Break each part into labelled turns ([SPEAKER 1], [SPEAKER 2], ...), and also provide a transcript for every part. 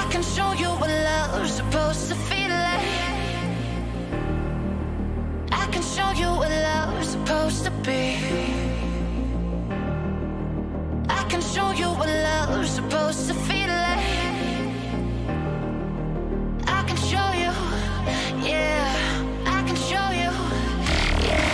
[SPEAKER 1] can show you what love's supposed to feel like. I can show you what love's supposed to be. I can show you what love's supposed to feel like. I can show you, yeah. I can show you, yeah.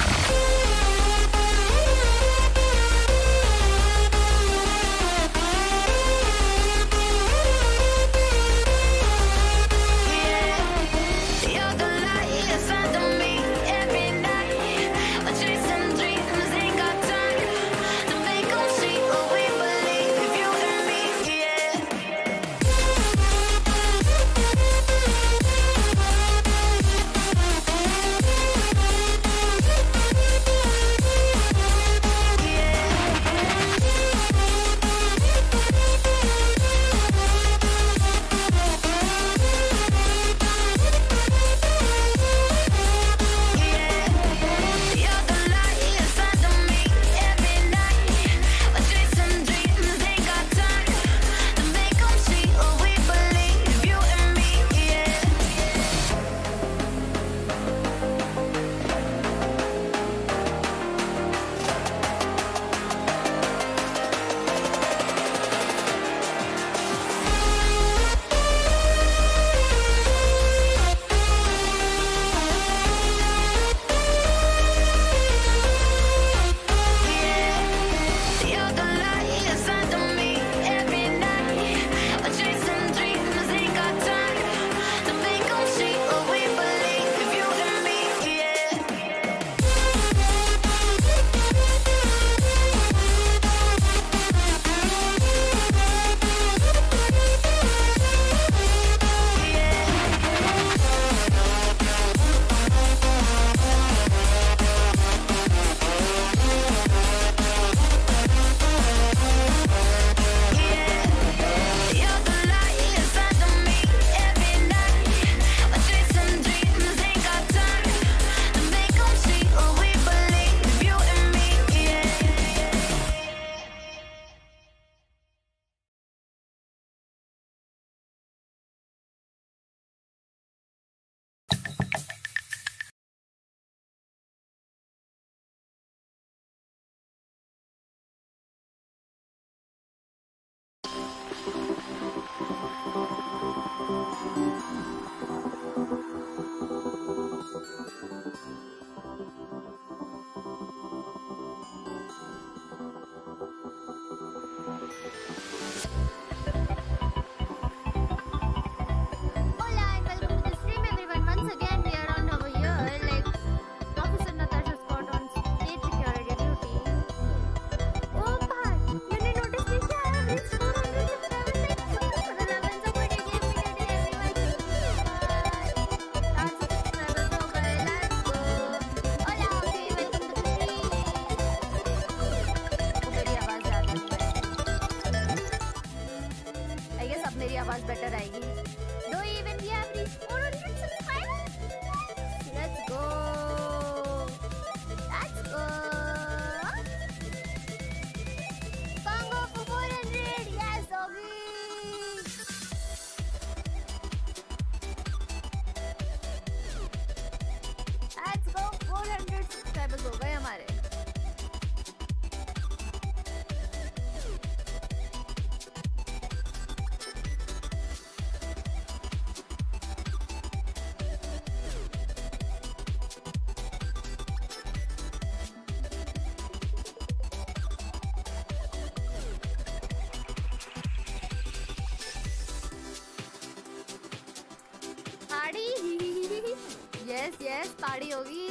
[SPEAKER 2] Yes party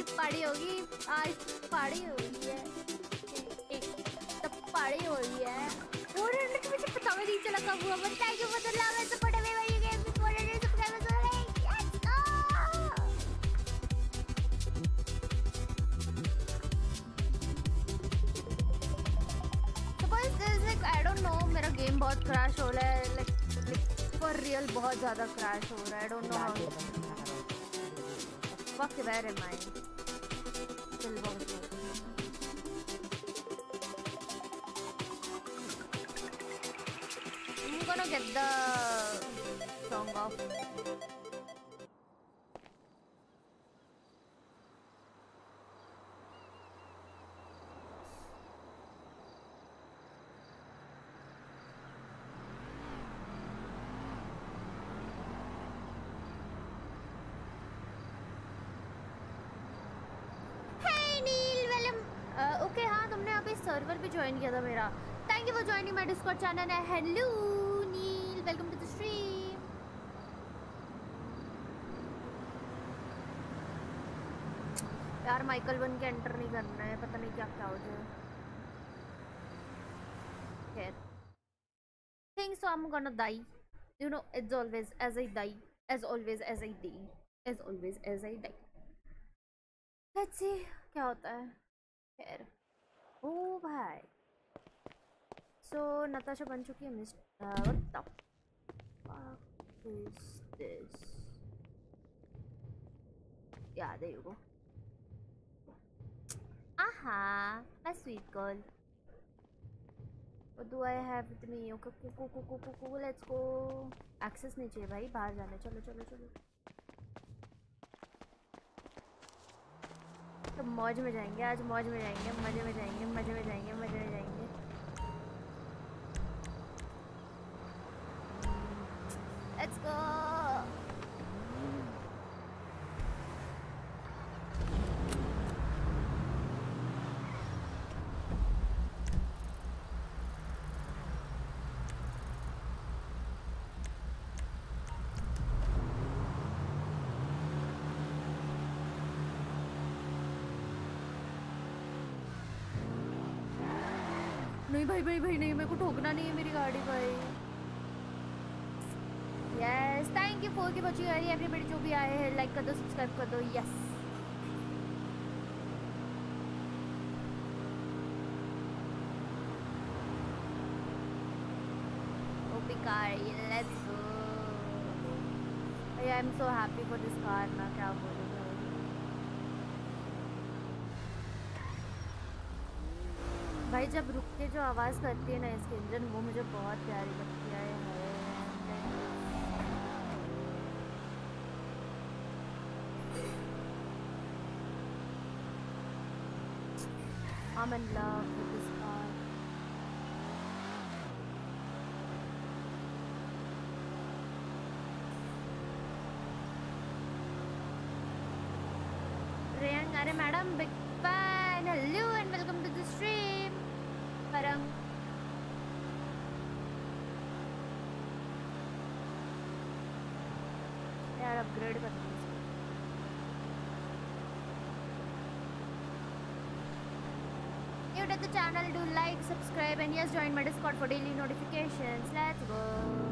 [SPEAKER 2] होगी आज party हो रही है तब party हो रही है 400 मुझे पता भी नहीं चला कब हुआ but thank you for the love and support everyone you gave me 400 subscribers let's go suppose this like I don't know मेरा गेम बहुत क्रैश हो रहा है लाइक फॉर रियल बहुत ज्यादा क्रैश हो रहा है I don't know how fuck where am I? Still won't work. I'm gonna get the song off. Okay हाँ तुमने यहाँ पे सर्वर भी ज्वाइन किया था मेरा. Thank you for joining my Discord channel. Hello Neel, welcome to the stream. यार Michael one के एंटर नहीं करना है, पता नहीं क्या क्या हो जाए. खैर think so I am gonna die. You know it's always as I die, as always as I die, as always as I die. Let's see क्या होता है. खैर ओ भाई. सो नताशा बन चुकी है miss. What the fuck is this. Yeah there you go. Aha my sweet girl. What do I have with me? Okay, let's go. Access नहीं चाहिए भाई, बाहर जाना. चलो चलो चलो. तो मौज में जाएंगे आज, मौज में जाएंगे, मजे में जाएंगे, मजे में जाएंगे, मजे में जाएंगे. Let's go. नहीं भाई भाई भाई नहीं, मेरे को ठोकना नहीं है मेरी गाड़ी भाई. यस थैंक यू फॉर की बची गाड़ी. एवरीबॉडी जो भी आए हैं लाइक कर दो, सब्सक्राइब कर दो. Yes OP car. Let's go. I am so happy for this car ना, क्या बोलूं भाई. भाई जब रुक के जो आवाज़ करती है ना इसके इंजन, वो मुझे बहुत प्यारी लगती है. I'm in love with this car. Rayang, अरे madam big fan. Hello and welcome to the stream. परंग यार अपग्रेड कर दूँ. New to the channel, do like, subscribe and yes join my Discord for daily notifications. Let's go.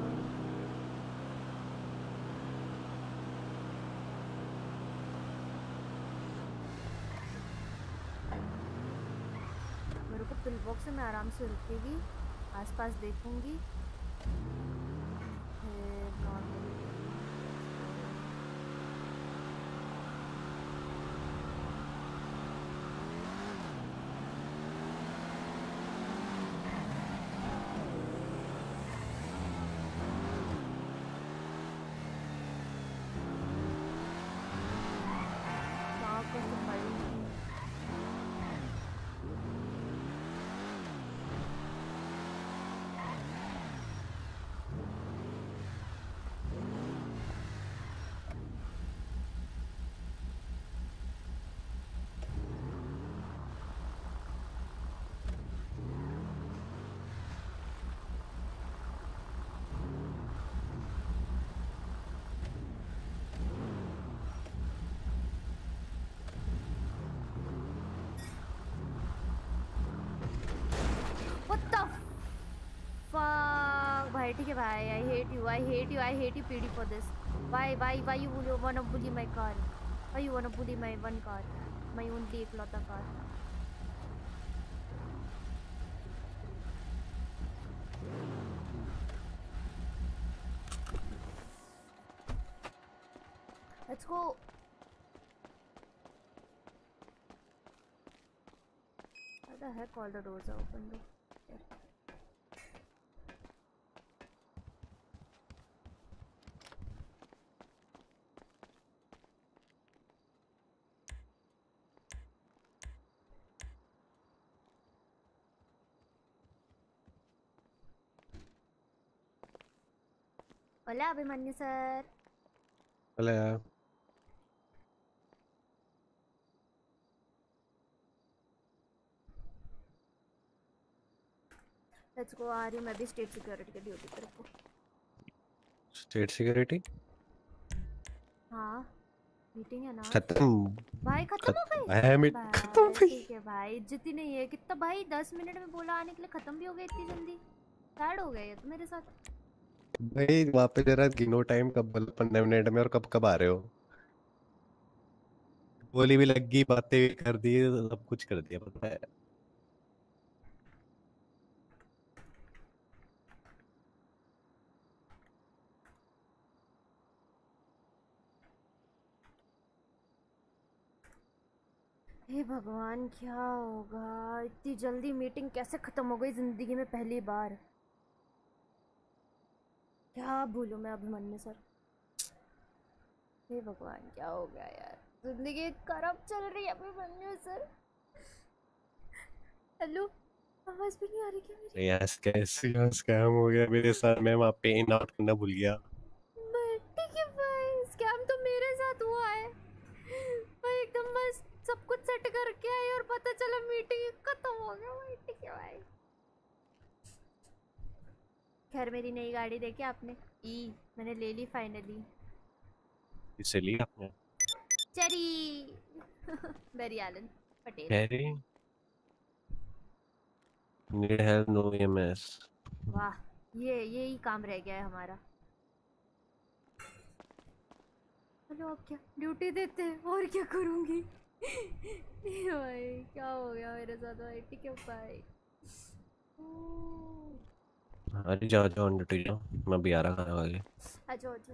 [SPEAKER 2] मेरे को pill box में आराम से रुकेगी, आसपास देखूंगी. भाई ठीक है भाई. I hate you, I hate you, I hate you PD for this. Why you wanna bully my car? Why you wanna bully my one car? My only एकलौता car. Let's go. How the heck all the doors are open though? ओला Abhimanyu sir.
[SPEAKER 3] चले यार।
[SPEAKER 2] Let's go. आ रही हूँ मैं भी state security के duty पर को।
[SPEAKER 3] स्टेट सिक्योरिटी
[SPEAKER 2] हाँ मीटिंग है ना
[SPEAKER 3] खत्म।
[SPEAKER 2] भाई। खत्म हो गई
[SPEAKER 3] है खत्म
[SPEAKER 2] भाई।
[SPEAKER 3] भाई।
[SPEAKER 2] ठीक है भाई, इज्जत ही नहीं है कितना भाई। 10 मिनट में बोला आने के लिए, खत्म भी हो गई इतनी जल्दी। सैड हो गए ये तो मेरे साथ।
[SPEAKER 3] भाई वहाँ पे जरा गिनो टाइम, कब 15 मिनट में और कब कब आ रहे हो। गोली भी लग गई, बातें भी कर दी, सब कुछ कर दिया पता है।
[SPEAKER 2] हे भगवान क्या होगा। इतनी जल्दी मीटिंग कैसे खत्म हो गई जिंदगी में पहली बार। क्या बोलूं मैं अभिमन्यु सर। हे भगवान क्या हो गया यार। जिंदगी खराब चल रही है अभिमन्यु सर। हेलो आवाज भी नहीं आ रही क्या मेरी।
[SPEAKER 3] यस कैसे स्कैम हो गया मेरे साथ, मैं वहाँ पे इन आउट करना भूल गया।
[SPEAKER 2] ठीक है भाई, स्कैम तो मेरे साथ हुआ है भाई। एकदम मस्त सब कुछ सेट करके आई और पता चला मीटिंग खत्म हो गया भाई। ठीक है भाई। खैर मेरी नई गाड़ी देखी आपने? मैंने ले ली फाइनली।
[SPEAKER 3] इसे लिया आपने?
[SPEAKER 2] चरी Barry Allen Patel.
[SPEAKER 3] Kerry need help no EMS.
[SPEAKER 2] वाह यही काम रह गया है हमारा। चलो अब क्या ड्यूटी देते हैं और क्या करूँगी भाई क्या हो गया मेरे साथ भाई। ठीक है भाई।
[SPEAKER 3] अरे जाओ जाओ ऑन ड्यूटी जाओ, मैं भी आ रहा खाना खा के।
[SPEAKER 2] आजो आजो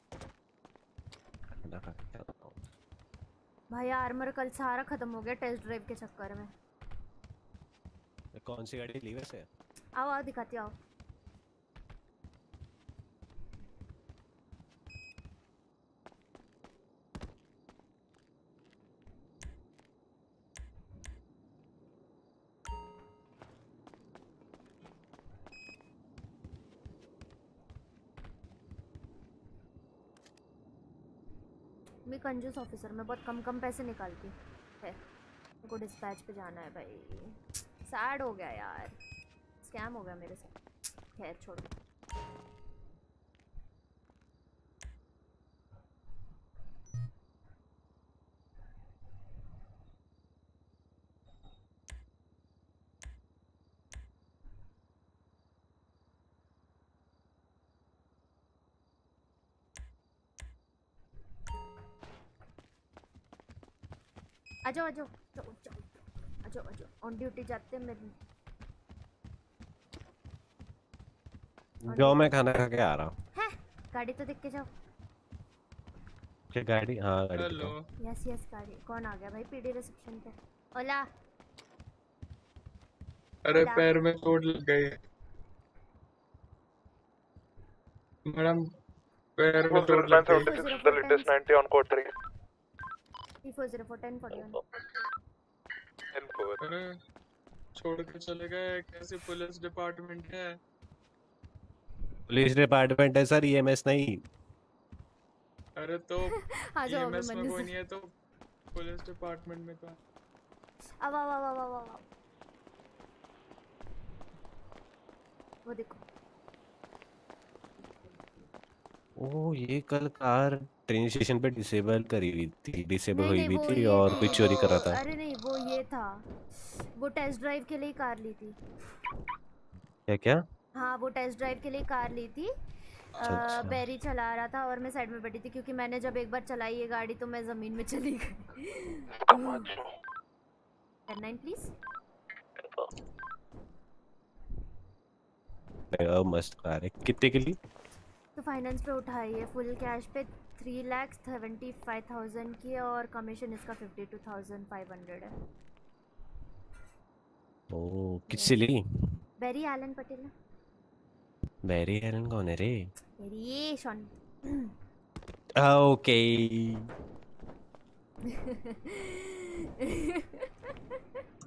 [SPEAKER 3] खाना खा के आता हूँ।
[SPEAKER 2] भाई आर्मर कल सारा खत्म हो गया टेस्ट ड्राइव के चक्कर में।
[SPEAKER 3] कौन सी गाड़ी ली वैसे?
[SPEAKER 2] आओ आओ दिखाती आओ। मैं कंजूस ऑफिसर, मैं बहुत कम कम पैसे निकालती है। मेरे को डिस्पैच पे जाना है भाई। सैड हो गया यार, स्कैम हो गया मेरे साथ। खैर छोड़ो। आजो आजो आजो आजो ऑन ड्यूटी जाते हैं मेरे।
[SPEAKER 3] जाओ मैं खाना खा के आ रहा हूँ।
[SPEAKER 2] है गाड़ी तो देख के जाओ।
[SPEAKER 3] क्या गाड़ी? हाँ गाड़ी
[SPEAKER 4] हेलो
[SPEAKER 3] दिखाओ।
[SPEAKER 2] यस यस गाड़ी। कौन आ गया भाई पीडी रिसेप्शन पे? ओला
[SPEAKER 4] अरे
[SPEAKER 2] ओला।
[SPEAKER 4] पैर में चोट लग गई मैडम, पैर में चोट लग गई।
[SPEAKER 2] 76 the latest 90 on code 3 3404 1041।
[SPEAKER 4] अरे छोड़ के चले गए, कैसे पुलिस डिपार्टमेंट है।
[SPEAKER 3] पुलिस डिपार्टमेंट है सर, ईएमएस नहीं।
[SPEAKER 4] अरे तो
[SPEAKER 2] आ जाओ
[SPEAKER 4] ईएमएस में
[SPEAKER 2] अभिमन्यु
[SPEAKER 4] कोई
[SPEAKER 2] सर।
[SPEAKER 4] नहीं है तो पुलिस डिपार्टमेंट में कहाँ?
[SPEAKER 2] अब आओ आओ आओ आओ। वो देखो।
[SPEAKER 3] ओ ये कल कार ट्रेन स्टेशन पे डिसेबल करी हुई थी, डिसेबल
[SPEAKER 2] नहीं
[SPEAKER 3] हुई
[SPEAKER 2] नहीं
[SPEAKER 3] हुई
[SPEAKER 2] वो
[SPEAKER 3] थी
[SPEAKER 2] ये
[SPEAKER 3] और
[SPEAKER 2] नहीं,
[SPEAKER 3] कोई चोरी कर रहा
[SPEAKER 2] वो
[SPEAKER 3] था।
[SPEAKER 2] अरे नहीं वो ये था, वो टेस्ट ड्राइव के लिए कार ली थी।
[SPEAKER 3] क्या क्या?
[SPEAKER 2] हाँ वो टेस्ट ड्राइव के लिए कार ली थी।
[SPEAKER 3] अच्छा।
[SPEAKER 2] बैरी चला रहा था और मैं साइड में बैठी थी क्योंकि मैंने जब एक बार चलाई ये गाड़ी तो मैं जमीन में चली गई। 10-9 प्लीज।
[SPEAKER 3] मस्त कार है। कितने के लिए?
[SPEAKER 2] तो फाइनेंस पे उठाई है, फुल कैश पे 3,75,000 की और कमीशन इसका 52,500 है।
[SPEAKER 3] ओ किससे ली?
[SPEAKER 2] Barry Allen Patel.
[SPEAKER 3] Barry Allen कौन है रे?
[SPEAKER 2] Barry Sean.
[SPEAKER 3] ओके।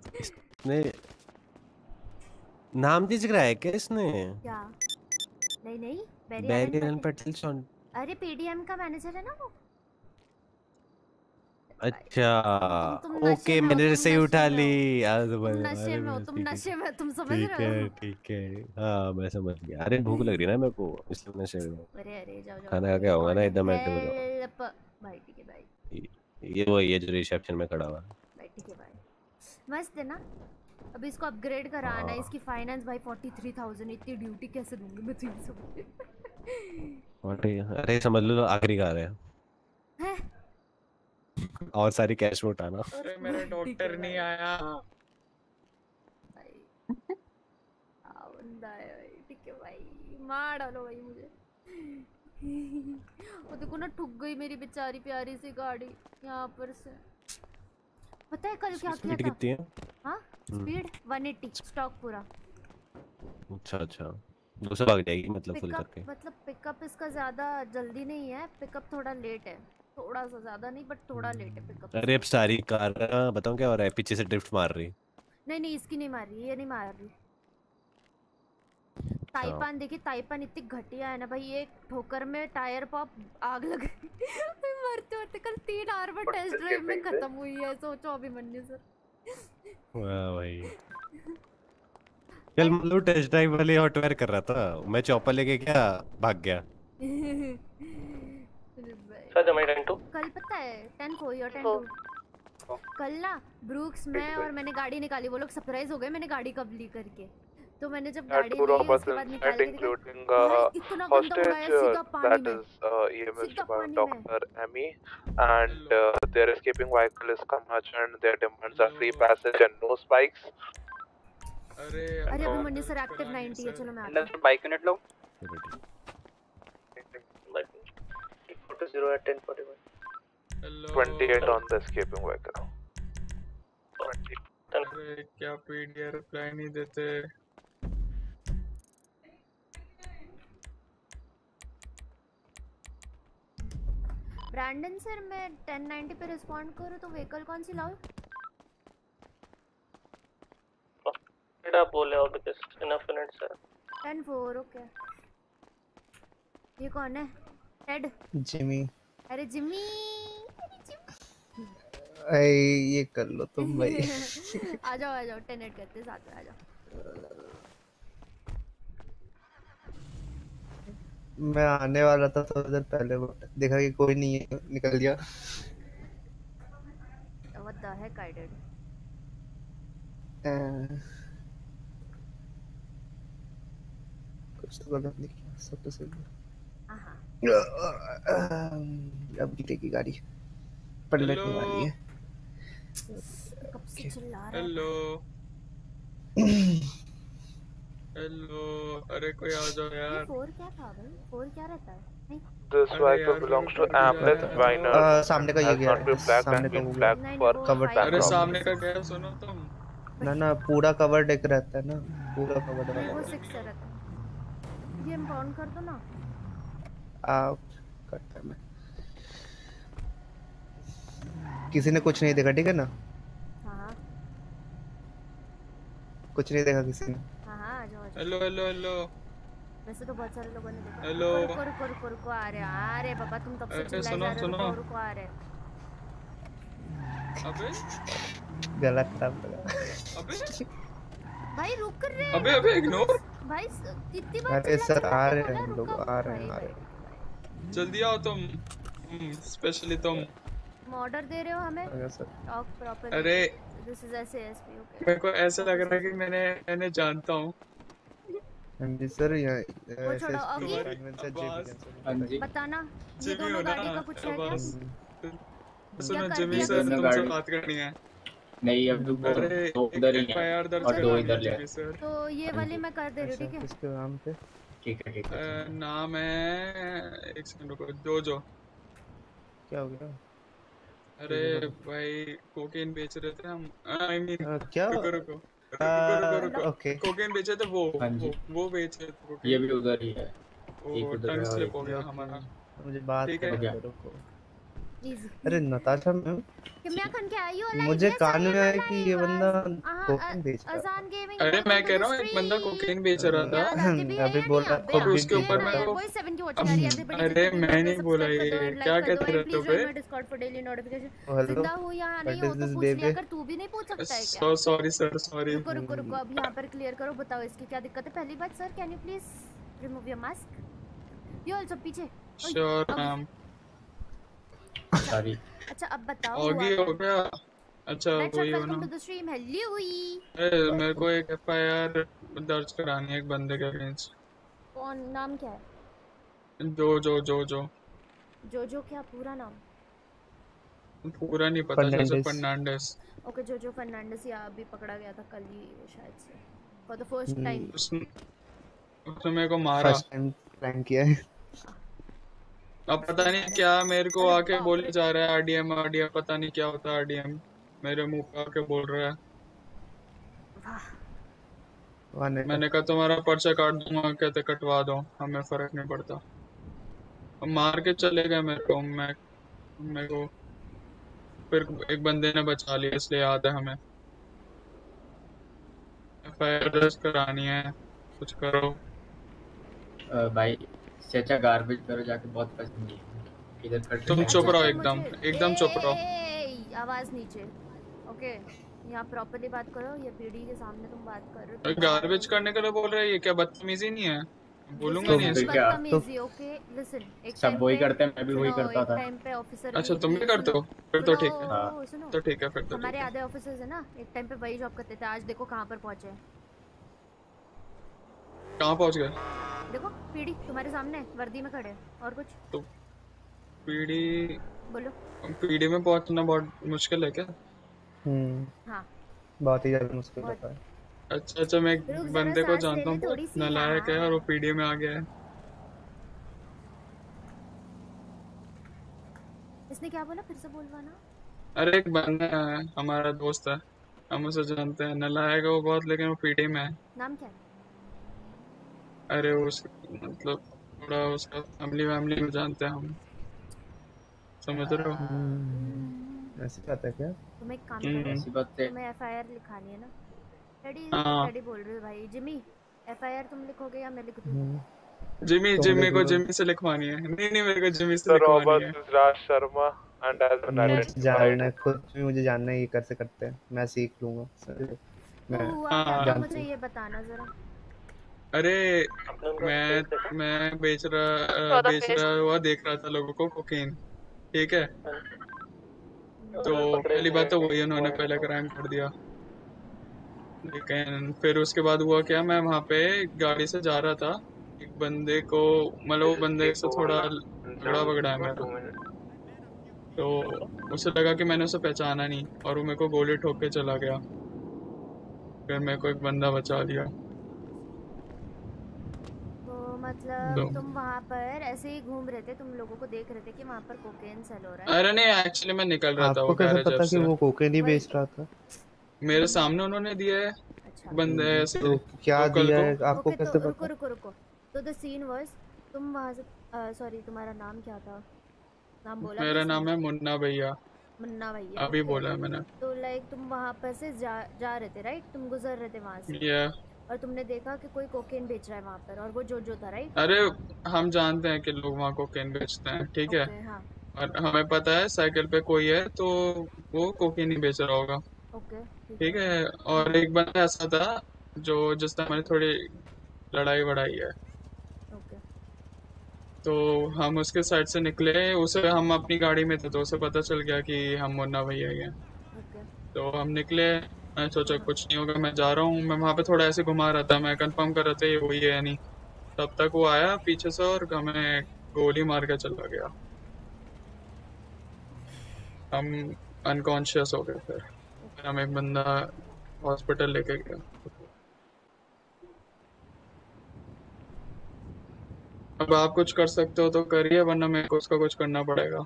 [SPEAKER 3] इसने नाम दिख रहा है क्या इसने?
[SPEAKER 2] क्या? नहीं भाई नहीं,
[SPEAKER 3] Barry
[SPEAKER 2] Barry
[SPEAKER 3] Allen Patel Sean.
[SPEAKER 2] अरे पीडीएम का मैनेजर है ना वो।
[SPEAKER 3] अच्छा
[SPEAKER 2] तुम नशे
[SPEAKER 3] ओके,
[SPEAKER 2] में हो,
[SPEAKER 3] मैंने
[SPEAKER 2] तुम
[SPEAKER 3] सही
[SPEAKER 2] नशे
[SPEAKER 3] उठा
[SPEAKER 2] में
[SPEAKER 3] ली।
[SPEAKER 2] हो, तुम
[SPEAKER 3] अरे
[SPEAKER 2] नशे में हो,
[SPEAKER 3] बस
[SPEAKER 2] तुम
[SPEAKER 3] ठीक है
[SPEAKER 2] नशे में, तुम समझ
[SPEAKER 3] ठीक
[SPEAKER 2] रहे
[SPEAKER 3] है
[SPEAKER 2] हो।
[SPEAKER 3] ठीक है। हाँ मैं समझ गया। अरे भूख लग रही है ना मेरे को, इसलिए मैं से
[SPEAKER 2] अरे अरे जाओ जाओ,
[SPEAKER 3] खाना खा के
[SPEAKER 2] ये
[SPEAKER 3] आऊंगा
[SPEAKER 2] कौन
[SPEAKER 3] ना,
[SPEAKER 2] है?
[SPEAKER 3] एकदम एक्टिव हो जाऊंगा।
[SPEAKER 2] हेल्प भाई, ठीक है भाई,
[SPEAKER 3] ये वही है जो रिसेप्शन में खड़ा हुआ है।
[SPEAKER 2] भाई ठीक है भाई, मस्त है ना। अब इसको अपग्रेड कराना है,
[SPEAKER 3] हाँ
[SPEAKER 2] इसकी फाइनेंस भाई 43,000, इतनी ड्यूटी कैसे दूंगी मैं तुझे सब।
[SPEAKER 3] और ठीक है। अरे समझ लो आखिरी कार है,
[SPEAKER 2] हैं?
[SPEAKER 3] और सारी कैश में उठाना।
[SPEAKER 4] अरे मेरा
[SPEAKER 2] ठीक है
[SPEAKER 4] डॉक्टर नहीं
[SPEAKER 2] भाई।
[SPEAKER 4] आया।
[SPEAKER 2] भाई बंदा है भाई, ठीक है भाई, मार डालो भाई मुझे। वो देखो ना, ठुक गई मेरी बेचारी प्यारी सी गाड़ी यहाँ पर से। पता है कल क्या किया
[SPEAKER 3] स्पीड
[SPEAKER 2] था?
[SPEAKER 3] कितनी है?
[SPEAKER 2] हाँ स्पीड 180, स्टॉक पूरा।
[SPEAKER 3] अच्छा अच्छा, 200 भाग जाएगी मतलब फुल
[SPEAKER 2] पिकअप
[SPEAKER 3] करके।
[SPEAKER 2] मतलब पिकअप इसका ज़्यादा जल्दी नहीं है, पिकअप थोड़ा लेट है, थोड़ा सा, ज़्यादा नहीं बट थोड़ा लेट है पिकअप।
[SPEAKER 3] अरे अब सारी कार का बताऊँ क्या हो रहा है, पीछे से ड्रिफ्ट मार रही।
[SPEAKER 2] नहीं नहीं, इसकी नहीं मार रही, ये नहीं मार रही।
[SPEAKER 3] अच्छा
[SPEAKER 2] ताइपान देखिए, ताइपान इतनी घटिया है ना भाई, एक ठोकर में टायर पॉप आग लग गई। मरते मरते कल 3 आवर में टेस्ट ड्राइव में खत्म हुई है, सोचो अभिमन्यु सर।
[SPEAKER 3] वाह भाई, कल मतलब टेस्ट ड्राइव वाले हॉटवेयर कर रहा था, मैं चॉपर लेके क्या भाग गया।
[SPEAKER 2] कल पता है 10-4 या 10-2 कल ना ब्रूक्स में और मैंने गाड़ी निकाली, वो लोग सरप्राइज हो गए मैंने गाड़ी कब ली करके। तो मैंने जब गाड़ी ली उसके बाद निकाल के
[SPEAKER 5] including
[SPEAKER 2] भाई इतना गंदा
[SPEAKER 5] hostage
[SPEAKER 2] उड़ाया सीधा पानी
[SPEAKER 5] that
[SPEAKER 2] में,
[SPEAKER 5] is EMS
[SPEAKER 2] सीधा
[SPEAKER 5] by
[SPEAKER 2] पानी में।
[SPEAKER 5] Dr. Emmy, and their escaping vehicle is Kamacha, and their demands are free passage and no spikes.
[SPEAKER 4] अरे
[SPEAKER 2] अरे
[SPEAKER 4] यार,
[SPEAKER 2] अभिमन्यु सर
[SPEAKER 4] दर्द
[SPEAKER 2] एक्टिव
[SPEAKER 4] करानी
[SPEAKER 2] 90 है,
[SPEAKER 4] सर।
[SPEAKER 2] चलो मैं आता हूँ।
[SPEAKER 6] बाइक यूनिट लो।
[SPEAKER 5] 0 at 10:41.
[SPEAKER 4] Hello
[SPEAKER 5] 28 on the escaping vehicle. 20.
[SPEAKER 4] अरे क्या पीडीआर रिप्लाई नहीं देते।
[SPEAKER 2] ब्रैंडन सर मैं 1090 पे रिस्पॉन्ड करूँ तो व्हीकल कौन सी लाऊं?
[SPEAKER 6] क्या बोले हो बिकॉज़ इनफ मिनट्स है।
[SPEAKER 2] 10-4 ओके। ये कौन है? टेड?
[SPEAKER 7] जिमी।
[SPEAKER 2] अरे जिमी,
[SPEAKER 7] अरे ये कर लो तुम भाई।
[SPEAKER 2] आ जाओ 10-8 करते साथ में, आ जाओ।
[SPEAKER 7] मैं आने वाला था थोड़ी देर पहले, देखा कि कोई नहीं है, निकल गया।
[SPEAKER 2] What the heck I did?
[SPEAKER 7] कुछ तो गलत नहीं किया, सब तो सही है।
[SPEAKER 2] हाँ
[SPEAKER 7] अब गिरेगी गाड़ी, पलटने वाली है।
[SPEAKER 2] कब से चिल्ला रहा है?
[SPEAKER 4] हेलो हेलो, अरे कोई आ जाओ
[SPEAKER 2] ये
[SPEAKER 4] यार।
[SPEAKER 2] 4 क्या था भाई? 4 क्या रहता है? नहीं
[SPEAKER 5] This vehicle belongs to Amleth Weiner.
[SPEAKER 7] सामने का ये
[SPEAKER 5] Has
[SPEAKER 7] गया
[SPEAKER 5] not been flagged
[SPEAKER 7] सामने
[SPEAKER 5] and
[SPEAKER 7] का
[SPEAKER 5] been
[SPEAKER 7] वो
[SPEAKER 5] flagged
[SPEAKER 2] नहीं,
[SPEAKER 5] for
[SPEAKER 2] वो
[SPEAKER 7] covered
[SPEAKER 2] five
[SPEAKER 4] अरे
[SPEAKER 7] problem.
[SPEAKER 4] सामने का क्या है, सुनो तुम।
[SPEAKER 7] ना पूरा कवर्ड एक रहता है ना, पूरा कवर्ड
[SPEAKER 2] वो
[SPEAKER 7] रहता
[SPEAKER 2] 6 से रहता है। ये इम्पाउंड कर दो ना।
[SPEAKER 7] है। करता है मैं, किसी ने कुछ नहीं देखा, ठीक है ना?
[SPEAKER 2] हाँ
[SPEAKER 7] कुछ नहीं देखा किसी ने।
[SPEAKER 2] हाँ आ जाओ।
[SPEAKER 4] हेलो हेलो हेलो
[SPEAKER 2] वैसे तो बहुत सारे लोगों ने देखा।
[SPEAKER 4] हेलो।
[SPEAKER 2] रुको आ रहे बाबा, तुम तब से
[SPEAKER 4] अरे
[SPEAKER 2] चिल्लाए
[SPEAKER 4] सुनो,
[SPEAKER 2] जा रहे हो।
[SPEAKER 4] सुनो।
[SPEAKER 2] रुको आ रहे।
[SPEAKER 4] अबे
[SPEAKER 7] गलत काम लगा।
[SPEAKER 4] अबे
[SPEAKER 2] भाई रुक रहे
[SPEAKER 4] अबे इग्नोर।
[SPEAKER 2] भाई कितनी बार
[SPEAKER 7] अरे
[SPEAKER 2] चिल्ला
[SPEAKER 7] सर आ
[SPEAKER 2] चिल्ला के
[SPEAKER 7] रहे
[SPEAKER 2] बोला,
[SPEAKER 7] हैं हम लोग,
[SPEAKER 2] रुका
[SPEAKER 7] आ रहे हैं
[SPEAKER 2] भाई,
[SPEAKER 7] आ रहे हैं।
[SPEAKER 4] जल्दी आओ तुम, स्पेशली तुम।
[SPEAKER 2] ऑर्डर दे रहे हो हमें?
[SPEAKER 7] अगर सर
[SPEAKER 2] टॉक प्रॉपर।
[SPEAKER 4] अरे
[SPEAKER 2] दिस इज एसएसपी ओके।
[SPEAKER 4] मेरे को ऐसा लग रहा है कि मैंने जानता हूँ।
[SPEAKER 7] हाँ जी सर, यहाँ
[SPEAKER 2] वो छोड़ो, अगी
[SPEAKER 6] हाँ जी
[SPEAKER 2] बताना ये
[SPEAKER 4] जिमी
[SPEAKER 2] दोनों
[SPEAKER 4] हो ना,
[SPEAKER 2] गाड़ी का कुछ है क्या?
[SPEAKER 4] सुनो
[SPEAKER 2] कर
[SPEAKER 4] जिमी
[SPEAKER 2] दिया
[SPEAKER 4] सर,
[SPEAKER 6] तुमने
[SPEAKER 4] तुमसे
[SPEAKER 6] गाड़ी?
[SPEAKER 4] बात करनी है।
[SPEAKER 6] नहीं अब तो
[SPEAKER 4] अरे
[SPEAKER 6] दो उधर ही है
[SPEAKER 4] FIR दर्ज
[SPEAKER 6] और दो
[SPEAKER 4] करनी
[SPEAKER 6] इधर
[SPEAKER 4] है
[SPEAKER 6] ले
[SPEAKER 4] जिमी सर।
[SPEAKER 2] तो ये वाली मैं कर दे रही हूँ, ठीक है?
[SPEAKER 7] किसके नाम पे?
[SPEAKER 6] ठीक है
[SPEAKER 4] नाम है, एक सेकंड रुको, जोजो।
[SPEAKER 7] क्या हो गया?
[SPEAKER 4] अरे भाई कोकेन बेच रहे थे हम, आई मीन
[SPEAKER 7] क्या?
[SPEAKER 4] रुको
[SPEAKER 7] ओके
[SPEAKER 4] कोकेन बेचे थे वो
[SPEAKER 6] हाँ जी।
[SPEAKER 4] वो बेच रहे थे कोकेन।
[SPEAKER 6] ये भी उधर ही है। एक
[SPEAKER 4] वो
[SPEAKER 6] उधर
[SPEAKER 4] टंग
[SPEAKER 6] है और
[SPEAKER 4] स्लिप
[SPEAKER 6] एक
[SPEAKER 4] हो गया
[SPEAKER 7] ओके,
[SPEAKER 4] हमारा।
[SPEAKER 7] मुझे बात
[SPEAKER 4] ठीक है।
[SPEAKER 7] करने दो, रुको।
[SPEAKER 2] इजी
[SPEAKER 7] अरे नताशा मैम,
[SPEAKER 2] किम्या खान क्या यू लाइव?
[SPEAKER 7] मुझे
[SPEAKER 2] यस
[SPEAKER 7] कान
[SPEAKER 2] आई
[SPEAKER 7] में
[SPEAKER 2] एम
[SPEAKER 7] आया कि ये बंदा
[SPEAKER 2] लाइव।
[SPEAKER 7] कोकेन बेच रहा
[SPEAKER 2] अजान गेमिंग
[SPEAKER 4] अरे मैं कह रहा हूँ एक बंदा कोकेन बेच रहा था।
[SPEAKER 2] याद आती भी है
[SPEAKER 7] अभी
[SPEAKER 2] या
[SPEAKER 7] बोल
[SPEAKER 2] नहीं?
[SPEAKER 7] रहा
[SPEAKER 2] अबे
[SPEAKER 7] खूब
[SPEAKER 2] यार,
[SPEAKER 4] उसके ऊपर
[SPEAKER 2] ना
[SPEAKER 4] मैं
[SPEAKER 2] यार,
[SPEAKER 4] वो
[SPEAKER 2] boys 7 की watching आ रही है everybody
[SPEAKER 4] अरे
[SPEAKER 2] जल्दी
[SPEAKER 4] मैं नहीं बोला
[SPEAKER 2] subscribe कर दो
[SPEAKER 4] ये,
[SPEAKER 2] and like
[SPEAKER 4] क्या
[SPEAKER 2] कर दो
[SPEAKER 4] कहते
[SPEAKER 2] and
[SPEAKER 4] रहते हो
[SPEAKER 2] please join
[SPEAKER 4] बे?
[SPEAKER 2] my Discord for daily notification।
[SPEAKER 7] Hello,
[SPEAKER 2] जिंदा हूँ यहाँ नहीं
[SPEAKER 7] व्हाट
[SPEAKER 2] हो
[SPEAKER 7] इज
[SPEAKER 2] तो
[SPEAKER 7] दिस
[SPEAKER 2] पूछ लिया
[SPEAKER 7] बेबी?
[SPEAKER 2] कर, तू भी नहीं पूछ सकता है क्या?
[SPEAKER 4] So sorry sir, sorry.
[SPEAKER 2] रुको रुको रुको, अब यहाँ पर क्लियर करो, बताओ इसकी क्या दिक्कत है। पहली बात sir, can you please remove your mask? You also पीछे। ओए,
[SPEAKER 4] श्योर
[SPEAKER 2] अब-
[SPEAKER 4] मैम।
[SPEAKER 8] सॉरी।
[SPEAKER 2] अच्छा अब बताओ हुआ
[SPEAKER 4] ऑगी
[SPEAKER 2] क्या?
[SPEAKER 4] हो गया। अच्छा
[SPEAKER 2] राइट सर,
[SPEAKER 4] वही हो
[SPEAKER 2] वेलकम
[SPEAKER 4] ना।
[SPEAKER 2] To the stream. हेलो हुई।
[SPEAKER 4] अरे मेरे को एक एफआईआर दर्ज करानी है एक बंदे के अगेंस्ट।
[SPEAKER 2] कौन, नाम क्या है?
[SPEAKER 4] जो
[SPEAKER 2] जो क्या पूरा नाम?
[SPEAKER 4] पूरा नहीं पता, जैसे
[SPEAKER 7] फर्नांडिस।
[SPEAKER 4] फर्नांडिस।
[SPEAKER 2] ओके, जो फर्नांडिस या अभी पकड़ा गया था कल ही शायद से, फॉर द फर्स्ट टाइम।
[SPEAKER 4] उसने मेरे को मारा।
[SPEAKER 7] फर्स्ट टाइम प्रैंक किया है।
[SPEAKER 4] अब पता नहीं क्या मेरे को
[SPEAKER 2] अरे
[SPEAKER 4] आके
[SPEAKER 2] बाप
[SPEAKER 4] बोले
[SPEAKER 2] रे।
[SPEAKER 4] जा रहा है आरडीएम आरडीएम, पता नहीं क्या होता है आरडीएम। मेरे मुंह पे आके बोल रहा है।
[SPEAKER 2] वाह,
[SPEAKER 4] मैंने कहा तुम्हारा पर्चा काट दूंगा, कहते कटवा दो, हमें फर्क नहीं पड़ता। अब मार के चले गए मेरे को फिर एक बंदे ने बचा लिया, इसलिए याद है हमें। एफआईआर दर्ज करानी है, कुछ करो।
[SPEAKER 8] भाई चाचा गार्बेज करो जाके, बहुत पसंद है इधर कट
[SPEAKER 4] तुम
[SPEAKER 8] रही
[SPEAKER 4] चुप
[SPEAKER 8] है।
[SPEAKER 4] रहो,
[SPEAKER 2] तो
[SPEAKER 4] एकदम
[SPEAKER 2] मुझे-
[SPEAKER 4] एकदम चुप रहो।
[SPEAKER 2] आवाज नीचे। ओके, यहाँ प्रॉपर्ली बात करो, ये पीडी के सामने तुम बात कर रहे हो।
[SPEAKER 4] गार्बेज करने के लिए बोल रहे हैं, ये क्या बदतमीजी नहीं है? बोलूंगा
[SPEAKER 8] तो
[SPEAKER 4] नहीं
[SPEAKER 8] फिर
[SPEAKER 4] ऐसे।
[SPEAKER 8] क्या?
[SPEAKER 2] बदतमीजी। ओके लिसन, एक
[SPEAKER 8] सब
[SPEAKER 2] टाइम
[SPEAKER 8] वही
[SPEAKER 2] पे
[SPEAKER 8] करते हैं, मैं भी वही
[SPEAKER 2] सुनो,
[SPEAKER 8] करता
[SPEAKER 2] एक
[SPEAKER 8] था।
[SPEAKER 2] टाइम पे ऑफिसर
[SPEAKER 4] अच्छा तुम भी करते हो, फिर तो ठीक है।
[SPEAKER 8] हाँ।
[SPEAKER 2] सुनो,
[SPEAKER 4] तो ठीक है, फिर तो ठीक
[SPEAKER 2] हमारे
[SPEAKER 4] है।
[SPEAKER 2] आधे ऑफिसर्स है ना, एक टाइम पे वही जॉब करते थे, आज देखो कहाँ पर पहुंचे हैं।
[SPEAKER 4] कहाँ पहुँच गए?
[SPEAKER 2] देखो पीडी तुम्हारे सामने है, वर्दी में खड़े हैं। और कुछ
[SPEAKER 4] तो पीडी
[SPEAKER 2] बोलो।
[SPEAKER 4] पीडी में पहुंचना बहुत मुश्किल है क्या?
[SPEAKER 2] हाँ
[SPEAKER 7] बहुत ही ज्यादा मुश्किल
[SPEAKER 2] बहुत।
[SPEAKER 7] होता है।
[SPEAKER 4] अच्छा मैं एक
[SPEAKER 2] रुक जरा,
[SPEAKER 4] बंदे को
[SPEAKER 2] सांस ले
[SPEAKER 4] जानता
[SPEAKER 2] ले
[SPEAKER 4] हूँ,
[SPEAKER 2] थोड़ी
[SPEAKER 4] बहुत
[SPEAKER 2] सी।
[SPEAKER 4] नालायक है
[SPEAKER 2] हाँ।
[SPEAKER 4] और वो पीडी में आ गया है।
[SPEAKER 2] इसने क्या बोला, फिर से बोलवाना।
[SPEAKER 4] अरे एक बंदा है, हमारा दोस्त है, हम उसे जानते हैं, नालायक है वो बहुत, लेकिन वो पीडी में है।
[SPEAKER 2] नाम क्या है?
[SPEAKER 4] अरे उस मतलब थोड़ा उसका फैमिली में जानते हैं हम, समझ रहे हो?
[SPEAKER 7] ऐसी बात है क्या?
[SPEAKER 2] तुम एक काम करो,
[SPEAKER 8] ऐसी बात है।
[SPEAKER 2] तुम्हें एफआईआर लिखानी है ना? डैडी
[SPEAKER 4] हाँ।
[SPEAKER 2] डैडी बोल रहे हो भाई। जिमी, एफआईआर तुम लिखोगे या मैं लिख दूँ?
[SPEAKER 4] जिमी
[SPEAKER 7] तुम
[SPEAKER 4] जिमी
[SPEAKER 7] लिख
[SPEAKER 4] को
[SPEAKER 7] लो।
[SPEAKER 4] जिमी से लिखवानी है। नहीं मेरे को जिमी से
[SPEAKER 5] The
[SPEAKER 4] लिखवानी
[SPEAKER 5] Roberts
[SPEAKER 4] है।
[SPEAKER 5] is Raj Sharma and has been
[SPEAKER 7] मुझे जानना है,
[SPEAKER 5] identified.
[SPEAKER 7] खुद भी मुझे जानना है ये कैसे करते हैं, मैं सीख लूंगा सर। मैं
[SPEAKER 2] हुआ क्या था
[SPEAKER 7] जानती
[SPEAKER 2] मुझे
[SPEAKER 7] हूँ।
[SPEAKER 2] ये बताना जरा।
[SPEAKER 4] अरे
[SPEAKER 6] अपने उनको
[SPEAKER 4] मैं
[SPEAKER 6] भेज देना।
[SPEAKER 4] मैं बेच रहा हुआ देख रहा था लोगों को कोकीन, ठीक है? तो पहली बात तो वही, उन्होंने पहले क्राइम कर दिया। लेकिन फिर उसके बाद हुआ क्या, मैं वहाँ पे गाड़ी से जा रहा था, एक बंदे को, मतलब वो बंदे से थोड़ा झगड़ा वगड़ा है मेरा, तो उसे लगा कि मैंने उसे पहचाना नहीं और वो मेरे को गोली ठोक के चला गया। फिर मेरे को एक बंदा बचा लिया।
[SPEAKER 2] तो मतलब
[SPEAKER 4] तो
[SPEAKER 2] तुम वहाँ पर ऐसे ही घूम रहे थे, तुम लोगों को देख रहे थे कि वहाँ पर कोकेन सेल हो रहा है?
[SPEAKER 4] अरे नहीं, एक्चुअली मैं निकल रहा था
[SPEAKER 7] आपको
[SPEAKER 4] वो
[SPEAKER 7] कैसे
[SPEAKER 4] गैरेज
[SPEAKER 7] पता कि
[SPEAKER 4] से।
[SPEAKER 7] वो कोकेन ही
[SPEAKER 2] वही।
[SPEAKER 7] बेच रहा था?
[SPEAKER 4] मेरे सामने उन्होंने दिया है
[SPEAKER 2] अच्छा
[SPEAKER 4] बंदे ऐसे
[SPEAKER 7] तो क्या
[SPEAKER 4] लोकल
[SPEAKER 7] दिया
[SPEAKER 4] को।
[SPEAKER 7] है आपको
[SPEAKER 2] ओके,
[SPEAKER 7] कैसे
[SPEAKER 2] तो
[SPEAKER 7] पता?
[SPEAKER 2] रुको। तो द सीन वाज, तुम वहाँ से सॉरी तुम्हारा नाम क्या था? नाम बोला
[SPEAKER 4] मेरा
[SPEAKER 2] किसने?
[SPEAKER 4] नाम है मुन्ना भैया,
[SPEAKER 2] मुन्ना भैया।
[SPEAKER 4] अभी
[SPEAKER 2] ओके।
[SPEAKER 4] बोला है मैंने।
[SPEAKER 2] तो लाइक तुम वहाँ पर से जा रहे थे राइट? तुम गुजर रहे थे वहाँ से
[SPEAKER 4] ये
[SPEAKER 2] और तुमने देखा कि कोई कोकेन बेच रहा है वहाँ पर, और वो जो था राइट?
[SPEAKER 4] अरे हम जानते हैं कि लोग वहाँ कोकेन बेचते हैं, ठीक है?
[SPEAKER 2] ओके हाँ
[SPEAKER 4] और हमें पता है साइकिल पे कोई है तो वो कोकेन ही बेच रहा होगा,
[SPEAKER 2] ओके
[SPEAKER 4] ठीक है? और एक बंदा ऐसा था जो जिससे हमारी थोड़ी लड़ाई वड़ाई है,
[SPEAKER 2] ओके
[SPEAKER 4] तो हम उसके साइड से निकले, उसे हम अपनी गाड़ी में थे तो उसे पता चल गया कि हम मुन्ना भैया ही हैं।
[SPEAKER 2] ओके
[SPEAKER 4] तो हम निकले, मैं सोचा कुछ नहीं होगा, मैं जा रहा हूँ। मैं वहाँ पे थोड़ा ऐसे घुमा रहा था, मैं कंफर्म कर रहा था ये वही है या नहीं। तब तक वो आया पीछे से और हमें गोली मार के चला गया। हम अनकॉन्शियस हो गए, फिर हम एक बंदा हॉस्पिटल लेके गया। अब आप कुछ कर सकते हो तो करिए, वरना मेरे को उसका कुछ करना पड़ेगा।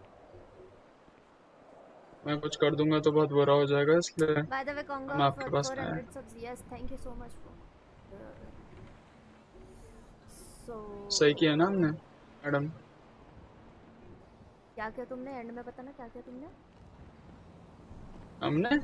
[SPEAKER 4] मैं कुछ कर दूंगा तो बहुत बुरा हो जाएगा, इसलिए
[SPEAKER 2] बाय द वे
[SPEAKER 4] हम
[SPEAKER 2] कांग्रेस
[SPEAKER 4] आपके
[SPEAKER 2] फॉर
[SPEAKER 4] पास आए
[SPEAKER 2] 400 subs. Yes thank you so much for so
[SPEAKER 4] सही किया ना हमने मैडम?
[SPEAKER 2] क्या किया तुमने एंड में, पता ना क्या किया तुमने?
[SPEAKER 4] हमने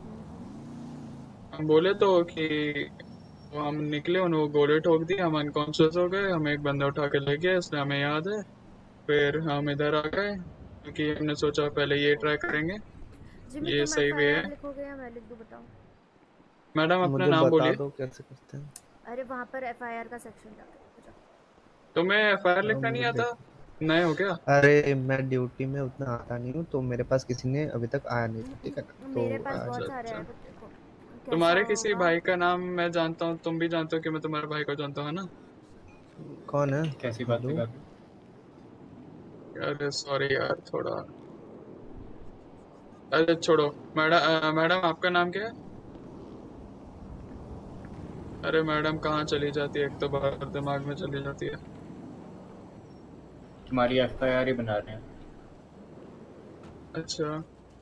[SPEAKER 4] हम बोले तो कि वो हम निकले, उन्होंने गोले ठोक दी, हम अनकॉन्शियस हो गए, हमें एक बंदा उठा के ले गया, इसलिए हमें याद है। फिर हम इधर आ गए क्योंकि हमने सोचा पहले ये ट्राई करेंगे,
[SPEAKER 2] जिमी
[SPEAKER 4] ये
[SPEAKER 2] तुम
[SPEAKER 4] सही वे है।
[SPEAKER 2] एफआईआर लिखोगे या मैं लिख दूं, बताओ?
[SPEAKER 4] मैडम अपना
[SPEAKER 7] मुझे
[SPEAKER 4] नाम
[SPEAKER 7] बता
[SPEAKER 4] बोलिए।
[SPEAKER 7] दो कैसे करते हैं।
[SPEAKER 2] अरे वहाँ पर एफआईआर का सेक्शन जाके जाओ।
[SPEAKER 4] तुम्हें एफआईआर लिखना नहीं
[SPEAKER 7] मुझे
[SPEAKER 4] आता? नए हो क्या?
[SPEAKER 7] अरे मैं ड्यूटी में उतना आता नहीं हूँ, तो मेरे पास किसी ने अभी तक आया नहीं था, ठीक है ना?
[SPEAKER 2] मेरे
[SPEAKER 7] तो
[SPEAKER 2] पास
[SPEAKER 7] आज
[SPEAKER 2] बहुत
[SPEAKER 4] अच्छा
[SPEAKER 2] सारे हैं,
[SPEAKER 4] अच्छा।
[SPEAKER 2] बट देखो कैसा
[SPEAKER 4] तुम्हारे किसी
[SPEAKER 2] होगा।
[SPEAKER 4] भाई का नाम मैं जानता हूँ, तुम भी जानते हो कि मैं तुम्हारे भाई को जानता हूँ, है ना?
[SPEAKER 7] कौन है?
[SPEAKER 8] कैसी बातें
[SPEAKER 7] हेलो?
[SPEAKER 8] कर रहे हो?
[SPEAKER 4] अरे सॉरी यार, थोड़ा। अरे छोड़ो। मैडम आपका नाम क्या है? अरे मैडम कहाँ चली जाती है, एक तो बार दिमाग में चली जाती है।
[SPEAKER 8] तुम्हारी एफआईआर ही बना रहे हैं।
[SPEAKER 4] अच्छा।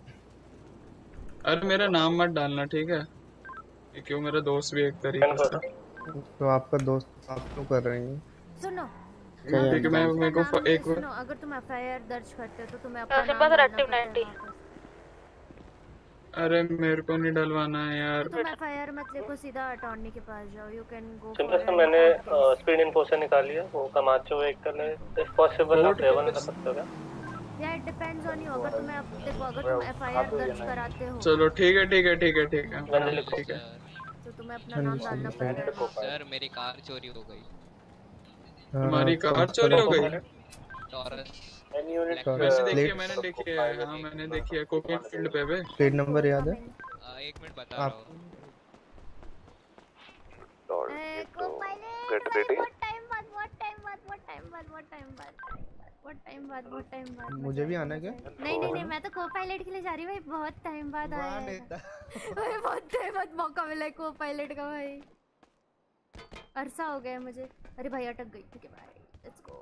[SPEAKER 4] अरे मेरा नाम मत डालना, ठीक है? ये क्यों, मेरा दोस्त भी एक तरीके से।
[SPEAKER 7] तो आपका दोस्त आप क्यों कर रहे हैं?
[SPEAKER 2] सुनो,
[SPEAKER 7] क्या
[SPEAKER 2] अगर
[SPEAKER 4] ठीक है,
[SPEAKER 2] तुम
[SPEAKER 4] मैं
[SPEAKER 2] अपना
[SPEAKER 4] मेरे को
[SPEAKER 2] नाम
[SPEAKER 4] एक
[SPEAKER 2] सुनो, अगर तुम एफआईआर दर्ज करते हो तो तुम्हें अपना
[SPEAKER 9] सिंपल
[SPEAKER 2] नाम
[SPEAKER 9] सर,
[SPEAKER 2] डालना
[SPEAKER 9] एक्टिव
[SPEAKER 2] पड़ता है
[SPEAKER 9] 90।
[SPEAKER 2] वहाँ पर।
[SPEAKER 4] अरे मेरे को नहीं डलवाना है यार।
[SPEAKER 2] तो तुम एफआईआर मत लिखो, सीधा अटॉर्नी के पास जाओ। You can go
[SPEAKER 6] simple sir, मैंने स्पीड इन्फो से निकाली है, वो कमाचो व्हीकल है। इफ पॉसिबल आप रेवन कर सकते हो क्या?
[SPEAKER 2] या इट डिपेंड्स ऑन यू। अगर तुम्हें देखो, अगर तुम एफआईआर दर्ज कराते हो
[SPEAKER 4] चलो ठीक है ठीक है ठीक है ठीक है
[SPEAKER 6] गंदे लिखो।
[SPEAKER 4] ठीक है।
[SPEAKER 2] तो तुम्हें अपना नाम डालना पड़ेगा।
[SPEAKER 10] सर मेरी कार चोरी हो गई।
[SPEAKER 4] तुम्हारी कार चोरी हो गई?
[SPEAKER 10] टॉरस
[SPEAKER 4] वैसे देखिए, मैंने देखी है, हाँ मैंने देखी है, कोकेन फील्ड पे बे।
[SPEAKER 7] प्लेट नंबर याद है?
[SPEAKER 10] 1 मिनट बता रहा
[SPEAKER 7] आप
[SPEAKER 10] हूँ।
[SPEAKER 5] Get ready.
[SPEAKER 2] बहुत टाइम बाद
[SPEAKER 7] मुझे भी आना है क्या?
[SPEAKER 2] नहीं, मैं तो को पायलट के लिए जा रही हूँ भाई। बहुत टाइम बाद आया है भाई, बहुत टाइम बाद मौका मिला है को पायलट का भाई। अरसा हो गया मुझे। अरे भाई अटक गई। ठीक है भाई, लेट्स गो।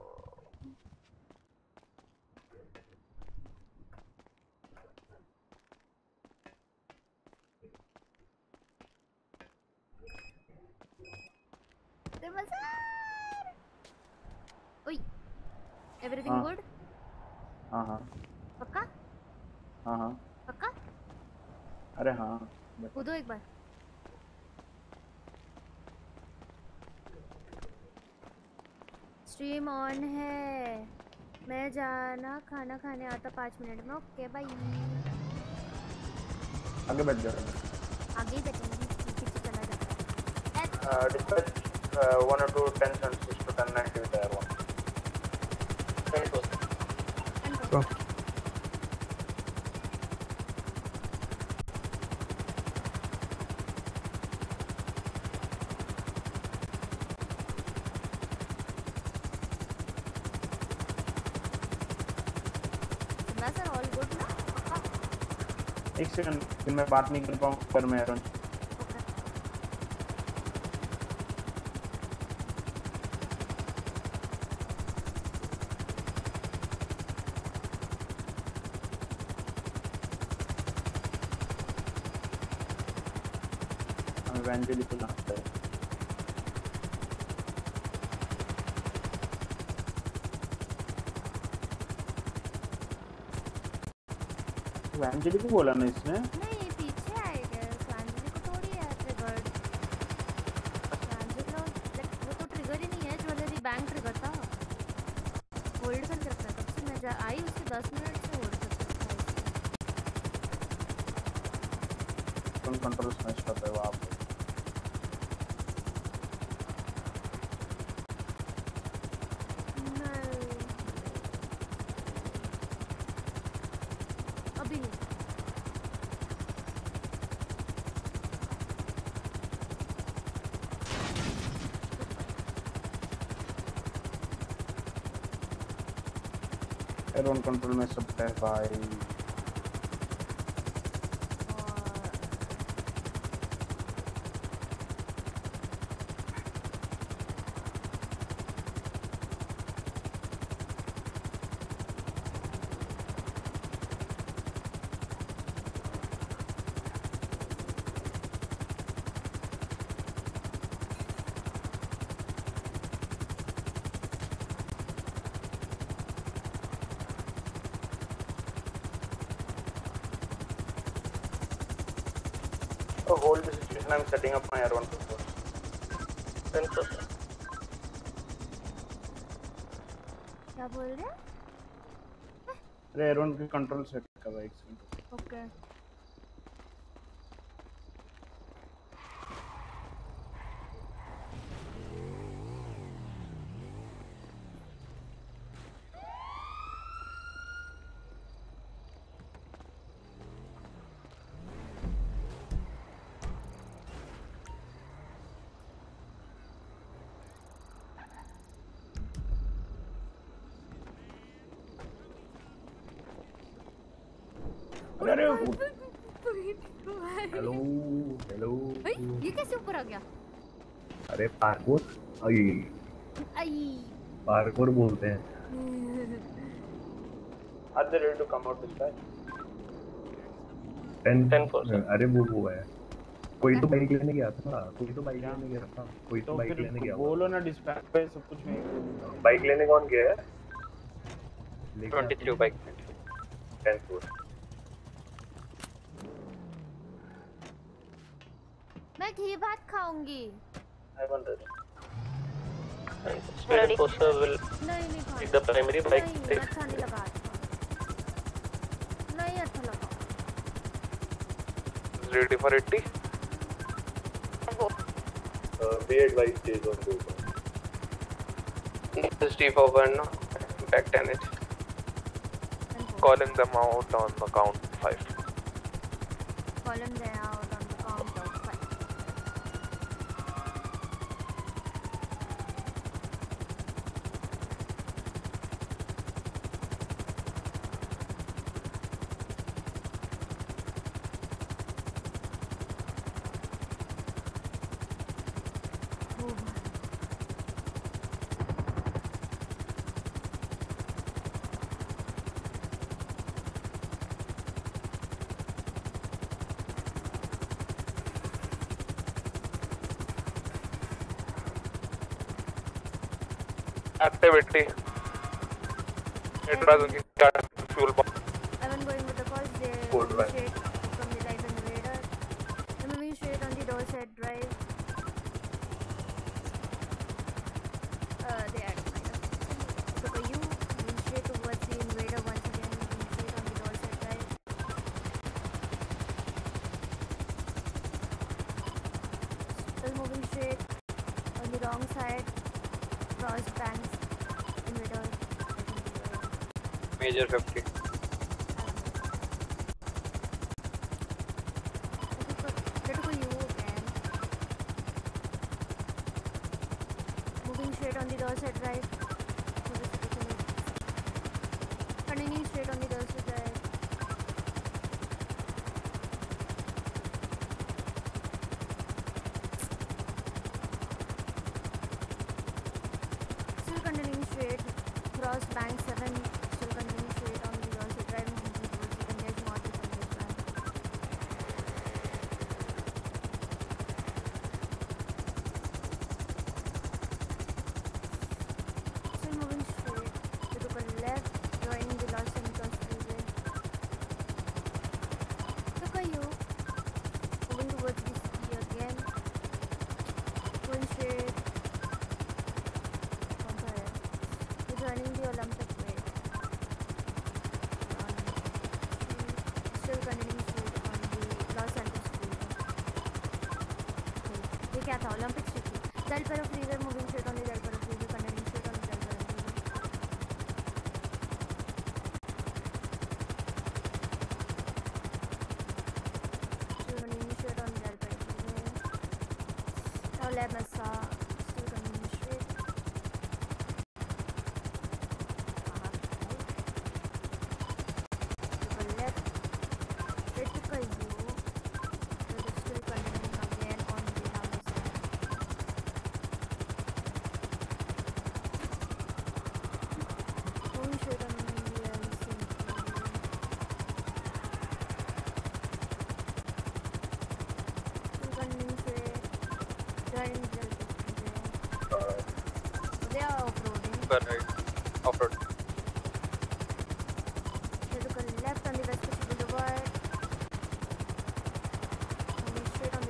[SPEAKER 2] ओए, एवरीथिंग गुड?
[SPEAKER 11] हाँ
[SPEAKER 2] पक्का?
[SPEAKER 11] हाँ
[SPEAKER 2] पक्का?
[SPEAKER 11] अरे हाँ
[SPEAKER 2] कूदो एक बार। स्ट्रीम ऑन है। मैं जाना खाना खाने आता 5 मिनट में। Okay bye.
[SPEAKER 11] आगे बैठ जाओ।
[SPEAKER 2] आगे ही बैठेंगे, पीछे चला जाता है।
[SPEAKER 11] Dispatch 1 or 2 10 and 6 to 10 90 with air 1.
[SPEAKER 7] तो
[SPEAKER 2] सर ऑल गुड ना? पक्का?
[SPEAKER 11] एक सेकंड, फिर मैं बात नहीं कर पाऊँ पर मैं एरन। एवेंचुअली तो लगता है एवेंचुअली को बोला ना इसने।
[SPEAKER 2] नहीं, पीछे आएगा। सांजली को थोड़ी है ट्रिगर्ड। सांजली वो तो ट्रिगर ही नहीं है, ज्वेलरी बैंक ट्रिगर था। होल्ड करके रखा है तब से मैं आई, उसके 10 मिनट से होल्ड करके रखा है।
[SPEAKER 11] कौन कंट्रोल स्मैश कर रहे हो आप?
[SPEAKER 2] अभी नहीं।
[SPEAKER 11] एरन कंट्रोल में सब है भाई। Hold the situation. I'm setting up my R1 control.
[SPEAKER 6] 10%.
[SPEAKER 2] क्या बोल रहे हैं?
[SPEAKER 11] अरे R1 के कंट्रोल सेट कर भाई इसमें।
[SPEAKER 2] ओके।
[SPEAKER 9] हेलो हेलो
[SPEAKER 2] ये कैसे ऊपर आ गया?
[SPEAKER 9] अरे पार्कोर पार्कोर बोलते हैं।
[SPEAKER 11] Are they ready to come out this guy?
[SPEAKER 6] 10%।
[SPEAKER 9] अरे वो है कोई तो बाइक लेने गया था कोई तो बाइक लेने गया था कोई तो बाइक लेने गया
[SPEAKER 11] बोलो ना डिस्पैच पे सब कुछ में
[SPEAKER 9] बाइक लेने कौन गया है
[SPEAKER 6] 23 बाइक
[SPEAKER 9] 10-4
[SPEAKER 2] मैं घी भात खाऊंगी।
[SPEAKER 11] I want it.
[SPEAKER 6] Speed enforcer will
[SPEAKER 2] नहीं
[SPEAKER 6] take the primary bike.
[SPEAKER 2] नहीं अच्छा नहीं लगा। नहीं अच्छा लगा।
[SPEAKER 5] Ready for 80?
[SPEAKER 9] Be advised stays on go.
[SPEAKER 5] This is T41 back 10H. Calling them out on the count 5.
[SPEAKER 2] Calling them out on the count of 5.
[SPEAKER 5] Activity. It was fuel pump.
[SPEAKER 2] I've been going with the calls. They
[SPEAKER 9] Cold
[SPEAKER 2] moving straight from the live invader. They're moving straight on the Dorset Drive. They are so for you, moving straight towards the invader once again, moving straight on the Dorset Drive. Still moving straight on the wrong side, cross banks, invader.
[SPEAKER 6] Major 50.
[SPEAKER 2] Let go you again. Moving straight on the Dorset Drive. Continuing straight on the Dorset Drive. Still continuing straight. Cross Bank 7. Still continuing straight on the Dorset Drive. Moving towards the Condes Market on this drive. Still moving straight. They took a left, joining the Los Santos freeway. Look at you. Moving towards the city again. Going straight. You're joining the Olympic way. Still continuing straight on the Los Santos freeway. ये क्या था Olympic street Delpero freeway moving straight on the Delpero freeway continuing straight on the Delpero freeway. Still continuing straight on the Delpero freeway. Now La Mesa still continuing straight. To the left. Straight to Kayu. It is still continuing again on the La Mesa. Going straight on the LC freeway. Still continuing straight. Joining the Delta freeway. They are off-roading.
[SPEAKER 6] Right. Off-road.
[SPEAKER 2] They took a left on the Vespucci Boulevard. Moving straight on the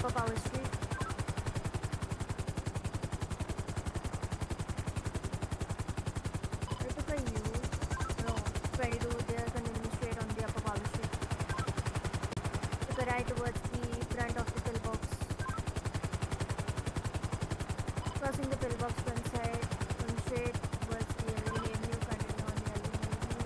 [SPEAKER 2] Upper Power Street. I took a U. No, 22. They are continuing straight on the Upper Power Street. Took a right towards the front of the pillbox. Crossing the pillbox front side, going straight towards the Elgin Avenue, continuing on the Elgin Avenue.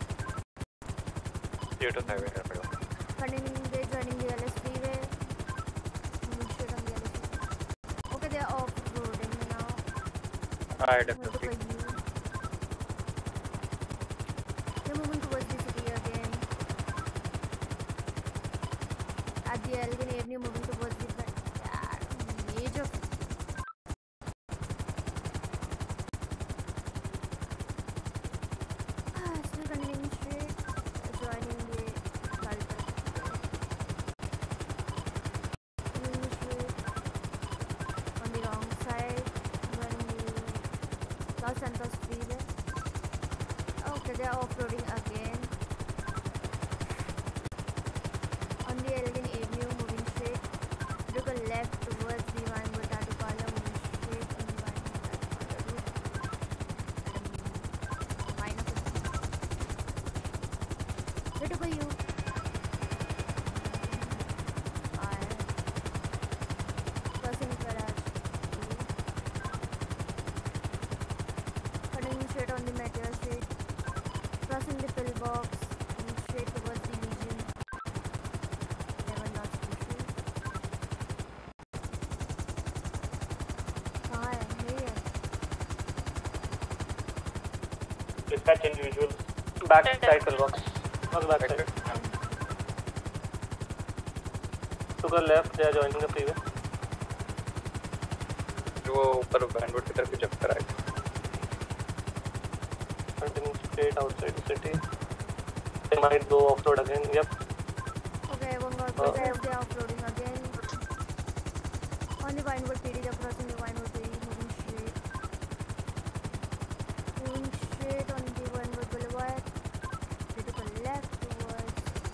[SPEAKER 2] Continuing, they joining the LS freeway. Moving straight on the LS freeway. Okay, they are off-roading now.
[SPEAKER 6] Alright,
[SPEAKER 2] Going to U. They're moving towards the city again. At the Elgin Avenue, moving towards the front. Yeah, major. Still continuing straight, joining the Calcutta. Continuing straight on the wrong side, joining the Los Santos freeway. Okay, they are off-roading again. On the Elgin Avenue, moving straight. Took a left towards the Vinewood Tattoo Parlor, moving straight on the Vinewood Tattoo Parlor route. Minor 50. They took a U. Fire. Crossing garage. Continuing straight on the Meteor Street. Crossing the pillbox. Moving straight towards the Legion. Never not species. Fire. Here.
[SPEAKER 6] Dispatch individuals. Back side pillbox. On the back side. To the left, they are joining the freeway.
[SPEAKER 5] वो ऊपर बैंडवुड की तरफ jump करा है.
[SPEAKER 6] Continuing straight outside the city. They might go off-road again. Yep.
[SPEAKER 2] Okay, one more. They are off-roading again. On the Vinewood PD, they are crossing the Vinewood PD, moving straight. Moving straight on the Vinewood Boulevard. They took a left towards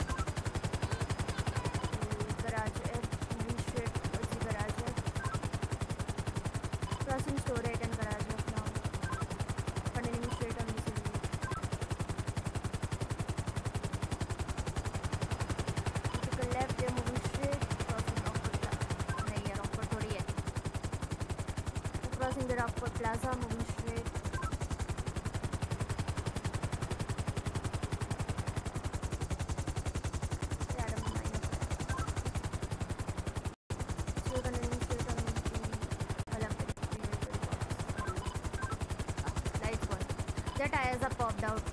[SPEAKER 2] the Garage F, moving straight towards the Garage F. Crossing Storate and Garage F now. Continuing straight on the city. Took a left, they are moving straight, crossing Rockford Plaza. नहीं यार, Rockford थोड़ी है. Crossing the Rockford Plaza, moving straight. Yeah, I'm minor. Still continuing straight on the Olympic Freeway pillbox. Lights gone. Their tires are popped out.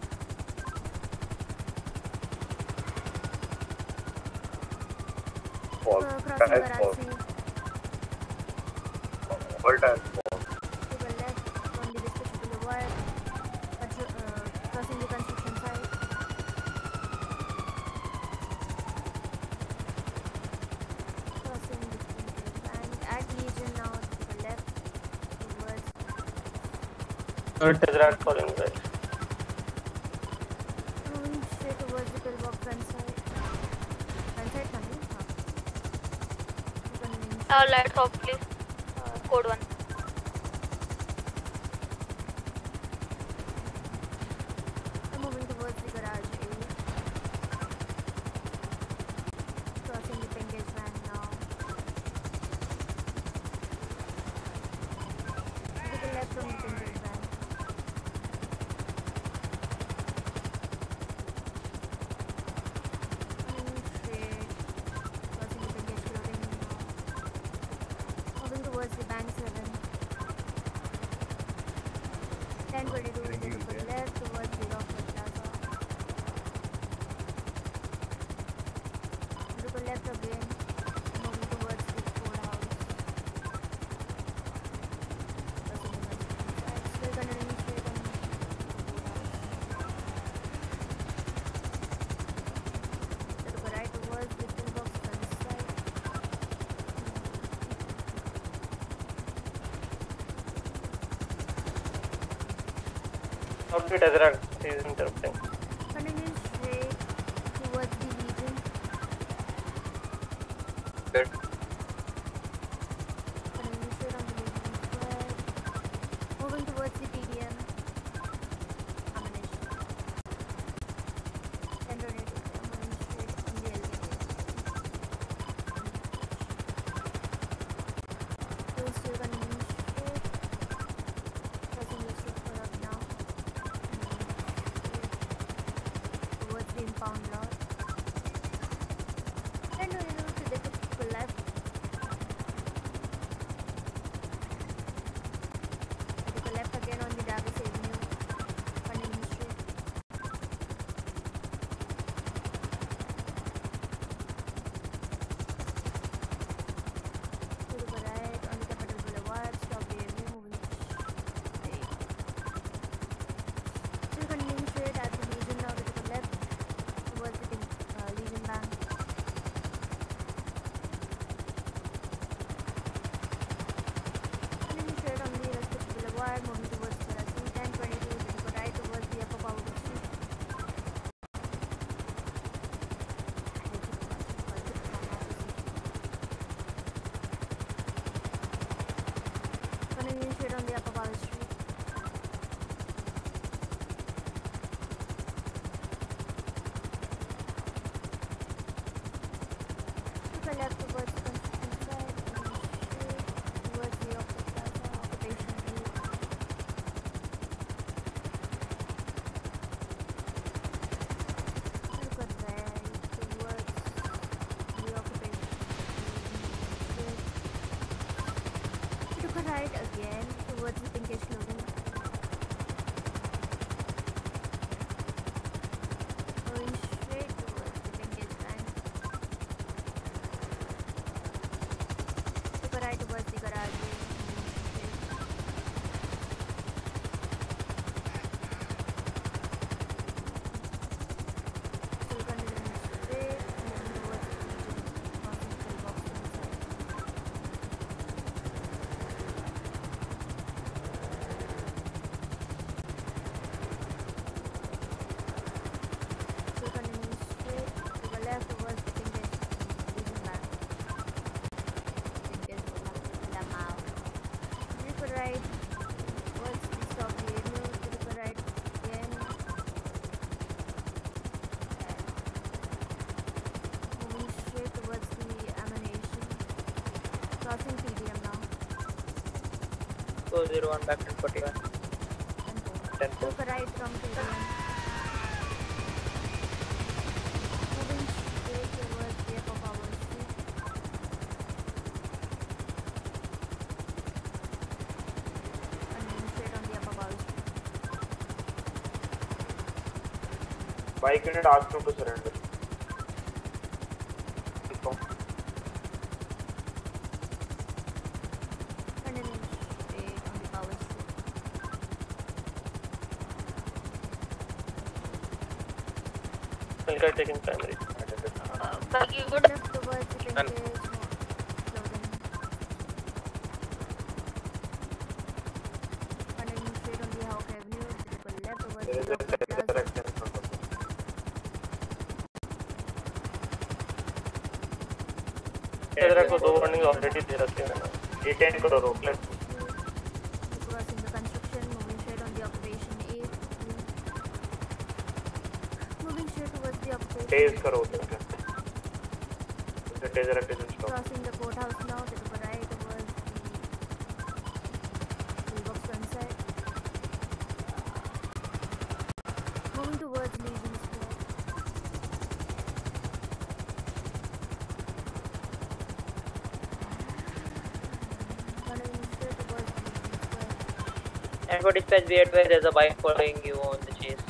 [SPEAKER 2] Crossing Garage C.
[SPEAKER 9] All time.
[SPEAKER 2] To the left on the District Boulevard, crossing the construction site. Crossing the bank at Legion now to the left towards
[SPEAKER 6] Desert following right.
[SPEAKER 2] moving straight towards the pillbox front side. Front side coming?
[SPEAKER 12] Lights off, please. Code 1.
[SPEAKER 2] I'm moving towards the garage A. Crossing the Pingage van now. To the left from the Pingage van. Coming straight. Crossing the Pingage clothing now. Moving towards the Bank 7. 10:22, they took a left towards the Rockford Plaza. Took a left again, moving towards the courthouse. Crossing the Mexican side, still continuing straight on the courthouse. They took a right towards the pillbox front side.
[SPEAKER 6] Okay, Desert is interrupting.
[SPEAKER 2] Continuing straight towards the Legion.
[SPEAKER 13] 401 back to 41. 10 4.
[SPEAKER 2] Took a right from KTM. Moving straight towards the upper power street. And straight on the upper power street.
[SPEAKER 5] Bike unit asked him to surrender.
[SPEAKER 2] Continuing straight on the power street.
[SPEAKER 6] I'll get taking primary.
[SPEAKER 12] Buggy good.
[SPEAKER 2] Left towards the linkage. Clothing. Continuing straight on the Hawk Avenue. Took a left towards the Hawk Plaza.
[SPEAKER 6] इधर को 2 warning already दे रखे हैं मैंने। Detain करो रोक ले।
[SPEAKER 2] Crossing the construction, moving straight on the occupation 8. Moving straight towards the occupation.
[SPEAKER 5] Days करो उधर का। The days are at
[SPEAKER 2] Crossing the courthouse now, they took a right towards the pillbox front side. Moving towards Legion Square. Running straight towards Legion Square.
[SPEAKER 13] And for dispatch, be advised there's a bike following you on the chase.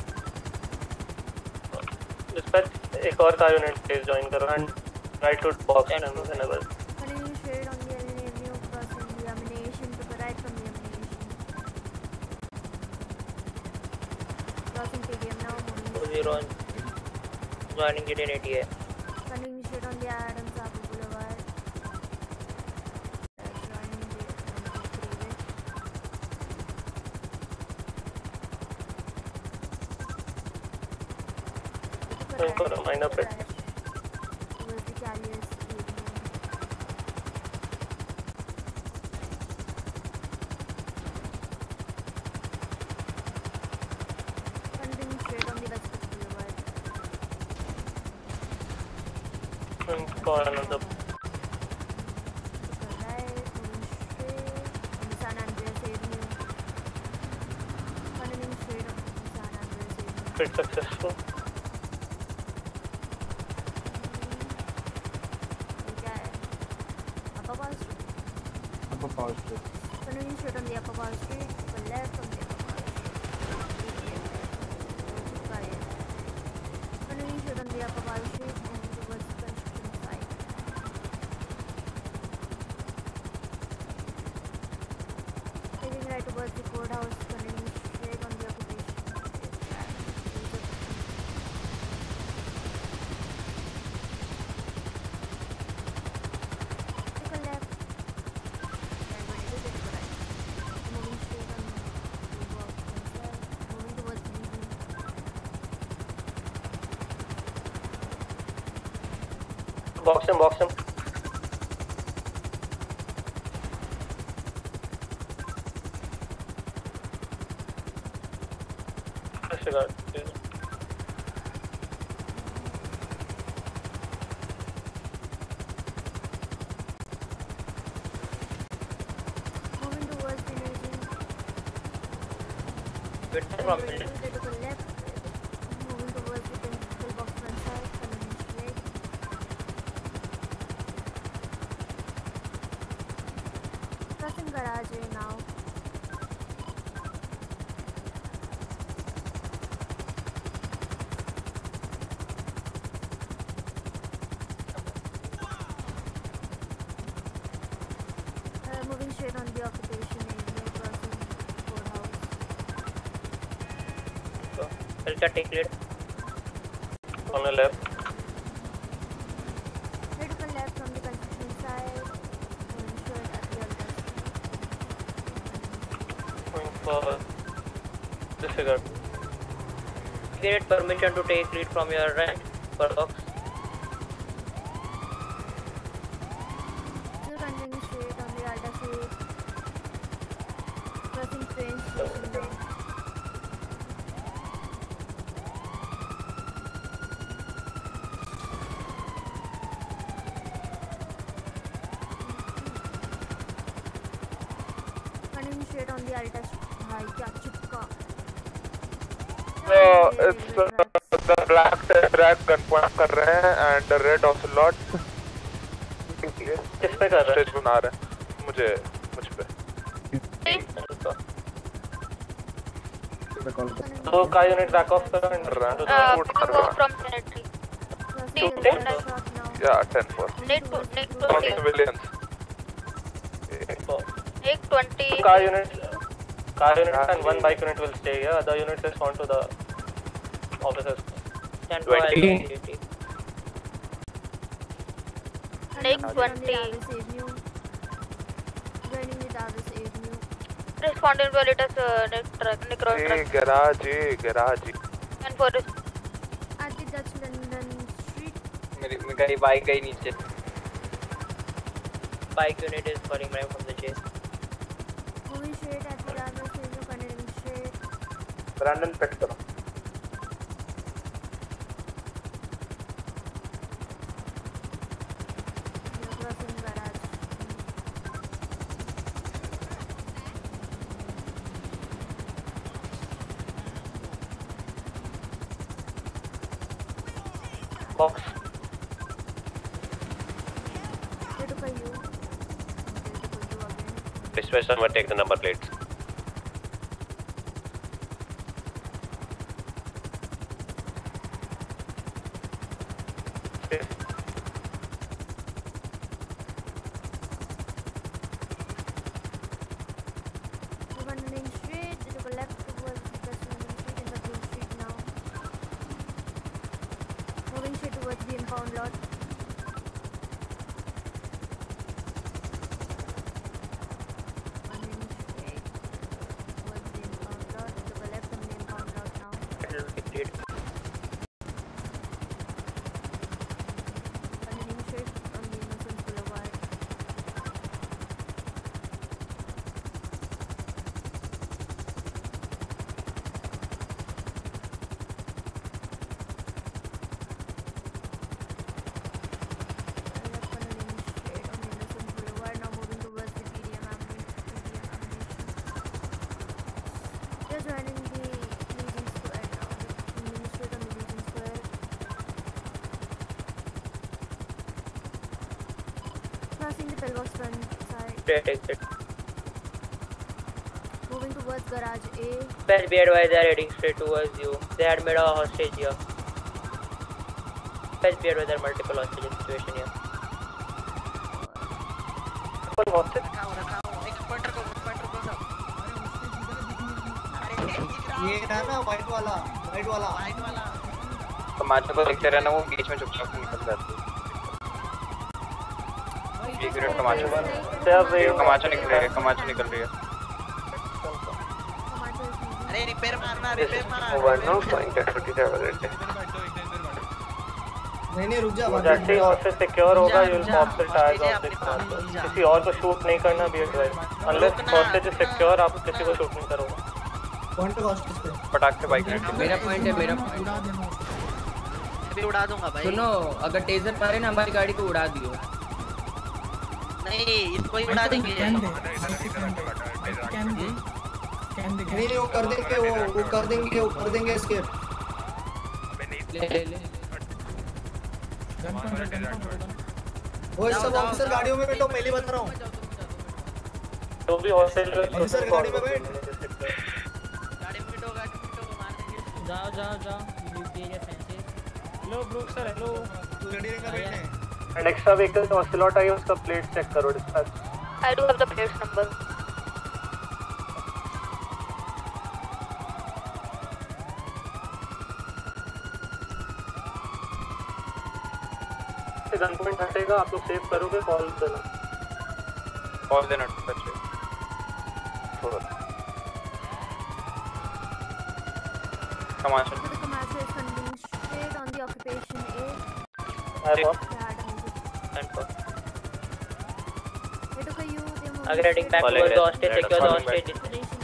[SPEAKER 6] Dispatch एक और car unit please join करो and right to box and enable.
[SPEAKER 2] Continuing straight on the Allen Avenue, crossing the ammunition, took a right from the ammunition. Crossing KTM now, moving
[SPEAKER 13] 201. Joining Gideon ATA.
[SPEAKER 2] continuing straight on the Adams Apple Boulevard. Joining the freeway.
[SPEAKER 6] Going for a minor pit.
[SPEAKER 2] Towards the Callias Avenue. Continuing straight on the Westwood Boulevard.
[SPEAKER 6] Going for another
[SPEAKER 2] Took a right, moving straight on the San Andreas Avenue. Continuing straight on the San Andreas Avenue.
[SPEAKER 6] pit successful.
[SPEAKER 2] ये क्या है? Upper Power Street.
[SPEAKER 11] Upper Power Street.
[SPEAKER 2] Continuing straight on the Upper Power Street, to the left on the Upper Power Street. Continuing straight on the Upper Power Street, moving towards the construction site. Taking right towards the courthouse, continuing straight on the occupation. Take a left. And when it is, take a right. Moving straight on the box themselves, moving towards the Legion.
[SPEAKER 6] Box him. Disregard.
[SPEAKER 2] Moving towards the Legion.
[SPEAKER 13] Wait from
[SPEAKER 2] They
[SPEAKER 13] building.
[SPEAKER 2] took a left. Moving towards the pillbox front side, coming straight. Crossing garage way now. Moving straight on the occupation area, crossing courthouse.
[SPEAKER 13] Delta take lead.
[SPEAKER 6] On the left.
[SPEAKER 2] They took a left from the construction side, moving straight at the other.
[SPEAKER 6] Going for disregard.
[SPEAKER 13] Get permission to take lead from your right per box.
[SPEAKER 2] Still continuing straight on the Alta Street, crossing train station now. Continuing straight straight on the Altus. भाई क्या चिपका.
[SPEAKER 5] It's the black track gunpoint कर रहे हैं and the red ocelot
[SPEAKER 6] किस पे कर रहे हैं?
[SPEAKER 5] स्टेज बना रहे हैं मुझ पे.
[SPEAKER 6] तो का यूनिट बैक ऑफ करो and run to the
[SPEAKER 12] go from cemetery.
[SPEAKER 5] Yeah, 10-4.
[SPEAKER 12] Need to
[SPEAKER 5] Civilians.
[SPEAKER 12] Take 20.
[SPEAKER 6] car unit and one bike unit will stay here. Other units is on to the officers.
[SPEAKER 5] 20.
[SPEAKER 12] Take 20. Responding to latest necro truck.
[SPEAKER 5] Garage.
[SPEAKER 12] And for
[SPEAKER 2] At the Dutch London Street.
[SPEAKER 10] मेरी bike गई नीचे.
[SPEAKER 13] Bike unit is falling right from the chase.
[SPEAKER 2] Moving straight at the Darwin Avenue, continuing straight.
[SPEAKER 11] Brandon pet करो.
[SPEAKER 6] Box.
[SPEAKER 14] Dispatch someone take the number plates.
[SPEAKER 2] Continuing straight, they took a left towards the Dutch London Street in the Green Street now. Moving straight towards the impound lot. Continuing straight towards the impound lot. They took a left from the impound lot now. Continuing straight on the Innocence Boulevard. Just running the Legion Square now. Moving straight on the Legion Square. Crossing the pillbox front side.
[SPEAKER 13] Straight exit.
[SPEAKER 2] Moving towards garage A.
[SPEAKER 13] Best be advised, they are heading straight towards you. They had made a hostage here. Best be advised, there are multiple hostage situation here.
[SPEAKER 6] One hostage.
[SPEAKER 7] ये रहा ना white वाला.
[SPEAKER 10] कमाचो को देखते रहना, वो बीच में चुपचाप निकल जाती है. एक मिनट कमाचो निकल रही है.
[SPEAKER 15] अरे रिपेयर मारना.
[SPEAKER 7] नहीं रुक जा.
[SPEAKER 6] जैसे ही हॉस्टेज सिक्योर होगा you will pop the tyres off this car. किसी और को शूट नहीं करना be advise. Unless hostage is secure आप किसी को शूट नहीं करोगे.
[SPEAKER 7] पॉइंट पे हॉस्टेज पे
[SPEAKER 10] पटाख से बाइक
[SPEAKER 8] मेरा पॉइंट है.
[SPEAKER 15] अभी उड़ा दूंगा भाई.
[SPEAKER 8] सुनो, अगर टेजर मारे ना हमारी गाड़ी को उड़ा दियो.
[SPEAKER 15] नहीं इसको ही उड़ा देंगे.
[SPEAKER 7] नहीं वो कर देंगे एस्केप.
[SPEAKER 8] ले
[SPEAKER 7] वो सब ऑफिसर गाड़ियों में बैठो. पहले बता रहा हूँ.
[SPEAKER 6] तो भी हॉस्टेज
[SPEAKER 7] ऑफिसर गाड़ी में बैठ.
[SPEAKER 15] जाओ.
[SPEAKER 16] Hello Brook sir. Hello.
[SPEAKER 6] Next vehicle तो ऑसिलॉट आई है, उसका प्लेट चेक करो. Dispatch.
[SPEAKER 12] I do have the plate number.
[SPEAKER 6] Gun point हटेगा, आप लोग सेव करोगे. कॉल देना.
[SPEAKER 10] Camacho.
[SPEAKER 2] The Camacho is continuing straight on the occupation A. They took a U. They're moving
[SPEAKER 13] Again heading back towards the hostage. Secure the hostage.
[SPEAKER 2] They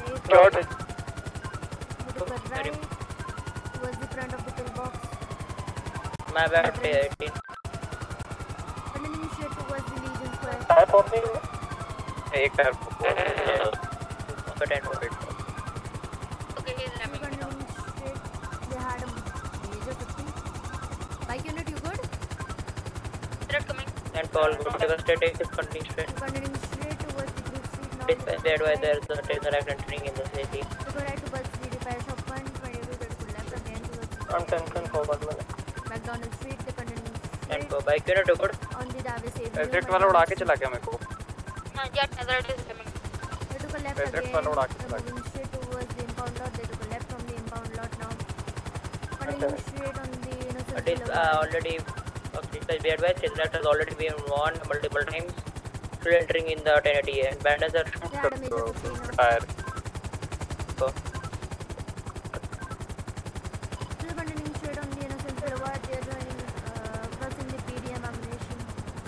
[SPEAKER 2] took a right towards the front of the pillbox.
[SPEAKER 13] My bad. 18.
[SPEAKER 2] Continuing straight towards the Legion Square.
[SPEAKER 10] एक tyre
[SPEAKER 13] पर 10 for it.
[SPEAKER 12] Okay, he's ramming it down.
[SPEAKER 2] They had a major 50. Bike unit, you good?
[SPEAKER 12] Threat coming.
[SPEAKER 13] And for all good, take a straight exit, continue straight.
[SPEAKER 2] Continuing straight towards the group street now.
[SPEAKER 13] Dispatch the advise there's a taser act entering in the city.
[SPEAKER 2] To go right towards the repair shop 122 to left again towards
[SPEAKER 6] I'm 10 forward में.
[SPEAKER 2] McDonald Street, the continuing
[SPEAKER 13] And
[SPEAKER 2] straight
[SPEAKER 13] for bike unit, good.
[SPEAKER 2] on the Davis Avenue.
[SPEAKER 10] Exit वाला उड़ा के चला गया मेरे को
[SPEAKER 12] Yeah, Netherlands is coming.
[SPEAKER 2] They took a left
[SPEAKER 10] exit
[SPEAKER 2] again.
[SPEAKER 10] वाला उड़ा के
[SPEAKER 2] They're
[SPEAKER 10] चला गया
[SPEAKER 2] moving straight towards the impound lot. They took a left from the impound lot now. Continuing straight on the Innocent
[SPEAKER 13] It is
[SPEAKER 2] Boulevard.
[SPEAKER 13] already dispatch be advised taser act has already been warned multiple times. Still entering in the 1080 and bandits are
[SPEAKER 2] They had a major 50 now.
[SPEAKER 10] Tyre
[SPEAKER 13] so
[SPEAKER 2] Still continuing straight on the Innocent Boulevard. They are joining, crossing the PDM ammunition.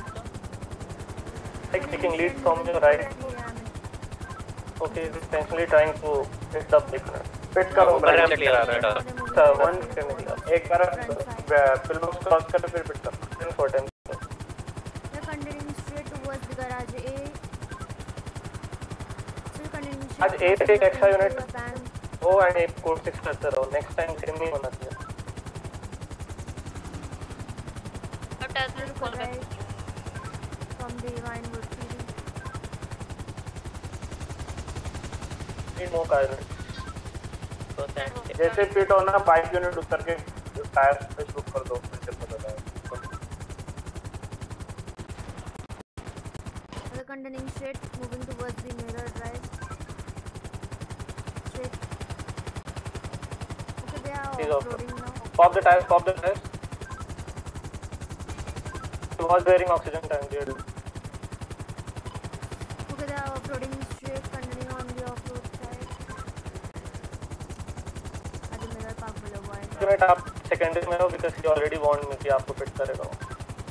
[SPEAKER 6] Like taking lead from your right. Okay, he's intentionally trying to hit the bike unit. Pit करो
[SPEAKER 10] बराबर check करा रहा है
[SPEAKER 6] sir 1 एक बार film cross कर फिर पिट कर 10 for 10.
[SPEAKER 2] They're continuing straight towards the garage A. Still continuing
[SPEAKER 6] आज
[SPEAKER 2] straight.
[SPEAKER 6] A take extra unit.
[SPEAKER 2] Van.
[SPEAKER 6] Oh and A code 6 करते रहो. Next time same नहीं होना चाहिए.
[SPEAKER 12] But as
[SPEAKER 2] Still
[SPEAKER 12] well,
[SPEAKER 2] right from the Vinewood PD.
[SPEAKER 6] Need more car unit.
[SPEAKER 13] so that
[SPEAKER 6] जैसे पिट होना bike unit उतर के टायर पे शुरू कर दो मुझे पता है.
[SPEAKER 2] They're continuing straight, moving towards the mirror drive. Straight. Okay, they are
[SPEAKER 6] He's off.
[SPEAKER 2] off-roading now.
[SPEAKER 6] Pop the tires, pop the tires. He was wearing oxygen tank, dude.
[SPEAKER 2] Okay, they are off-roading straight, continuing on the off-road side. At the Mirror Park Boulevard.
[SPEAKER 6] Unit आप secondary में हो because he already warned me कि आपको पिट करेगा वो.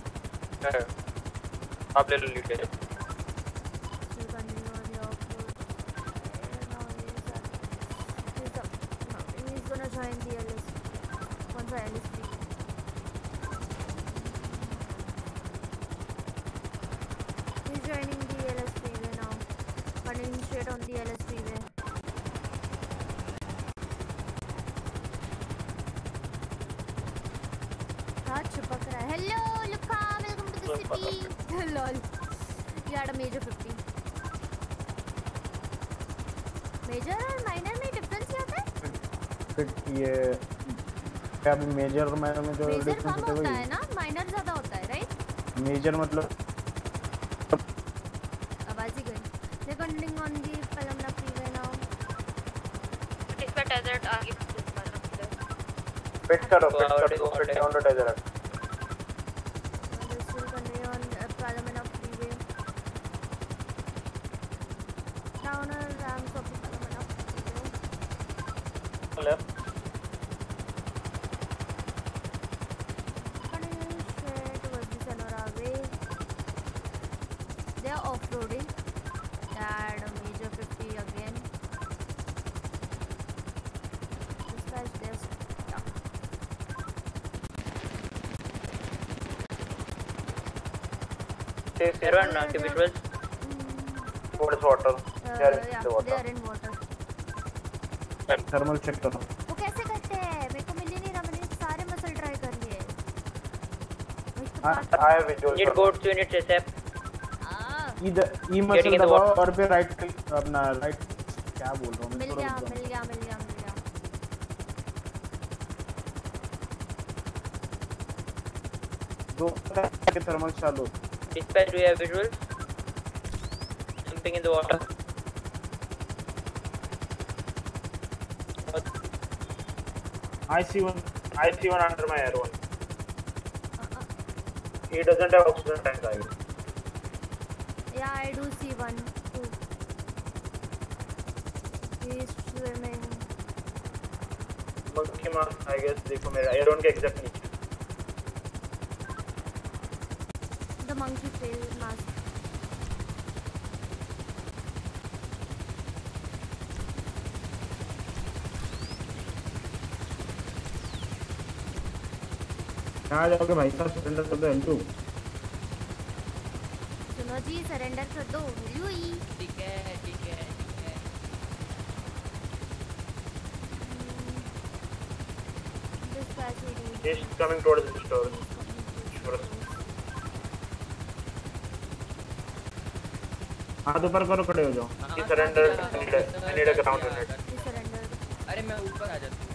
[SPEAKER 10] आप ले लो lead ले लो
[SPEAKER 2] Still continuing on the off-road side. Now he's gonna join the LS. Once the LS free. He's joining the LS freeway now. Continuing straight on the LS freeway. हाँ चिपक रहा है. Hello, Luca. Welcome to the city. Lol. You had a major 50. Major और minor में difference क्या होता है?
[SPEAKER 11] फिर ये क्या भी मेजर और माइनर में जो
[SPEAKER 2] Major
[SPEAKER 11] डिफरेंस
[SPEAKER 2] कम
[SPEAKER 11] होता
[SPEAKER 2] होता
[SPEAKER 11] है
[SPEAKER 2] है ना, minor ज़्यादा होता है, right?
[SPEAKER 11] मेजर मतलब
[SPEAKER 2] आवाज़ ही गई. They're continuing on the Palomna freeway now.
[SPEAKER 12] dispatch desert आगे
[SPEAKER 6] पिट करो
[SPEAKER 13] So
[SPEAKER 6] पिट
[SPEAKER 13] already
[SPEAKER 6] करो
[SPEAKER 13] over
[SPEAKER 6] pit
[SPEAKER 13] there.
[SPEAKER 6] on the tire.
[SPEAKER 2] They're still continuing on Palomna freeway. Downer ramps of the Palomna freeway.
[SPEAKER 6] Left.
[SPEAKER 2] Continuing straight towards the Sonora Way. They are off-roading. They had a major 50 again. Dispatch their stuff.
[SPEAKER 6] Chase
[SPEAKER 13] everyone keep visuals.
[SPEAKER 6] What is water? They are in
[SPEAKER 2] Yeah,
[SPEAKER 6] the
[SPEAKER 2] they
[SPEAKER 6] water.
[SPEAKER 2] are in water.
[SPEAKER 11] Thermal check करो.
[SPEAKER 2] वो कैसे करते हैं? मेरे को मिल ही नहीं रहा. मैंने सारे मसल ट्राई कर लिए. वही तो बात.
[SPEAKER 6] I have visual.
[SPEAKER 13] Need boats units ASAP.
[SPEAKER 11] इधर ई
[SPEAKER 13] Getting
[SPEAKER 11] मसल
[SPEAKER 13] in the
[SPEAKER 11] दबाओ
[SPEAKER 13] water.
[SPEAKER 11] और फिर राइट क्लिक अपना राइट क्या बोल रहा हूँ
[SPEAKER 2] मिल गया, मिल गया, मिल गया, मिल गया.
[SPEAKER 11] दो के थर्मल चालू.
[SPEAKER 13] Dispatch, do you have visuals? Jumping in the water.
[SPEAKER 11] I see one under my air one.
[SPEAKER 6] He doesn't have oxygen tank, I guess.
[SPEAKER 2] Yeah, I do see one too. He is swimming.
[SPEAKER 6] Monkey mask, I guess. देखो मेरा air one के exact नीचे.
[SPEAKER 2] The monkey tail mask.
[SPEAKER 11] कहाँ जाओगे भाई साहब? Surrender कर दो L2.
[SPEAKER 2] सुनो जी, सरेंडर कर दो. यूई.
[SPEAKER 15] ठीक है ठीक है ठीक है
[SPEAKER 11] He's coming towards the store. हाथ ऊपर करो, खड़े हो जाओ. He surrendered. I need a ground unit.
[SPEAKER 15] अरे मैं ऊपर आ जाता हूँ.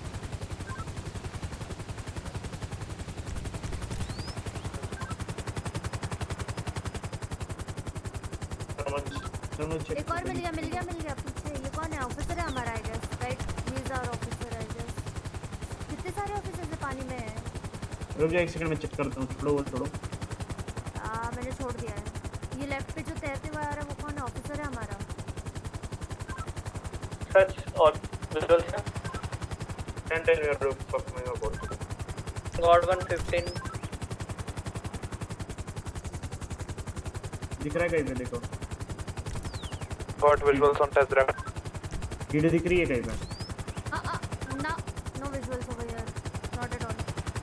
[SPEAKER 2] एक और मिल गया पीछे. ये कौन है? ऑफिसर है हमारा, I guess. Right, he is our officer, I guess. कितने सारे ऑफिसर्स है पानी में?
[SPEAKER 11] रुक जा, एक सेकंड में चेक करता हूँ. छोड़ो.
[SPEAKER 2] मैंने छोड़ दिया है. ये लेफ्ट पे जो तैरते हुए आ रहा है वो कौन है? ऑफिसर है हमारा.
[SPEAKER 6] सच और विजुअल से
[SPEAKER 11] 10 your group of mega board.
[SPEAKER 6] गॉड 115
[SPEAKER 11] दिख रहा है कहीं पे? देखो.
[SPEAKER 5] Got visuals on Tezra.
[SPEAKER 11] कीड़े दिख रही है कहीं पे?
[SPEAKER 2] No visuals over here. Not at all.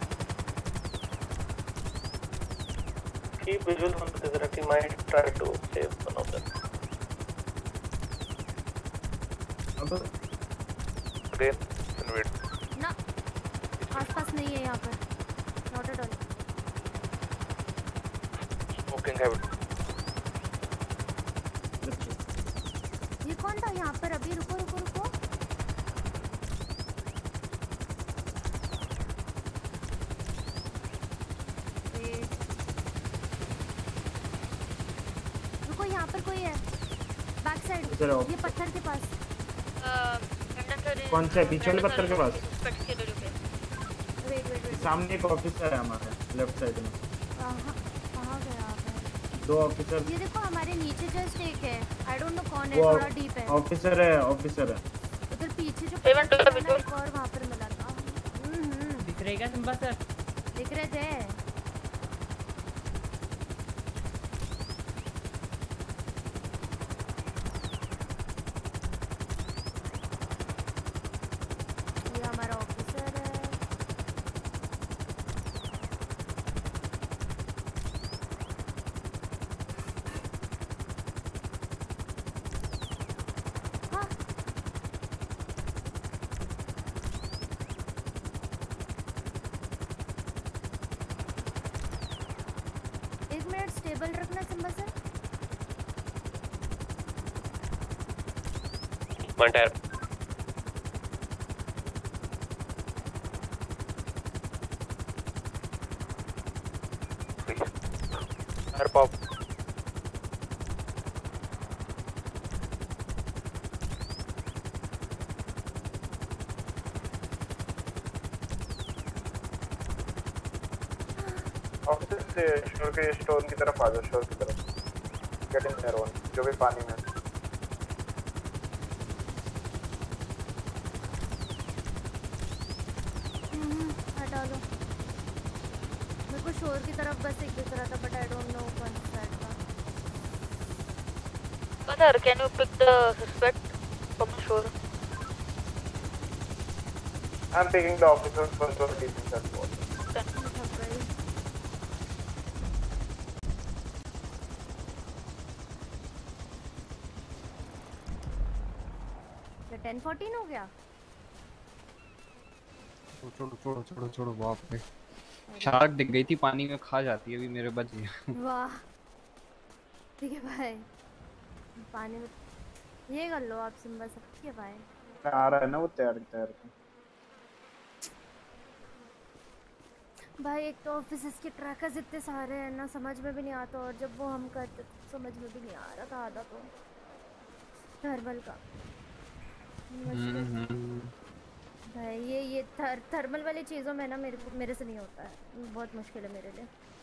[SPEAKER 6] Keep visuals on Tezra. He might try to save one of them.
[SPEAKER 11] अब
[SPEAKER 5] Again, invade.
[SPEAKER 2] ना आसपास नहीं है यहाँ पर. Not at all.
[SPEAKER 5] Smoking heavy.
[SPEAKER 2] ये कौन था यहाँ पर? अभी रुको. रुको, यहाँ पर कोई है. बैक साइड, ये पत्थर के पास.
[SPEAKER 11] कौन सा? पीछे वाले पत्थर के पास.
[SPEAKER 2] वेट.
[SPEAKER 11] सामने एक ऑफिसर है हमारे लेफ्ट साइड में.
[SPEAKER 2] कहाँ गया आप?
[SPEAKER 11] 2 ऑफिसर.
[SPEAKER 2] ये देखो हमारे नीचे जस्ट एक है. आई डोंट नो कौन है, थोड़ा डीप है.
[SPEAKER 11] ऑफिसर है.
[SPEAKER 2] उधर पीछे जो एक और वहाँ पर मिला था.
[SPEAKER 16] दिख रहेगा सिंबा सर?
[SPEAKER 2] दिख रहे थे. ये हमारा ऑफिसर है. स्टेबल रखना Simba sir.
[SPEAKER 10] One tire.
[SPEAKER 5] Air pop.
[SPEAKER 11] Officer से शोर के स्टोर की तरफ आ जाओ. शोर की तरफ. Get in there one. जो भी पानी में.
[SPEAKER 2] हटा लो. मेरे को शोर की तरफ बस एक दिख रहा था, बट आई डोंट नो कौन सा साइड था.
[SPEAKER 12] Sir, can you pick the suspect from the shore?
[SPEAKER 11] I'm taking the officers for the keeping that wall.
[SPEAKER 2] ये 10-14 हो गया.
[SPEAKER 14] छोड़ो बाप रे. शार्क दिख गई थी पानी में, खा जाती है. अभी मेरे बच गया.
[SPEAKER 2] वाह, ठीक है भाई. पानी में ये कर लो आप सिंबा सब. ठीक है भाई.
[SPEAKER 11] आ रहा है ना वो तैयार के.
[SPEAKER 2] भाई एक तो ऑफिसर्स के ट्रैकर्स इतने सारे हैं ना, समझ में भी नहीं आता. और जब वो हम करते तो समझ में भी नहीं आ रहा था आधा. तो थर्मल का भाई ये थर्मल वाली चीज़ों में ना मेरे से नहीं होता है. बहुत मुश्किल है मेरे लिए.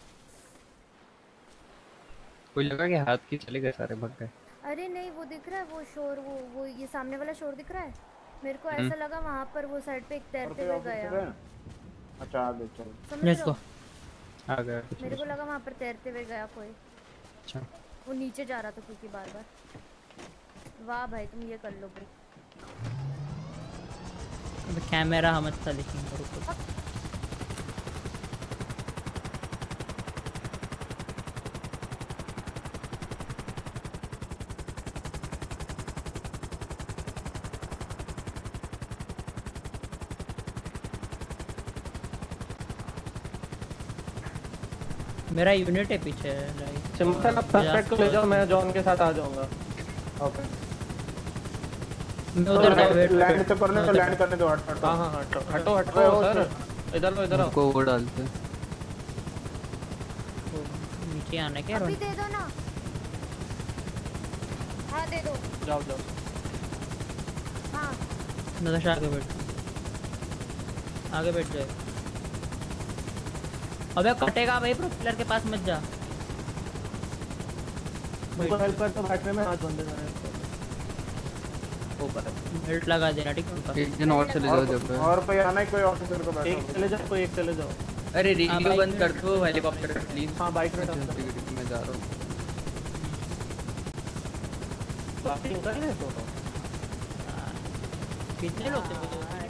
[SPEAKER 14] कोई लगा कि हाथ की चले गए सारे, भग गए.
[SPEAKER 2] अरे नहीं, वो दिख रहा है वो शोर. वो ये सामने वाला शोर दिख रहा है मेरे को. ऐसा लगा वहाँ पर वो साइड पे एक तैरते हुए गया.
[SPEAKER 11] अच्छा आ गए. चलो
[SPEAKER 2] समझ लो.
[SPEAKER 14] आ गया.
[SPEAKER 2] मेरे को लगा वहाँ पर तैरते हुए गया कोई.
[SPEAKER 14] अच्छा.
[SPEAKER 2] वो नीचे जा रहा था क्योंकि बार. वाह भाई, तुम ये कर लो ब्रेक.
[SPEAKER 16] कैमरा हम अच्छा लिखेंगे. मेरा यूनिट है पीछे राइट।
[SPEAKER 6] सिंपल आप सस्पेक्ट को ले जाओ, मैं जॉन के साथ आ जाऊंगा। ओके
[SPEAKER 16] मैं उधर
[SPEAKER 11] लैंड तो करने तो लैंड करने दो। हटो
[SPEAKER 6] हाँ हटो सर, इधर लो इधर
[SPEAKER 14] को वो डालते हैं।
[SPEAKER 16] नीचे आने के
[SPEAKER 2] अभी दे दो ना। हाँ दे दो।
[SPEAKER 6] जाओ
[SPEAKER 2] हाँ
[SPEAKER 16] नताशा आगे बैठ जाए। अबे कटेगा भाई, प्रोपेलर के पास मत जा।
[SPEAKER 6] मुझको हेल्प कर तो बैठने में हाथ बंद है।
[SPEAKER 16] ऊपर बेल्ट लगा देना ठीक है।
[SPEAKER 14] एक जन और चले जाओ जब
[SPEAKER 11] और कोई आना है, कोई ऑफिसर को बैठो।
[SPEAKER 6] एक चले जाओ, कोई एक चले जाओ।
[SPEAKER 14] अरे रेडियो बंद कर दो हेलीकॉप्टर प्लीज।
[SPEAKER 6] हाँ बाइक में
[SPEAKER 14] मैं जा रहा हूँ।
[SPEAKER 6] बाकी उतर ले तो
[SPEAKER 16] कितने लोग थे मुझे नहीं पता।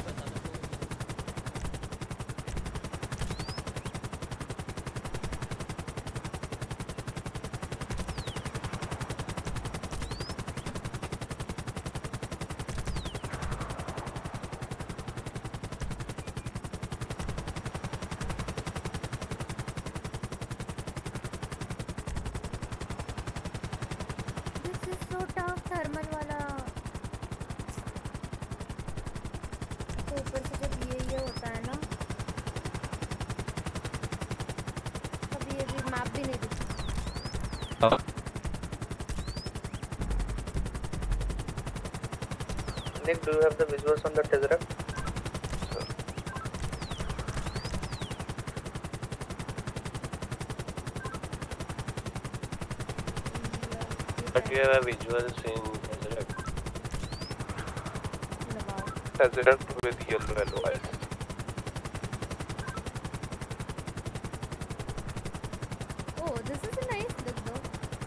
[SPEAKER 2] थर्मल वाला तो ऊपर से जब ये होता है ना, तब ये भी मैप भी नहीं दिखता।
[SPEAKER 5] Nick, do you have the visuals on the Tesseract?
[SPEAKER 3] But you have visuals in Tesseract.
[SPEAKER 5] Tesseract with yellow eyes.
[SPEAKER 2] Oh, this is a nice look though.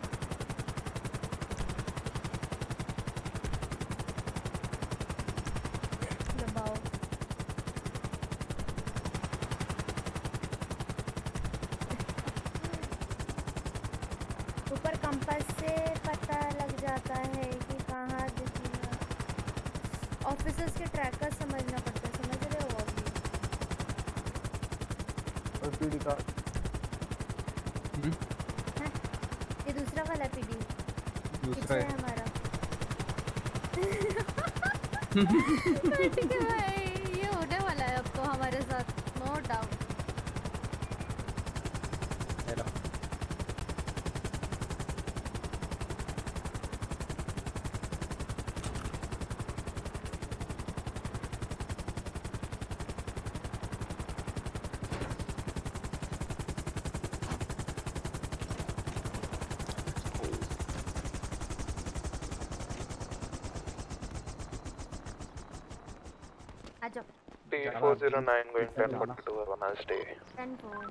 [SPEAKER 2] दबाओ। ऊपर कंपास से पता लग जाता है कि कहाँ दिखेगा। ऑफिसर्स के ट्रैकर समझना पड़ता है, समझ रहे हो अभी?
[SPEAKER 11] और पीडी कार्ड
[SPEAKER 2] ये दूसरा वाला पीडी
[SPEAKER 14] दूसरा है
[SPEAKER 2] हमारा। ठीक है भाई, ये होने वाला है अब तो हमारे साथ, no doubt.
[SPEAKER 5] T409 going 1042, have a nice day.
[SPEAKER 2] 10-4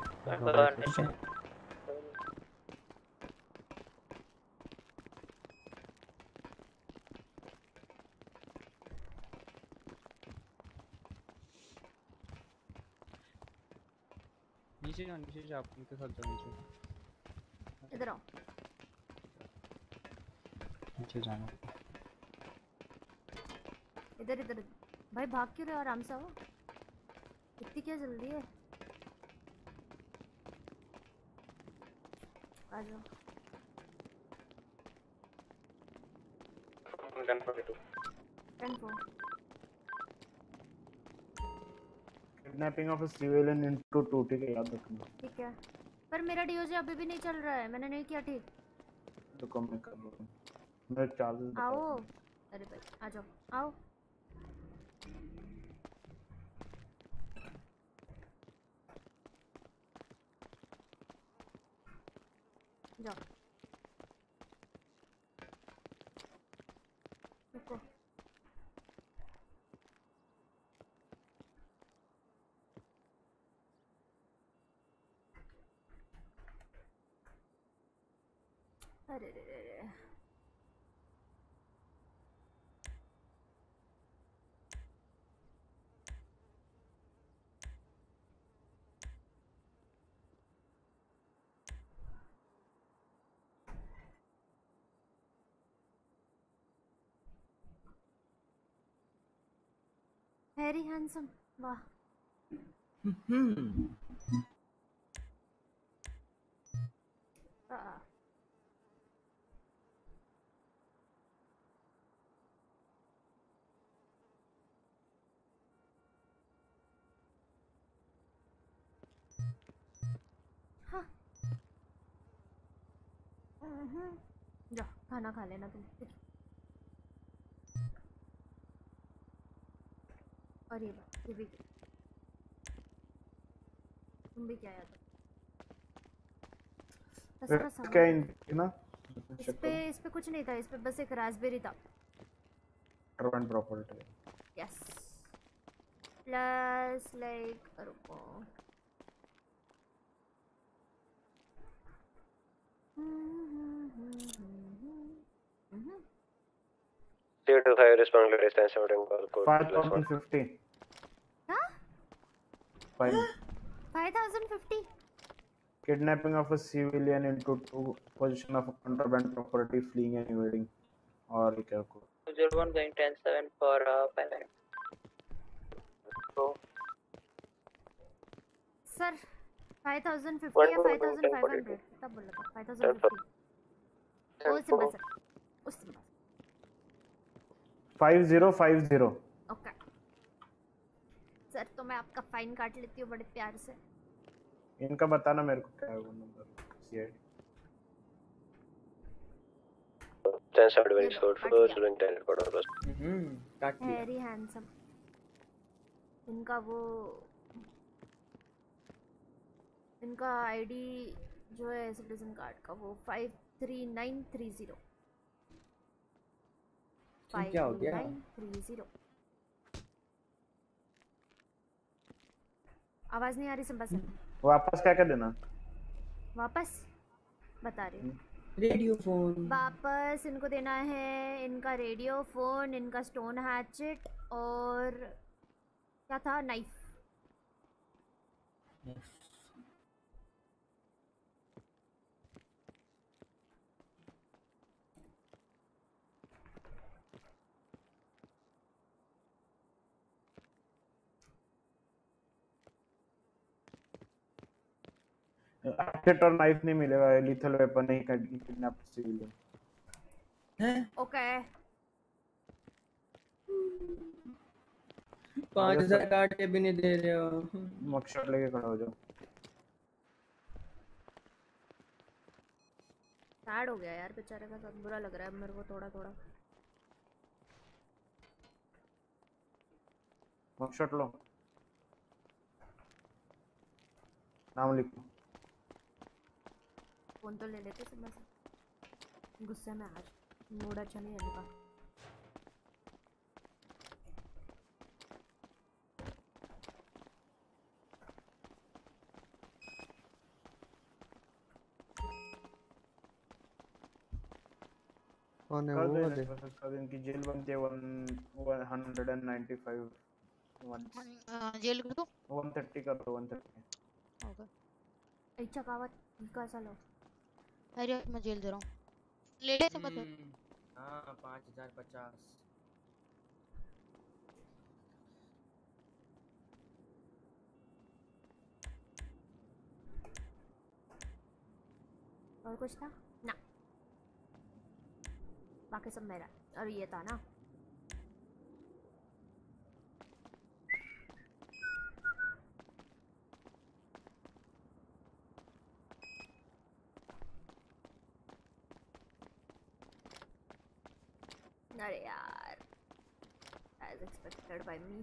[SPEAKER 14] नीचे जा आप उनके साथ जाओ नीचे।
[SPEAKER 2] इधर आओ।
[SPEAKER 14] नीचे जाना
[SPEAKER 2] इधर इधर भाई, भाग क्यों रहे हो? आराम से आओ, इतनी क्या जल्दी है? आ जाओ।
[SPEAKER 11] 1042
[SPEAKER 2] 10-4
[SPEAKER 11] kidnapping of a civilian into 2, ठीक है, याद रखना।
[SPEAKER 2] ठीक है, पर मेरा डीओजी अभी भी नहीं चल रहा है, मैंने नहीं किया ठीक।
[SPEAKER 11] तो कम मैं कर दूंगा, मैं चार्जेस
[SPEAKER 2] आओ। अरे भाई आ जाओ, आओ। जाओ, रुको। अरे रे रे रे। वेरी हैंडसम, वाह। हाँ। हाँ। जा खाना खा लेना तुम। और ये भी तुम भी क्या याद
[SPEAKER 11] क्या ना
[SPEAKER 2] इस पे कुछ नहीं था, इस पे बस एक रास्पबेरी था।
[SPEAKER 11] Turban property
[SPEAKER 2] yes plus like रुको
[SPEAKER 17] to high respond distance shooting call code
[SPEAKER 11] 5050
[SPEAKER 2] हाँ 5050
[SPEAKER 11] kidnapping of a civilian into possession of a contraband property, fleeing and evading, or क्या को
[SPEAKER 13] 01 going 10-7 for 5 minutes.
[SPEAKER 2] सर 5050 या 5500 तब बोला था 5050 वो सिंबल सर उस सिंबल
[SPEAKER 11] 5050
[SPEAKER 2] ओके सर तो मैं आपका फाइन काट लेती हूँ बड़े प्यार से।
[SPEAKER 11] इनका बताना मेरे को क्या है वो number CID
[SPEAKER 17] 10-7 very short for doing 10 record or bus
[SPEAKER 2] very handsome इनका वो इनका आईडी जो है सिटीजन कार्ड का वो 53930
[SPEAKER 8] क्या हो गया
[SPEAKER 2] 53930 आवाज नहीं आ रही सिंबा से
[SPEAKER 11] वापस क्या देना
[SPEAKER 2] वापस बता रही हूँ
[SPEAKER 8] रेडियो फोन
[SPEAKER 2] वापस इनको देना है इनका रेडियो फोन इनका स्टोन हैचेट और क्या था नाइफ
[SPEAKER 11] हैचेट और नाइफ नहीं मिलेगा लीथल वेपन नहीं किडनैप सिविलियन
[SPEAKER 2] ओके
[SPEAKER 8] 5000 काट के भी नहीं दे रहे हो
[SPEAKER 11] मकसद लेके खड़ा हो जाओ
[SPEAKER 2] सैड हो गया यार बेचारे का साथ बुरा लग रहा है मेरे को थोड़ा थोड़ा
[SPEAKER 11] मकसद लो नाम लिखो
[SPEAKER 2] फोन तो ले लेते समय से गुस्से में आज मूड अच्छा नहीं है इनका
[SPEAKER 7] कौन है
[SPEAKER 11] कर
[SPEAKER 7] वो
[SPEAKER 11] दो
[SPEAKER 7] वाले
[SPEAKER 11] कर इनकी जेल बनती है 195
[SPEAKER 18] जेल कर दो
[SPEAKER 11] 130 कर दो 130
[SPEAKER 18] ओके
[SPEAKER 2] अच्छा कावत का चलो
[SPEAKER 18] अरे मैं जेल दे रहा हूँ ले ले से बता
[SPEAKER 8] हाँ 5050
[SPEAKER 2] और कुछ था ना बाकी सब मेरा और ये था ना अरे यार as expected by me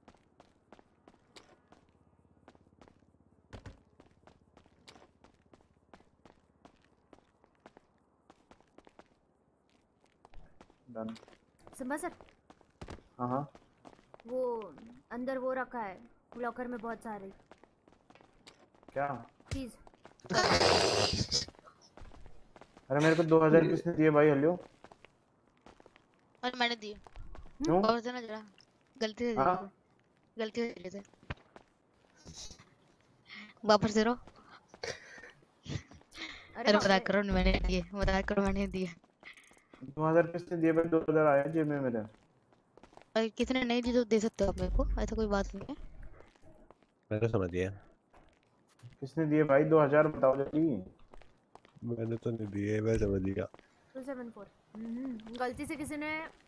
[SPEAKER 11] done
[SPEAKER 2] Simba sir
[SPEAKER 11] हाँ
[SPEAKER 2] वो अंदर वो रखा है लॉकर में बहुत सारे
[SPEAKER 11] क्या
[SPEAKER 2] चीज
[SPEAKER 11] अरे मेरे को 2000 किसने दिए भाई हलियो
[SPEAKER 18] और मैंने दिए
[SPEAKER 11] क्यों
[SPEAKER 18] और देना जरा गलती से
[SPEAKER 11] हाँ?
[SPEAKER 18] गलती से दे दे वापस दे रहा अरे मजाक करो मैंने दिए
[SPEAKER 11] 2000 किसने दिए भाई 2000 आया जेब में मेरे
[SPEAKER 18] और कितने नहीं दिए तो दे सकते हो आप मेरे को ऐसा कोई बात नहीं है
[SPEAKER 3] मैं तो समझ गया
[SPEAKER 11] किसने दिए भाई 2000 बताओ जल्दी
[SPEAKER 3] मैंने तो नहीं दिए, मैं समझ गया।
[SPEAKER 2] 274 गलती से किसी ने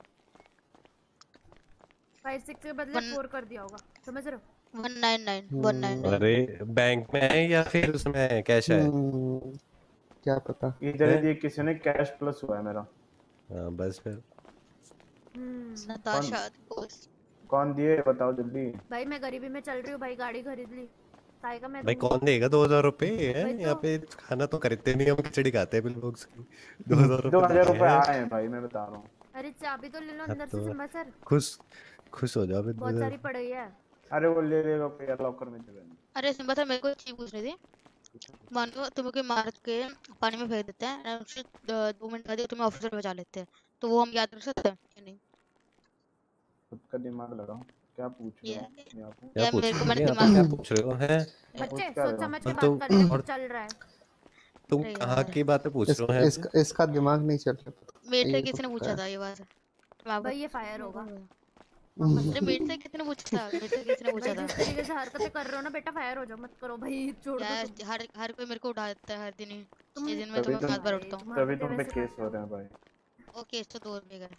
[SPEAKER 2] 56 के बदले 4 कर दिया होगा, समझ रहे हो?
[SPEAKER 18] 199
[SPEAKER 3] अरे बैंक में है या फिर उसमें कैश है?
[SPEAKER 7] क्या पता।
[SPEAKER 11] इधर दिए किसी ने, कैश प्लस हुआ है मेरा।
[SPEAKER 3] हाँ बस फिर।
[SPEAKER 18] नताशा
[SPEAKER 11] कौन दिए बताओ जल्दी।
[SPEAKER 2] भाई मैं गरीबी में चल रही हूँ भाई, गाड़ी खरीद ली काय का मैं
[SPEAKER 3] भाई
[SPEAKER 2] दूंगी।
[SPEAKER 3] कौन देगा 2000 रुपए?
[SPEAKER 2] वही तो।
[SPEAKER 3] यहाँ पे खाना तो खरीदते नहीं हम, खिचड़ी खाते हैं बिल बॉक्स की। 2000 रुपए
[SPEAKER 11] 2000 रुपए आए हैं भाई, मैं बता रहा हूँ।
[SPEAKER 2] अरे चाबी तो ले लो
[SPEAKER 3] अब
[SPEAKER 2] अंदर से
[SPEAKER 3] तो
[SPEAKER 2] सिम्बा सर,
[SPEAKER 3] खुश हो जाओ फिर।
[SPEAKER 2] बहुत सारी पड़ी है।
[SPEAKER 11] अरे वो ले लेगा कोई, लॉकर में जगह नहीं।
[SPEAKER 18] अरे सिम्बा सर मेरे को एक चीज पूछ रही थी। मानो तुम्हें कोई मार के पानी में फेंक देते हैं, उससे 2 मिनट बाद तुम्हें ऑफिसर बचा लेते हैं, तो वो हम याद रख सकते हैं या नहीं?
[SPEAKER 11] खुद का दिमाग लगाओ, क्या पूछ रहे हो?
[SPEAKER 3] क्या पूछ
[SPEAKER 18] मेरे को मैंने
[SPEAKER 3] रहे
[SPEAKER 18] दिमाग
[SPEAKER 3] क्या पूछ रहे हो हैं?
[SPEAKER 2] बच्चे सोच समझ के
[SPEAKER 3] और
[SPEAKER 2] बात
[SPEAKER 3] तुम
[SPEAKER 2] करते हैं,
[SPEAKER 3] और
[SPEAKER 2] चल रहा है।
[SPEAKER 3] तुम कहाँ की बातें पूछ रहे हो हैं?
[SPEAKER 7] इसका दिमाग नहीं चल रहा।
[SPEAKER 18] मेरे से किसी ने पूछा था ये बात।
[SPEAKER 2] भाई ये फायर होगा।
[SPEAKER 18] अरे मेरे से किसी ने पूछा था, मेरे से किसी ने पूछा
[SPEAKER 2] भाई
[SPEAKER 18] था।
[SPEAKER 2] जिस तरीके से हरकतें कर रहे हो ना बेटा, फायर हो जाओ, मत करो भाई, छोड़ दो तुम।
[SPEAKER 18] हर कोई मेरे को उठा देता है हर दिन ही। ये दिन में
[SPEAKER 11] तभी
[SPEAKER 18] तुम्हें 5 बार उठता हूँ।
[SPEAKER 11] तभी तुम पे केस हो रहे हैं भाई।
[SPEAKER 18] ओके तो 2 रुपए का।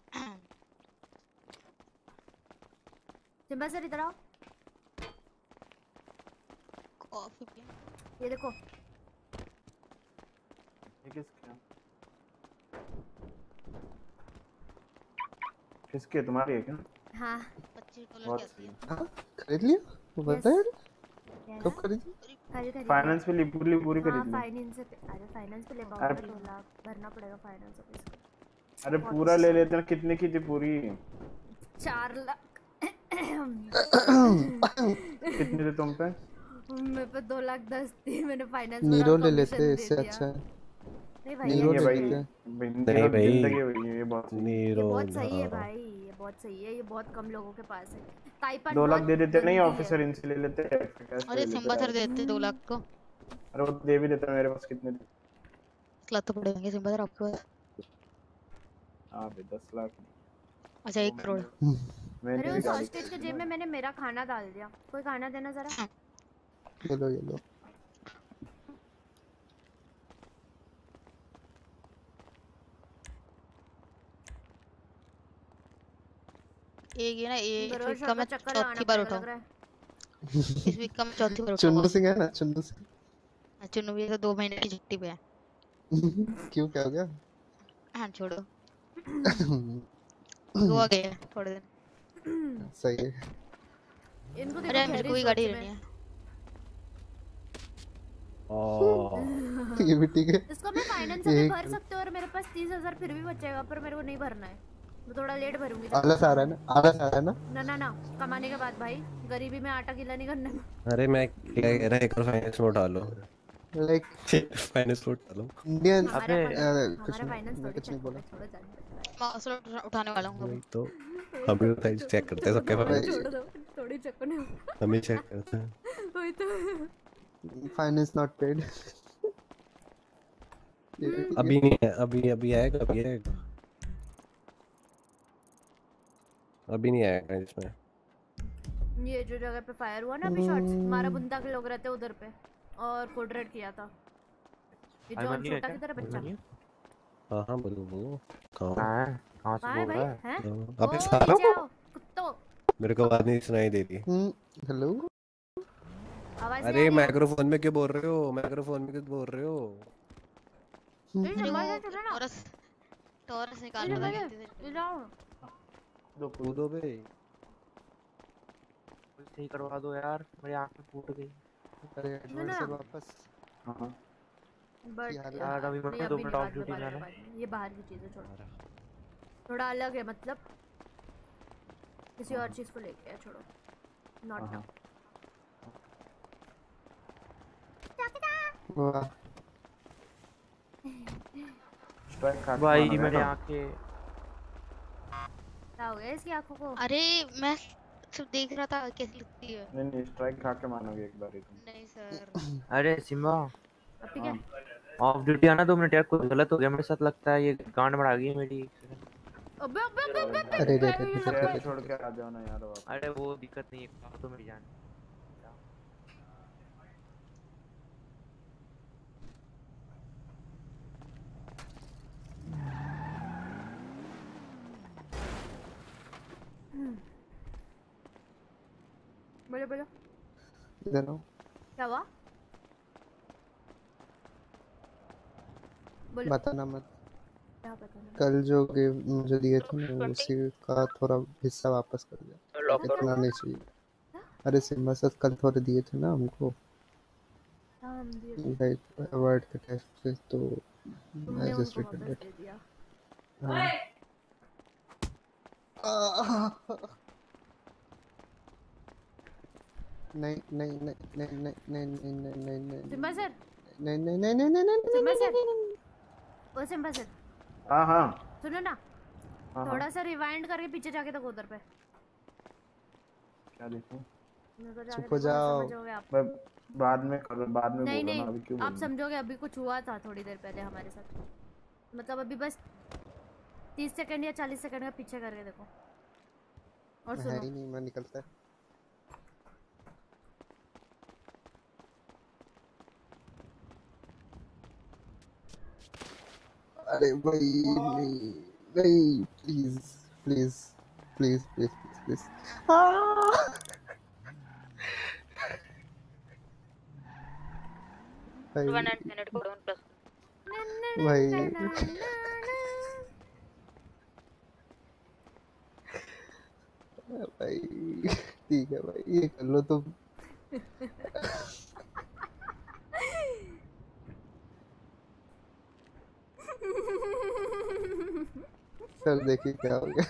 [SPEAKER 2] सिम्बा सर इधर आओ,
[SPEAKER 18] कॉफी पी।
[SPEAKER 2] ये देखो
[SPEAKER 11] ये किसके तुम्हारी है क्या?
[SPEAKER 2] हाँ
[SPEAKER 18] $25 की आती है।
[SPEAKER 7] खरीद लिया? बता यार कब खरीदी?
[SPEAKER 11] फाइनेंस पे पूरी खरीद ली।
[SPEAKER 2] फाइनेंस पे, अरे फाइनेंस पे ले पाऊंगा, 2 लाख भरना पड़ेगा फाइनेंस ऑफिस को।
[SPEAKER 11] अरे पूरा ले लेते हैं, कितने की थी पूरी?
[SPEAKER 2] 4 लाख।
[SPEAKER 11] कितने थे तुम पे?
[SPEAKER 2] मेरे पे 2 लाख 10 थी, मैंने फाइनेंस
[SPEAKER 7] नीरो ले लेते, इससे अच्छा है।
[SPEAKER 2] नहीं भाई
[SPEAKER 7] नीरो ले
[SPEAKER 11] भाई,
[SPEAKER 7] लेते।
[SPEAKER 3] नहीं भाई,
[SPEAKER 11] ये बहुत
[SPEAKER 3] नीरो
[SPEAKER 2] सही है भाई, ये बहुत सही है, ये बहुत कम लोगों के पास है। ताइपन
[SPEAKER 11] 2 लाख दे देते नहीं, ऑफिसर इनसे ले लेते।
[SPEAKER 18] अरे सिम्बा सर देते 2 लाख को।
[SPEAKER 11] अरे वो दे भी देता, मेरे पास कितने थे?
[SPEAKER 18] 10 लाख तो पड़ेंगे सिम्बा सर आपके पास।
[SPEAKER 11] हाँ भाई 10 लाख।
[SPEAKER 18] अच्छा 1 करोड़।
[SPEAKER 2] अरे उस हॉस्टेज के जेब में मैंने मेरा खाना डाल दिया, कोई खाना देना जरा।
[SPEAKER 7] ये लो ये लो।
[SPEAKER 18] ये ना ये वीक का मैं चौथी बार उठाऊं। इस वीक का मैं चौथी बार उठाऊं।
[SPEAKER 7] चुन्नू सिंह है ना, चुन्नू सिंह।
[SPEAKER 18] चुन्नू भी तो 2 महीने की छुट्टी पे है।
[SPEAKER 7] क्यों, क्या हो गया?
[SPEAKER 18] हाँ छोड़ो। गोवा गए थोड़े दिन।
[SPEAKER 7] सही है।
[SPEAKER 2] इनको
[SPEAKER 18] अरे मेरे को ही गाड़ी लेनी है।
[SPEAKER 7] ये भी ठीक है।
[SPEAKER 2] इसको मैं फाइनेंस से भी भर सकते हो और मेरे पास 30,000 फिर भी बचेगा, पर मेरे को नहीं भरना है, मैं थोड़ा लेट भरूंगी।
[SPEAKER 7] आलस आ रहा है ना, आलस आ रहा है ना।
[SPEAKER 2] ना कमाने के बाद भाई, गरीबी में आटा गीला नहीं करना।
[SPEAKER 3] अरे मैं क्या कह रहा है, एक और फाइनेंस में उठा लो।
[SPEAKER 7] लाइक
[SPEAKER 3] फाइनेंस में उठा लो।
[SPEAKER 7] इंडियन कुछ
[SPEAKER 2] फाइनेंस
[SPEAKER 7] नहीं, कुछ नहीं बोला।
[SPEAKER 18] मैं उठाने वाला हूँ अभी।
[SPEAKER 3] तो हम भी उठाई चेक करते हैं सबके फाइनेंस।
[SPEAKER 2] छोड़ दो, थोड़ी चेक करने।
[SPEAKER 3] हम ही चेक करते हैं।
[SPEAKER 2] वही तो।
[SPEAKER 7] Finance not paid.
[SPEAKER 3] अभी नहीं है, अभी आएगा, अभी नहीं आएगा इसमें।
[SPEAKER 2] ये जो जगह पे फायर हुआ ना अभी शॉट्स, हमारा बुंदा के लोग रहते उधर पे और कोड रेड किया था। ये जॉन छोटा की तरह बच्चा।
[SPEAKER 3] हाँ बोलो कहाँ
[SPEAKER 2] से बोल रहा है?
[SPEAKER 3] अबे सालो
[SPEAKER 2] कुत्तो,
[SPEAKER 3] मेरे को आवाज नहीं सुनाई दे रही।
[SPEAKER 7] हेलो,
[SPEAKER 3] अरे माइक्रोफोन में क्यों बोल रहे हो? माइक्रोफोन में क्यों बोल रहे हो?
[SPEAKER 18] टॉरस निकाल लो।
[SPEAKER 3] दो कूदो बे,
[SPEAKER 10] सही करवा दो यार, मेरी आंखें फूट गई।
[SPEAKER 7] अरे एडवर्ड से वापस।
[SPEAKER 10] हां
[SPEAKER 2] बट
[SPEAKER 10] यार अभी मैं 2 मिनट ऑफ ड्यूटी जाना है।
[SPEAKER 2] ये बाहर की चीजें छोड़ो, थोड़ा अलग है, मतलब किसी और चीज को लेके है, छोड़ो। Not now.
[SPEAKER 7] वाह
[SPEAKER 10] भाई मेरी आंखें
[SPEAKER 2] क्या हो गया इसकी आंखों को?
[SPEAKER 18] अरे मैं सिर्फ देख रहा था कैसी लगती है।
[SPEAKER 11] नहीं स्ट्राइक खा के मानोगे एक बार ही तुम।
[SPEAKER 18] नहीं सर।
[SPEAKER 10] अरे सिम्बा
[SPEAKER 2] अब ठीक है,
[SPEAKER 10] ऑफ ड्यूटी आना 2 मिनट यार, कुछ गलत हो गया मेरे साथ, लगता है ये गांड बढ़ा गई है मेरी।
[SPEAKER 2] अबे
[SPEAKER 7] अरे
[SPEAKER 11] छोड़ के आ जाओ ना यार वापस।
[SPEAKER 10] अरे वो दिक्कत नहीं है, तो मेरी जान।
[SPEAKER 2] बोलो बोलो
[SPEAKER 7] इधर आओ।
[SPEAKER 2] क्या हुआ? बोलो।
[SPEAKER 7] बताना मत।
[SPEAKER 2] क्या बताना?
[SPEAKER 7] कल जो गिफ्ट मुझे दिए थे ना उसी का थोड़ा हिस्सा वापस कर दिया। इतना नहीं चाहिए। अरे सिम्बा सर कल थोड़े दिए थे ना हमको
[SPEAKER 2] हम दिए थे।
[SPEAKER 7] लाइक अवार्ड के टेस्ट से तो
[SPEAKER 2] तुमने
[SPEAKER 7] आई जस्ट
[SPEAKER 2] उनको वापस
[SPEAKER 7] रिटर्न इट।
[SPEAKER 2] दे दिया।
[SPEAKER 7] नहीं नहीं नहीं नहीं नहीं नहीं नहीं नहीं नहीं नहीं
[SPEAKER 2] सिम्बा सर
[SPEAKER 7] नहीं नहीं नहीं नहीं नहीं
[SPEAKER 2] सिम्बा सर ओ सिम्बा सर
[SPEAKER 11] हाँ हाँ
[SPEAKER 2] सुनो ना
[SPEAKER 11] हाँ
[SPEAKER 2] थोड़ा सा रिवाइंड करके पीछे जाके देखो उधर पे।
[SPEAKER 11] क्या देखूं?
[SPEAKER 7] चुप हो जाओ।
[SPEAKER 2] समझोगे आप?
[SPEAKER 11] मैं बाद में करो, बाद में
[SPEAKER 2] नहीं
[SPEAKER 11] बोलो
[SPEAKER 2] नहीं
[SPEAKER 11] ना, अभी क्यों
[SPEAKER 2] आप
[SPEAKER 11] बोलूं?
[SPEAKER 2] समझोगे अभी कुछ हुआ था थोड़ी देर पहले हमारे साथ। मतलब अभी बस 30 सेकंड या 40 सेकंड का पीछे करके देखो और
[SPEAKER 7] है
[SPEAKER 2] सुनो।
[SPEAKER 7] ही नहीं मैं निकलता है। अरे भाई नहीं नहीं please please please please please भाई
[SPEAKER 12] 1 minute को 1 plus
[SPEAKER 7] भाई भाई ठीक है भाई ये कर लो तुम। सर देखिए क्या हो गया।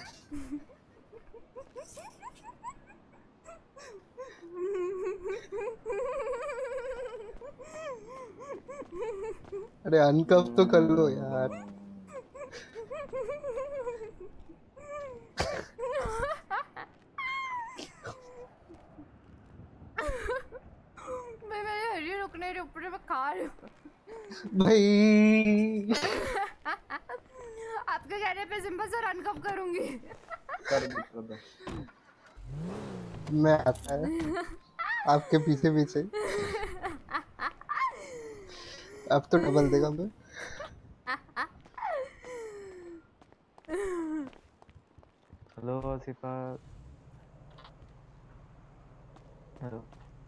[SPEAKER 7] अरे अनकफ तो कर लो यार।
[SPEAKER 2] मैं हरी रुकने रही ऊपर मैं खा रही हूँ।
[SPEAKER 7] भाई
[SPEAKER 2] आपके कहने पे सिंपल सर अनकफ करूंगी।
[SPEAKER 11] कर दो।
[SPEAKER 7] मैं आता है आपके पीछे पीछे। अब तो डबल देगा मैं।
[SPEAKER 10] हेलो आसिफा। हेलो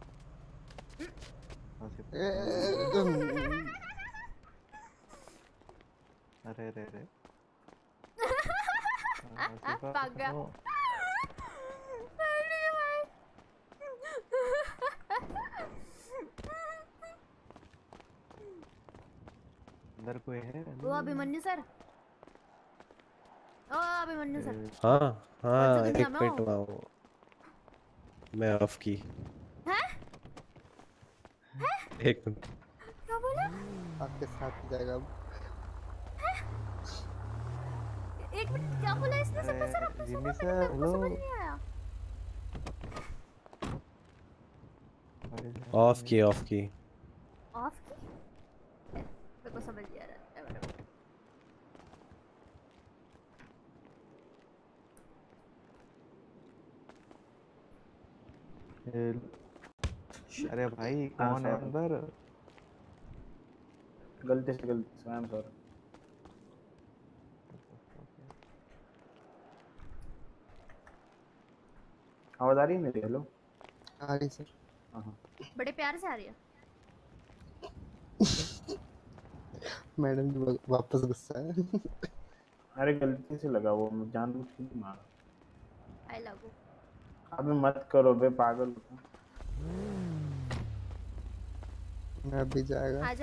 [SPEAKER 10] आसिफा। अरे रे रे आसिफा
[SPEAKER 2] भाग गया।
[SPEAKER 10] हेलो। अंदर कोई है?
[SPEAKER 2] वो अभिमन्यु सर ओ अभिमन्यु सर
[SPEAKER 3] हाँ हाँ
[SPEAKER 2] दुनिया
[SPEAKER 3] एक
[SPEAKER 2] में
[SPEAKER 3] मिनट
[SPEAKER 2] हो?
[SPEAKER 3] आओ मैं ऑफ की
[SPEAKER 2] हैं?
[SPEAKER 3] एक मिनट।
[SPEAKER 2] क्या बोला?
[SPEAKER 7] आपके साथ ही जाएगा अब।
[SPEAKER 2] एक मिनट क्या बोला इसने? सिंपल सर आपने
[SPEAKER 10] जिमी
[SPEAKER 2] सुना?
[SPEAKER 10] सर
[SPEAKER 2] मेरे को
[SPEAKER 10] हेलो।
[SPEAKER 2] समझ नहीं आया।
[SPEAKER 3] ऑफ की ऑफ की।
[SPEAKER 2] ऑफ की? मेरे को समझ नहीं आ रहा है।
[SPEAKER 10] अरे भाई कौन है अंदर?
[SPEAKER 11] गलती से आई एम सॉरी। आवाज आ रही है मेरी? हेलो
[SPEAKER 7] आ रही सर।
[SPEAKER 11] हाँ
[SPEAKER 2] बड़े प्यार से आ रही है।
[SPEAKER 7] मैडम जी वापस गुस्सा है।
[SPEAKER 11] अरे गलती से लगा वो, मैं जानबूझ के नहीं मारा।
[SPEAKER 2] I love you.
[SPEAKER 11] अबे मत करो बे पागल।
[SPEAKER 7] मैं अभी जाएगा।
[SPEAKER 2] आजा।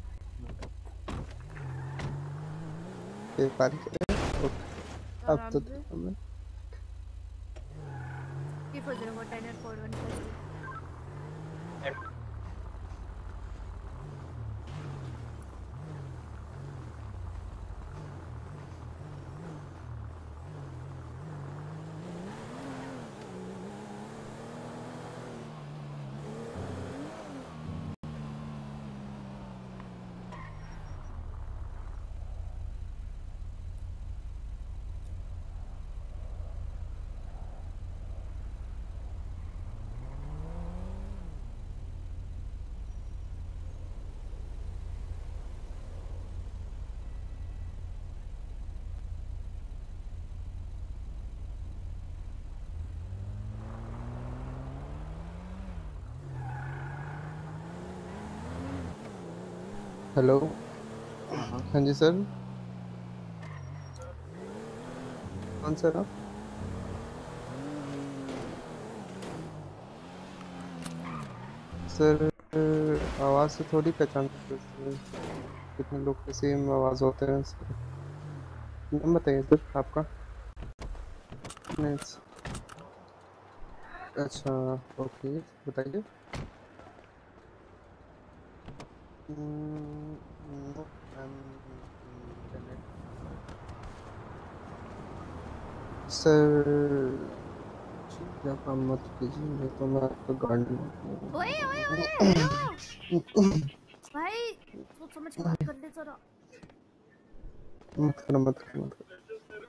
[SPEAKER 7] एक बार अब तो देखो मैं।
[SPEAKER 2] T4 0 41
[SPEAKER 7] hello. हाँ जी सर। कौन सर आप? सर आवाज़ से थोड़ी पहचान सकते हैं सर। कितने लोग के सेम आवाज़ होते हैं सर। नाम बताइए सर आपका। नहीं अच्छा ओके बताइए। नो सर क्या काम मत कीजिए नहीं तो मैं आपको गाड़ी
[SPEAKER 2] ओए ओए ओए हेलो भाई सोच समझ के बात कर ले जरा।
[SPEAKER 7] मत करो मत करो मत करो।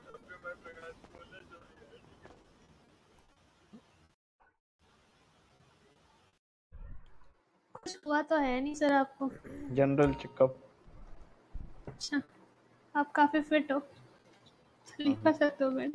[SPEAKER 19] कुछ हुआ तो है नहीं सर आपको?
[SPEAKER 11] General checkup.
[SPEAKER 19] अच्छा आप काफी फिट हो, स्लीप कर सकते हो बेड।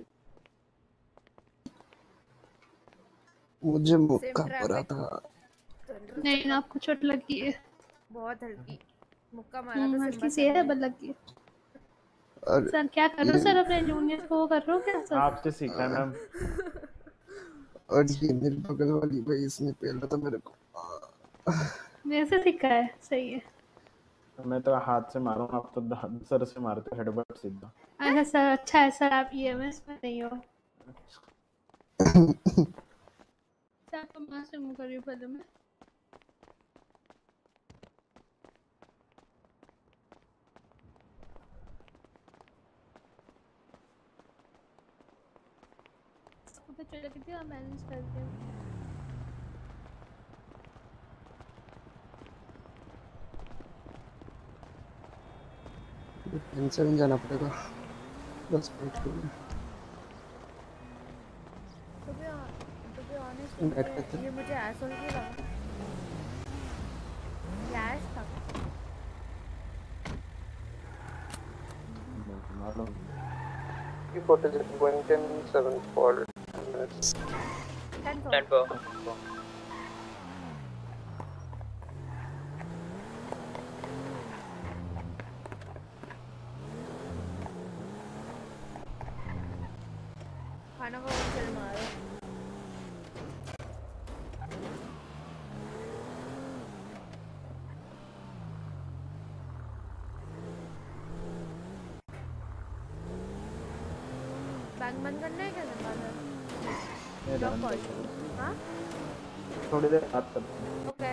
[SPEAKER 7] मुझे मुक्का पड़ा था।
[SPEAKER 19] नहीं ना आपको चोट लगी है?
[SPEAKER 2] बहुत हल्की मुक्का मारा था
[SPEAKER 19] हल्की
[SPEAKER 2] सिम्बा
[SPEAKER 19] सी है
[SPEAKER 2] सर ने।
[SPEAKER 19] बल लगी है। सर क्या करो सर अपने जूनियर को वो कर रहे हो क्या सर?
[SPEAKER 11] आपसे सीखा है मैम।
[SPEAKER 7] और ये मेरे बगल वाली भाई इसने पेला था मेरे को।
[SPEAKER 19] मेरे से सीखा है, सही है।
[SPEAKER 11] मैं तो हाथ से मारूं, आप तो सर से मारते हो हेडबट सीधा।
[SPEAKER 19] अच्छा सर, अच्छा है सर, आप ईएमएस में नहीं हो। सर आपको मां से मुंह करिए पहले मैं। तो चलो कितनी आप मैनेज करते हो?
[SPEAKER 7] टेंशन जाना पड़ेगा 10 मिनट के लिए।
[SPEAKER 2] To be honest,
[SPEAKER 7] बैठ करते
[SPEAKER 2] ये मुझे एसोल की लगा। फ्लैश था।
[SPEAKER 7] Footage is going 10-7 for 10 minutes.
[SPEAKER 13] 10-4.
[SPEAKER 2] खाना को चल मारो। बैंक बंद करना है क्या संभाल? Lock call. हाँ?
[SPEAKER 11] थोड़ी देर बात करते हैं।
[SPEAKER 2] ओके।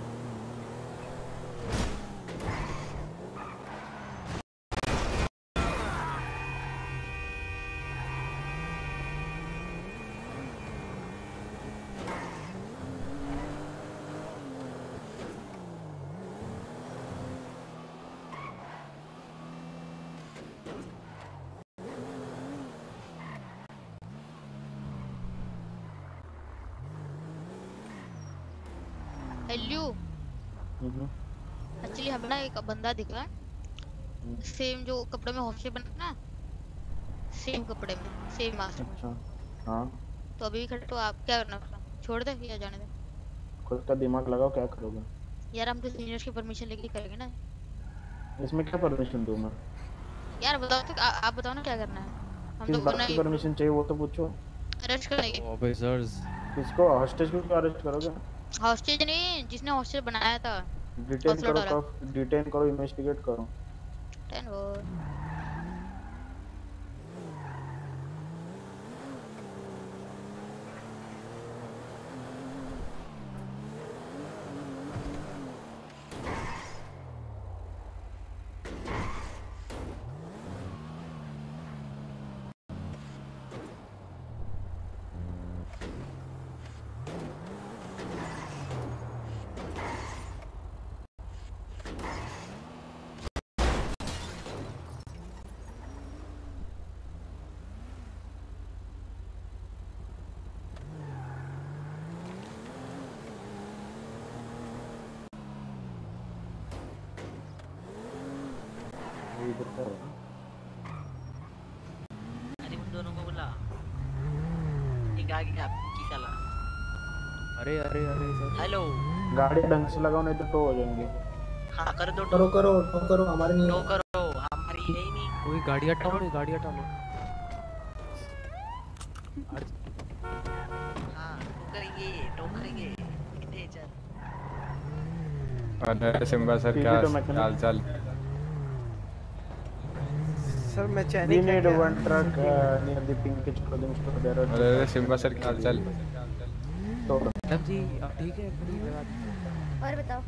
[SPEAKER 18] हेलो एक्चुअली हमें ना एक बंदा दिख रहा है सेम जो कपड़े में हॉस्टल बना ना, सेम कपड़े में सेम मास्क।
[SPEAKER 11] अच्छा हाँ
[SPEAKER 18] तो अभी खड़े तो आप क्या करना है? छोड़ दे या जाने दे?
[SPEAKER 11] खुद का दिमाग लगाओ, क्या करोगे?
[SPEAKER 18] यार हम तो सीनियर्स की परमिशन लेके करेंगे ना।
[SPEAKER 11] इसमें क्या परमिशन दूं मैं?
[SPEAKER 18] यार बताओ तो आप बताओ ना क्या करना है। हम
[SPEAKER 11] किस
[SPEAKER 18] तो
[SPEAKER 11] बात की परमिशन चाहिए वो तो पूछो।
[SPEAKER 18] अरेस्ट करेंगे
[SPEAKER 3] ऑफिसर्स।
[SPEAKER 11] किसको? हॉस्टेज को क्यों अरेस्ट करोगे?
[SPEAKER 18] हॉस्टेज नहीं, जिसने हॉस्टल बनाया था।
[SPEAKER 11] डिटेन करो, डिटेन करो, इन्वेस्टिगेट करो।
[SPEAKER 18] 10 वो
[SPEAKER 15] अरे उन दोनों को बुला, एक आगे की साला।
[SPEAKER 3] अरे अरे अरे सर
[SPEAKER 15] हेलो
[SPEAKER 11] गाड़ी ढंग से लगाओ नहीं तो टो हो जाएंगे।
[SPEAKER 15] हाँ कर दो
[SPEAKER 20] करो करो टो करो हमारे नहीं
[SPEAKER 15] टो
[SPEAKER 20] है।
[SPEAKER 15] करो हमारी है ही नहीं।
[SPEAKER 10] कोई गाड़ी हटाओ रे, गाड़ी हटा लो।
[SPEAKER 15] हाँ टो करेंगे कितने चल।
[SPEAKER 21] अरे सिम्बा सर क्या हाल चाल?
[SPEAKER 22] सर मैं
[SPEAKER 11] We
[SPEAKER 22] चैनिक
[SPEAKER 11] need one truck near the pinkish clothing store. There are
[SPEAKER 21] अरे सिम्बा सर क्या हाल चाल?
[SPEAKER 10] मैडम जी आप ठीक है? बड़ी बात।
[SPEAKER 2] और बताओ।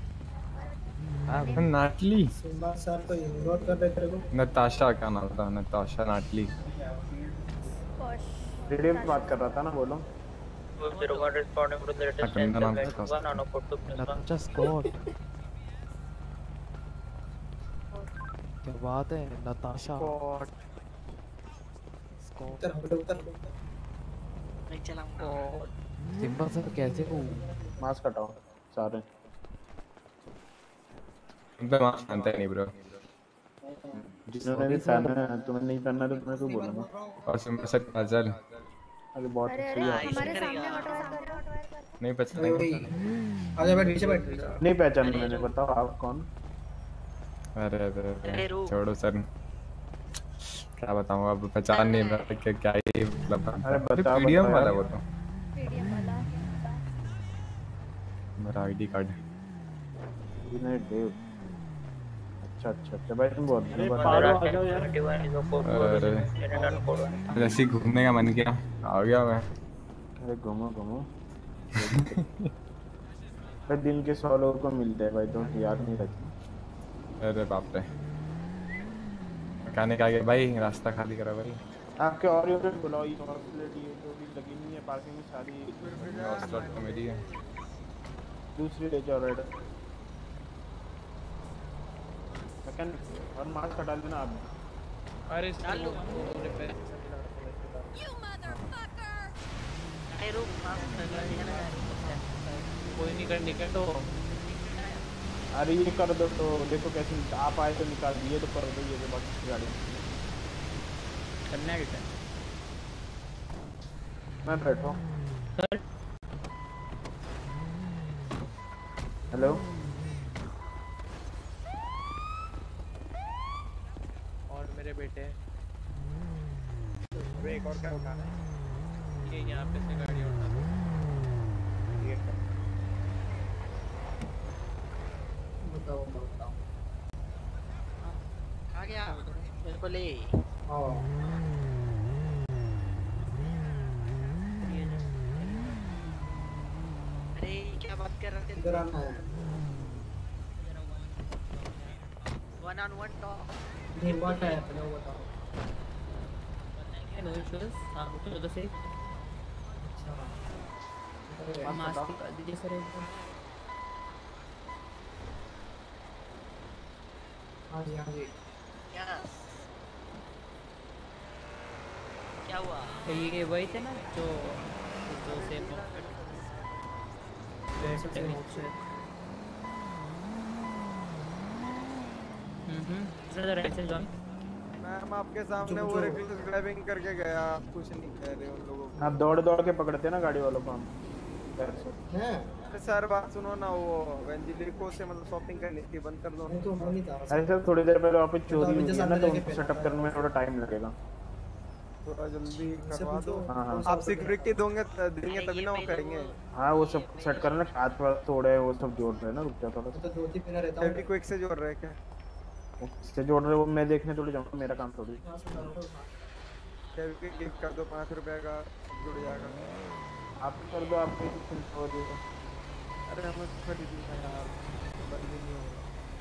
[SPEAKER 21] नाटली
[SPEAKER 20] सिम्बा सर तो इग्नोर कर रहे तेरे को।
[SPEAKER 21] नताशा क्या नाम था? नताशा नाटली।
[SPEAKER 11] रेडियो पे बात कर रहा था ना, बोलो।
[SPEAKER 13] 01 responding to the latest
[SPEAKER 21] गंदा नाम
[SPEAKER 13] incident,
[SPEAKER 21] था।
[SPEAKER 13] 1 on a photo
[SPEAKER 10] Natasha Scott. क्या बात है नताशा स्कॉट।
[SPEAKER 20] उतर
[SPEAKER 15] मैं चलाऊंगा।
[SPEAKER 10] सिम्बा सर कैसे हो?
[SPEAKER 11] मास्क हटाओ सारे।
[SPEAKER 21] तुम तो मास्क पहनते नहीं ब्रो।
[SPEAKER 11] जिन्होंने नहीं पहना है, तुम्हें नहीं पहनना तो तुम्हें क्यों बोलूंगा?
[SPEAKER 21] और सिम्बा सर क्या हाल चाल?
[SPEAKER 11] अरे बहुत
[SPEAKER 2] अरे हमारे सामने
[SPEAKER 21] नहीं पहचाना।
[SPEAKER 20] आजा बैठ नीचे बैठ।
[SPEAKER 11] नहीं पहचाना मैंने, बताओ आप कौन?
[SPEAKER 21] अरे छोड़ो सर, क्या बताऊँ अब पहचान नहीं रहा कि क्या ही मतलब।
[SPEAKER 11] अरे बताओ
[SPEAKER 21] पीडीएम वाला वो तो
[SPEAKER 2] पीडीएम वाला
[SPEAKER 21] मेरा आईडी कार्ड।
[SPEAKER 11] विनय देव। अच्छा भाई तुम बहुत
[SPEAKER 21] अरे जैसे घूमने का मन किया आ गया मैं।
[SPEAKER 11] अरे घूमो भाई, दिन के 100 लोगों को मिलते हैं भाई, तो याद नहीं रखती।
[SPEAKER 21] अरे बाप रे, मैकेनिक आ गया भाई, रास्ता खाली करा भाई।
[SPEAKER 11] आपके और यूनिट बुलाओ, ये और प्लेट ये जो भी लगी नहीं है पार्किंग में सारी।
[SPEAKER 21] और स्लॉट तो मेरी है,
[SPEAKER 11] दूसरी ले जाओ रेड। मैकेनिक और मास्क हटा लेना आप।
[SPEAKER 14] अरे
[SPEAKER 15] चालू
[SPEAKER 14] कोई नहीं कर निकल तो।
[SPEAKER 11] अरे ये कर दो तो देखो कैसे आप आए तो निकाल दिए तो कर दो ये जो बाकी गाड़ी
[SPEAKER 14] करना है क्या?
[SPEAKER 11] मैं बैठो। हेलो
[SPEAKER 14] और मेरे बेटे एक और क्या उठाना है? ये यहाँ पे से गाड़ी उठा दो। ये
[SPEAKER 20] बताओ
[SPEAKER 15] आ गया मेरे को ले। अरे क्या बात कर रहे थे?
[SPEAKER 20] इधर आना है।
[SPEAKER 15] 1-on-1 talk.
[SPEAKER 20] नहीं बात है, पहले वो बताओ।
[SPEAKER 16] नो इश्यूज, आप तो से
[SPEAKER 20] अच्छा
[SPEAKER 16] मास्क कर दीजिए सर एकदम।
[SPEAKER 20] हाँ जी
[SPEAKER 15] क्या हुआ?
[SPEAKER 16] ये वही थे ना जो सेम सर राइट से जॉइन।
[SPEAKER 22] मैम आपके सामने वो रिक्लेस ड्राइविंग करके गया, आप कुछ नहीं कह रहे उन लोगों को।
[SPEAKER 11] आप दौड़ के पकड़ते ना गाड़ी वालों को हम।
[SPEAKER 22] अरे सर बात सुनो ना, वो वेंजिली को से मतलब शॉपिंग करनी थी, बंद कर दो।
[SPEAKER 11] अरे सर थोड़ी देर पहले वापस चोरी हुई है ना, तो उनको सेटअप करने में थोड़ा टाइम लगेगा,
[SPEAKER 22] थोड़ा जल्दी करवा दो।
[SPEAKER 11] हाँ।
[SPEAKER 22] आप सिक्योरिटी देंगे तभी ना वो करेंगे।
[SPEAKER 11] हाँ वो सब सेट करना, हाथ वाथ तोड़े वो सब जोड़ रहे हैं ना, रुक जा थोड़ा।
[SPEAKER 22] तो 2-3 महीना रहता है। क्विक से जोड़ रहे हैं क्या?
[SPEAKER 11] इससे जोड़ रहे वो मैं देखने थोड़ी जाऊँगा, मेरा काम थोड़ी।
[SPEAKER 22] क्या गिफ्ट कर दो 5 रुपए का, जुड़ जाएगा।
[SPEAKER 11] आप कर दो, आप चिंता हो जाएगा।
[SPEAKER 22] अरे हमें खरीदी है यार, बंदी नहीं होगा।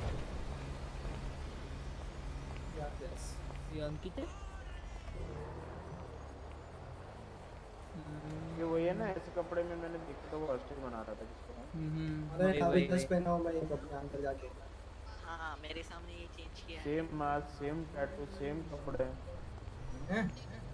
[SPEAKER 16] ये अंकित है।
[SPEAKER 11] ये वही है ना, ऐसे कपड़े में मैंने देखा था, वो हॉस्टल बना रहा था जिसको।
[SPEAKER 20] अरे काफी 10 पहना हूं मैं ये कपड़े अंदर जाके।
[SPEAKER 15] हाँ मेरे सामने ये चेंज किया है।
[SPEAKER 11] Same mask, same tattoo, same कपड़े
[SPEAKER 20] हैं।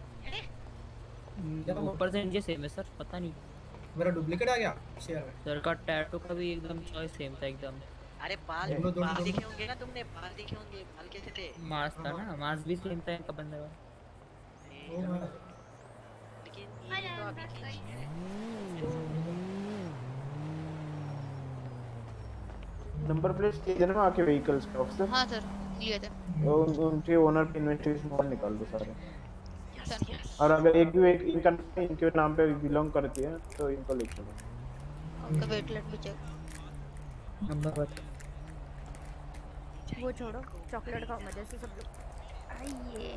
[SPEAKER 16] ऊपर से नीचे सेम है सर, पता नहीं
[SPEAKER 20] मेरा डुप्लीकेट आ गया शेयर में।
[SPEAKER 16] सर का टैटू का भी एकदम चॉइस सेम था एकदम।
[SPEAKER 15] अरे बाल देखे होंगे ना तुमने, बाल देखे होंगे, बाल कैसे थे?
[SPEAKER 16] मास्क था ना, मास्क भी सेम था इनका बंदे का।
[SPEAKER 15] लेकिन ये तो अभी चेंज है।
[SPEAKER 11] नंबर प्लेट चाहिए ना आपके व्हीकल्स के ऑफिसर?
[SPEAKER 18] हाँ सर लिए थे।
[SPEAKER 11] उनके ओनर पे इन्वेस्टिगेशन वारंट निकाल दो सारे। और अगर एक भी इनका इनके नाम पे बिलोंग करती है तो इनको ले चलो।
[SPEAKER 18] Okay wait let me check.
[SPEAKER 16] Number बता।
[SPEAKER 2] वो छोड़ो, चॉकलेट खाओ मजे से सब लोग। आइए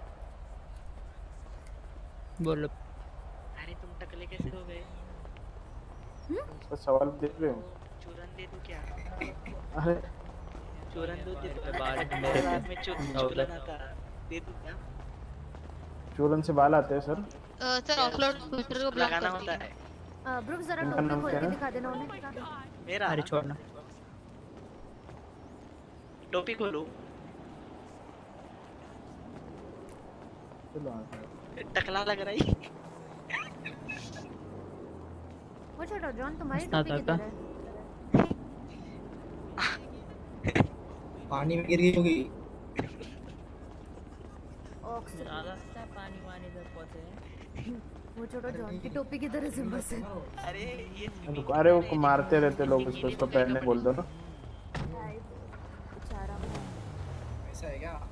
[SPEAKER 16] बोलो।
[SPEAKER 15] अरे तुम टकले कैसे हो गए?
[SPEAKER 11] तो सवाल देख रहे हो?
[SPEAKER 15] चूरन दे दूं क्या?
[SPEAKER 11] अरे
[SPEAKER 15] चूरन दे दूं?
[SPEAKER 16] बाल
[SPEAKER 15] रात में चूरन आता, दे दूं क्या?
[SPEAKER 11] चूरन से बाल आते हैं सर?
[SPEAKER 18] सर ऑफलोड ट्विटर को ब्लॉक
[SPEAKER 15] लगाना
[SPEAKER 18] कर
[SPEAKER 15] होता
[SPEAKER 18] दीजिए।
[SPEAKER 15] है।
[SPEAKER 2] ब्रुक जरा
[SPEAKER 11] इनका
[SPEAKER 2] टोपी
[SPEAKER 11] नाम
[SPEAKER 2] खोल
[SPEAKER 11] क्या
[SPEAKER 2] के
[SPEAKER 11] है?
[SPEAKER 2] दिखा देना उन्हें।
[SPEAKER 15] मेरा
[SPEAKER 16] अरे छोड़ना।
[SPEAKER 15] टोपी खोलो।
[SPEAKER 11] चलो
[SPEAKER 15] टकला लग रहा है।
[SPEAKER 2] वो छोड़ो जॉन, तुम्हारी
[SPEAKER 16] मस्त
[SPEAKER 2] टोपी
[SPEAKER 16] आता
[SPEAKER 2] किधर है?
[SPEAKER 20] पानी में गिर गई होगी।
[SPEAKER 2] ऑक्सीजन
[SPEAKER 16] ज्यादा पानी वानी इधर पहुंचे।
[SPEAKER 2] वो छोड़ो जॉन की टोपी किधर है सिंबा से?
[SPEAKER 15] अरे ये
[SPEAKER 11] अरे वो मारते रहते लोग उसको पहनने बोल दो ना।
[SPEAKER 2] बेचारा
[SPEAKER 20] ऐसा है क्या?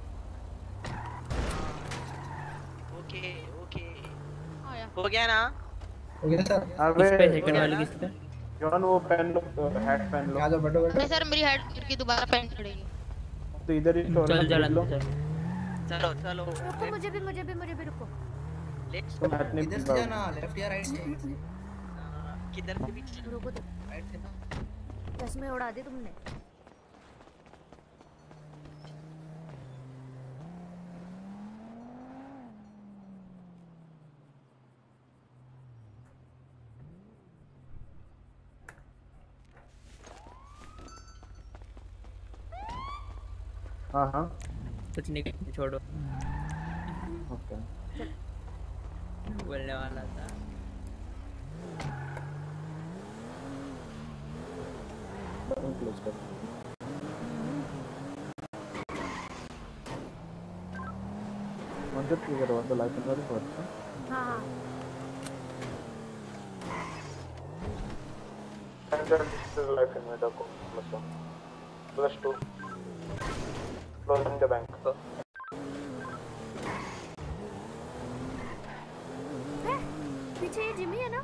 [SPEAKER 15] ओके ओके हो गया ना?
[SPEAKER 20] हो गया सर।
[SPEAKER 11] अबे
[SPEAKER 16] सेकंड वाली किसका?
[SPEAKER 11] जॉन वो पहन लो, हैट पहन लो।
[SPEAKER 20] आ जाओ बैठो बैठो।
[SPEAKER 18] नहीं सर मेरी हेड गिर के दोबारा पहन पड़ेगी।
[SPEAKER 11] तो इधर ही स्टोर में
[SPEAKER 16] चल
[SPEAKER 11] देख लो।
[SPEAKER 15] चलो चलो
[SPEAKER 2] रुको, मुझे भी रुको।
[SPEAKER 15] लेट्स
[SPEAKER 11] तुम हैट नहीं
[SPEAKER 20] इधर से जाना, लेफ्ट या राइट से?
[SPEAKER 15] किधर से भी
[SPEAKER 2] रुको तो
[SPEAKER 20] राइट से ना।
[SPEAKER 2] चश्मे उड़ा दिए तुमने।
[SPEAKER 11] हाँ
[SPEAKER 16] कुछ नहीं, छोड़ो।
[SPEAKER 11] ओके
[SPEAKER 16] बोलने वाला था।
[SPEAKER 11] बटन क्लोज कर। मंदिर की करवा दो, लाइफ इनवाइट करते हैं।
[SPEAKER 2] हाँ
[SPEAKER 11] एंटर लाइफ इनवाइट को +2 क्लोजिंग द बैंक।
[SPEAKER 2] पीछे ये जिमी है ना?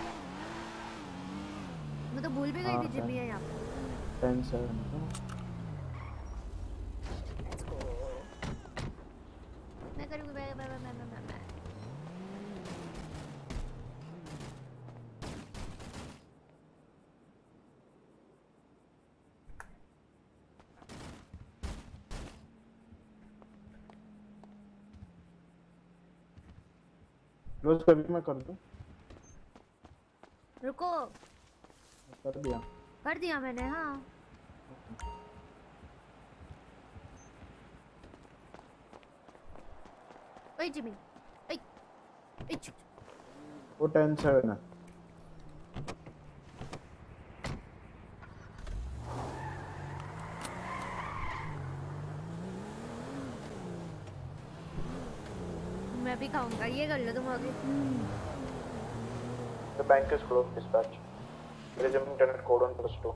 [SPEAKER 2] मैं तो भूल भी गई थी जिमी है यहाँ पे।
[SPEAKER 11] 10-7
[SPEAKER 2] मैं करूँगी मैं
[SPEAKER 11] क्लोज कर भी मैं कर दूं?
[SPEAKER 2] रुको,
[SPEAKER 11] कर
[SPEAKER 2] दिया मैंने। हाँ ओए जिमी,
[SPEAKER 11] वो 10-7 है।
[SPEAKER 2] मैं भी खाऊंगा, ये कर लो तुम आगे।
[SPEAKER 11] The bank is closed, dispatch. Resuming tenant code on +2.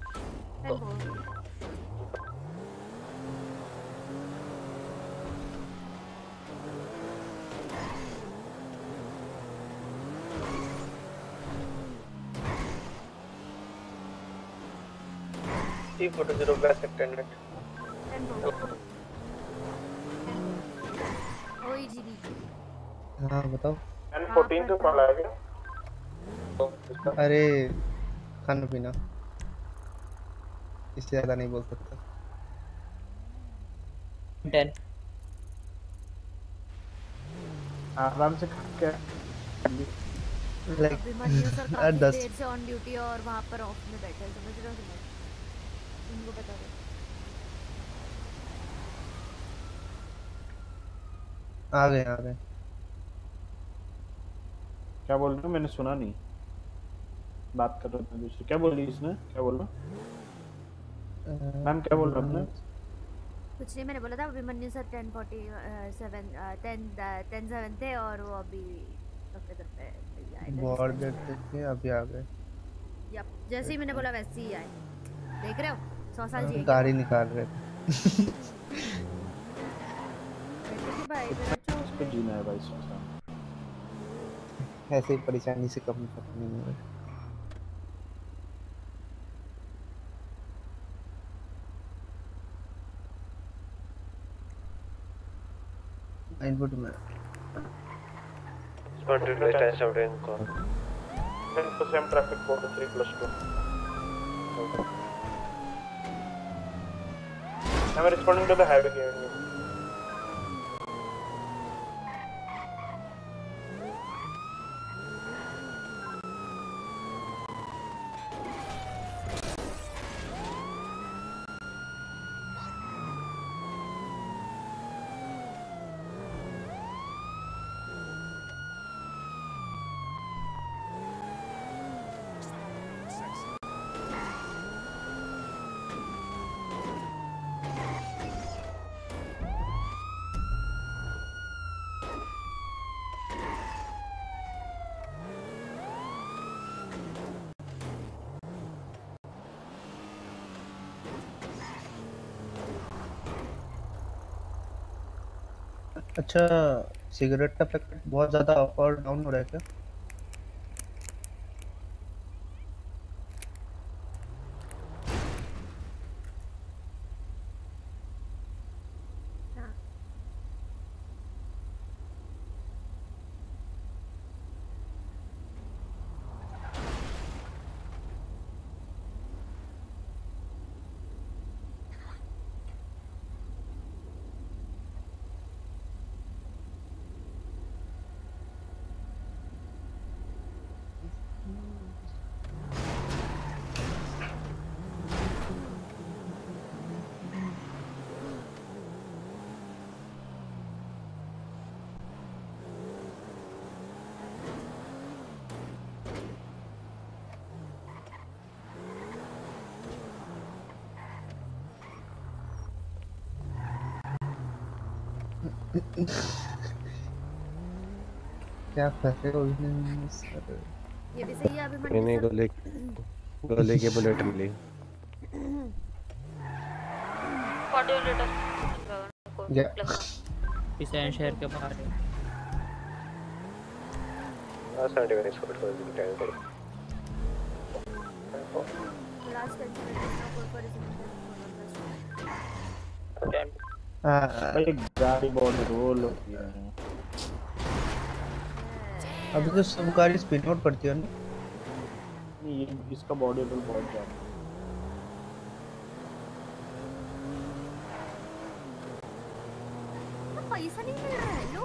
[SPEAKER 11] C40 basic tenant.
[SPEAKER 2] ओए जीबी।
[SPEAKER 7] हाँ बताओ।
[SPEAKER 11] 10-14 तो कॉल आएगा।
[SPEAKER 7] अरे खाना पीना, इससे ज्यादा नहीं बोल सकता।
[SPEAKER 16] 10
[SPEAKER 11] आराम से खा के
[SPEAKER 7] लाइक
[SPEAKER 2] अभिमन्यु सर काफी
[SPEAKER 7] 10
[SPEAKER 2] देर से ऑन ड्यूटी और वहाँ पर ऑफ में बैठे हैं, समझ रहे हो तुम? उनको बता दो।
[SPEAKER 7] आ गए
[SPEAKER 11] क्या बोल रहे हो? मैंने सुना नहीं। बात कर रहे थे दूसरी। क्या बोली इसने? क्या बोल रहा? मैम क्या बोल रहे आपने?
[SPEAKER 2] कुछ नहीं, मैंने बोला था अभिमन्यु सर 10:47 थे और वो अभी
[SPEAKER 7] बहुत देर से अभी आ गए।
[SPEAKER 2] यप, जैसे ही मैंने बोला वैसे ही आए। देख रहे हो? 100 साल जिएंगे
[SPEAKER 7] गाड़ी निकाल रहे थे।
[SPEAKER 2] भाई मेरा
[SPEAKER 11] इसको जीना है भाई सोचा।
[SPEAKER 7] ऐसे ही परेशानी से कम खत्म नहीं हुआ। इनपुट में
[SPEAKER 17] Continuous 1017 call.
[SPEAKER 6] 10% traffic code 3+2. I'm responding to the highway here.
[SPEAKER 7] अच्छा, सिगरेट का पैकेट बहुत ज़्यादा अप और डाउन हो रहा है क्या? क्या कर रहे हो सर?
[SPEAKER 2] ये भी सही है अभी
[SPEAKER 3] मैंने गोले के बुलेट मिली।
[SPEAKER 16] इस एंड शहर के बाहर है।
[SPEAKER 17] 71 escort for the time call.
[SPEAKER 2] Last
[SPEAKER 11] भाई गाड़ी बहुत रोल होती है।
[SPEAKER 7] अभी तो सब गाड़ी स्पिन आउट पड़ती है ना?
[SPEAKER 11] ये इसका बॉडी रोल बहुत ज्यादा।
[SPEAKER 2] पैसा नहीं मिल रहा है लो।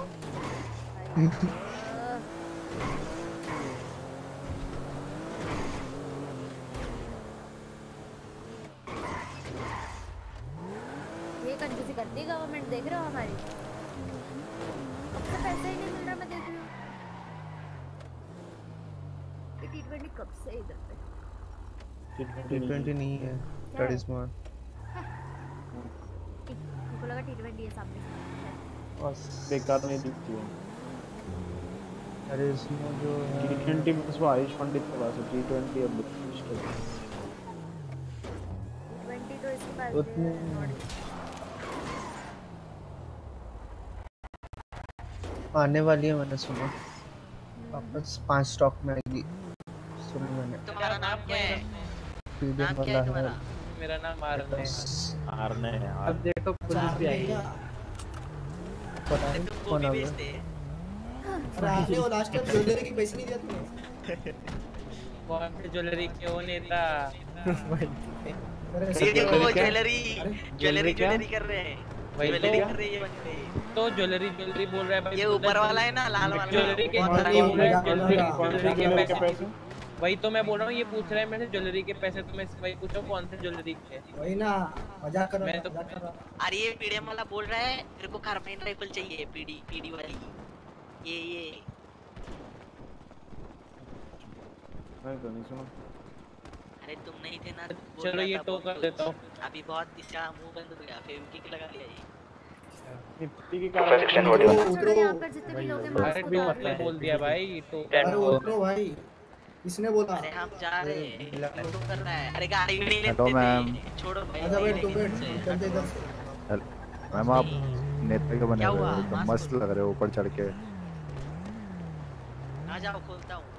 [SPEAKER 2] ये कंजूसी करती है गवर्नमेंट, देख रहे हो हमारी। अब तो पैसा ही नहीं मिल रहा, मैं देख रही हूँ। ये T20 कब से इधर पे?
[SPEAKER 7] T20 नहीं है, दैट इज मोर।
[SPEAKER 2] मुझे लगा T20 है सामने।
[SPEAKER 11] बस बेकार नहीं दिखती है।
[SPEAKER 7] अरे इसमें जो
[SPEAKER 11] T20 बस वो आयुष पंडित के पास है। T20 अब T20
[SPEAKER 2] तो इसके पास
[SPEAKER 7] उतने आने वाली है, मैंने सुना। वापस 5 स्टॉक में आएगी, सुना मैंने।
[SPEAKER 15] तुम्हारा नाम क्या है?
[SPEAKER 7] नाम
[SPEAKER 15] क्या है तुम्हारा?
[SPEAKER 16] मेरा नाम आरने है।
[SPEAKER 11] आरने है।
[SPEAKER 16] अब देखो पुलिस भी आई है।
[SPEAKER 7] पता नहीं कौन आ गया।
[SPEAKER 20] आरने वो लास्ट टाइम ज्वेलरी की पैसे नहीं दिया तुमने?
[SPEAKER 16] कौन सी ज्वेलरी क्यों नेता?
[SPEAKER 15] देखो ज्वेलरी कर रहे हैं। ज्वेलरी कर रही है
[SPEAKER 16] तो ज्वेलरी बोल रहा है भाई।
[SPEAKER 15] ये ऊपर वाला है ना, लाल वाला।
[SPEAKER 16] ज्वेलरी के पैसे वही तो मैं बोल रहा हूँ। ये पूछ रहा है मेरे ज्वेलरी के पैसे, तो मैं वही पूछा कौन से ज्वेलरी के।
[SPEAKER 20] वही ना, मजाक कर रहा
[SPEAKER 16] मैं तो
[SPEAKER 15] अरे ये पीडीएम वाला बोल रहा है मेरे को कार्बाइन राइफल चाहिए, पीडी वाली। ये
[SPEAKER 11] मैं तो नहीं सुना।
[SPEAKER 15] अरे तुम नहीं थे ना?
[SPEAKER 16] चलो ये टो कर देता हूँ।
[SPEAKER 15] अभी बहुत इसका मुंह बंद हो गया, फेविक्विक लगा लिया ये।
[SPEAKER 11] निफ्टी की कार
[SPEAKER 2] चलो यहाँ पर जितने भी लोग हैं
[SPEAKER 16] अरे भी मतलब बोल दिया भाई। तो
[SPEAKER 20] अरे उतरो भाई। इसने बोला
[SPEAKER 15] अरे हम जा रहे हैं तो कर रहा है अरे गाड़ी भी नहीं
[SPEAKER 1] हेलो
[SPEAKER 15] लेते
[SPEAKER 1] मैम।
[SPEAKER 15] थे छोड़ो भाई
[SPEAKER 20] आजा
[SPEAKER 15] नहीं
[SPEAKER 20] बैठ तू बैठ
[SPEAKER 15] लेंगे
[SPEAKER 20] चल दे इधर से
[SPEAKER 1] मैम आप नेता के बने
[SPEAKER 15] क्या
[SPEAKER 1] हुए
[SPEAKER 15] हुआ?
[SPEAKER 1] हो एकदम मस्त लग रहे हो ऊपर चढ़ के।
[SPEAKER 15] आ जाओ खोलता हूँ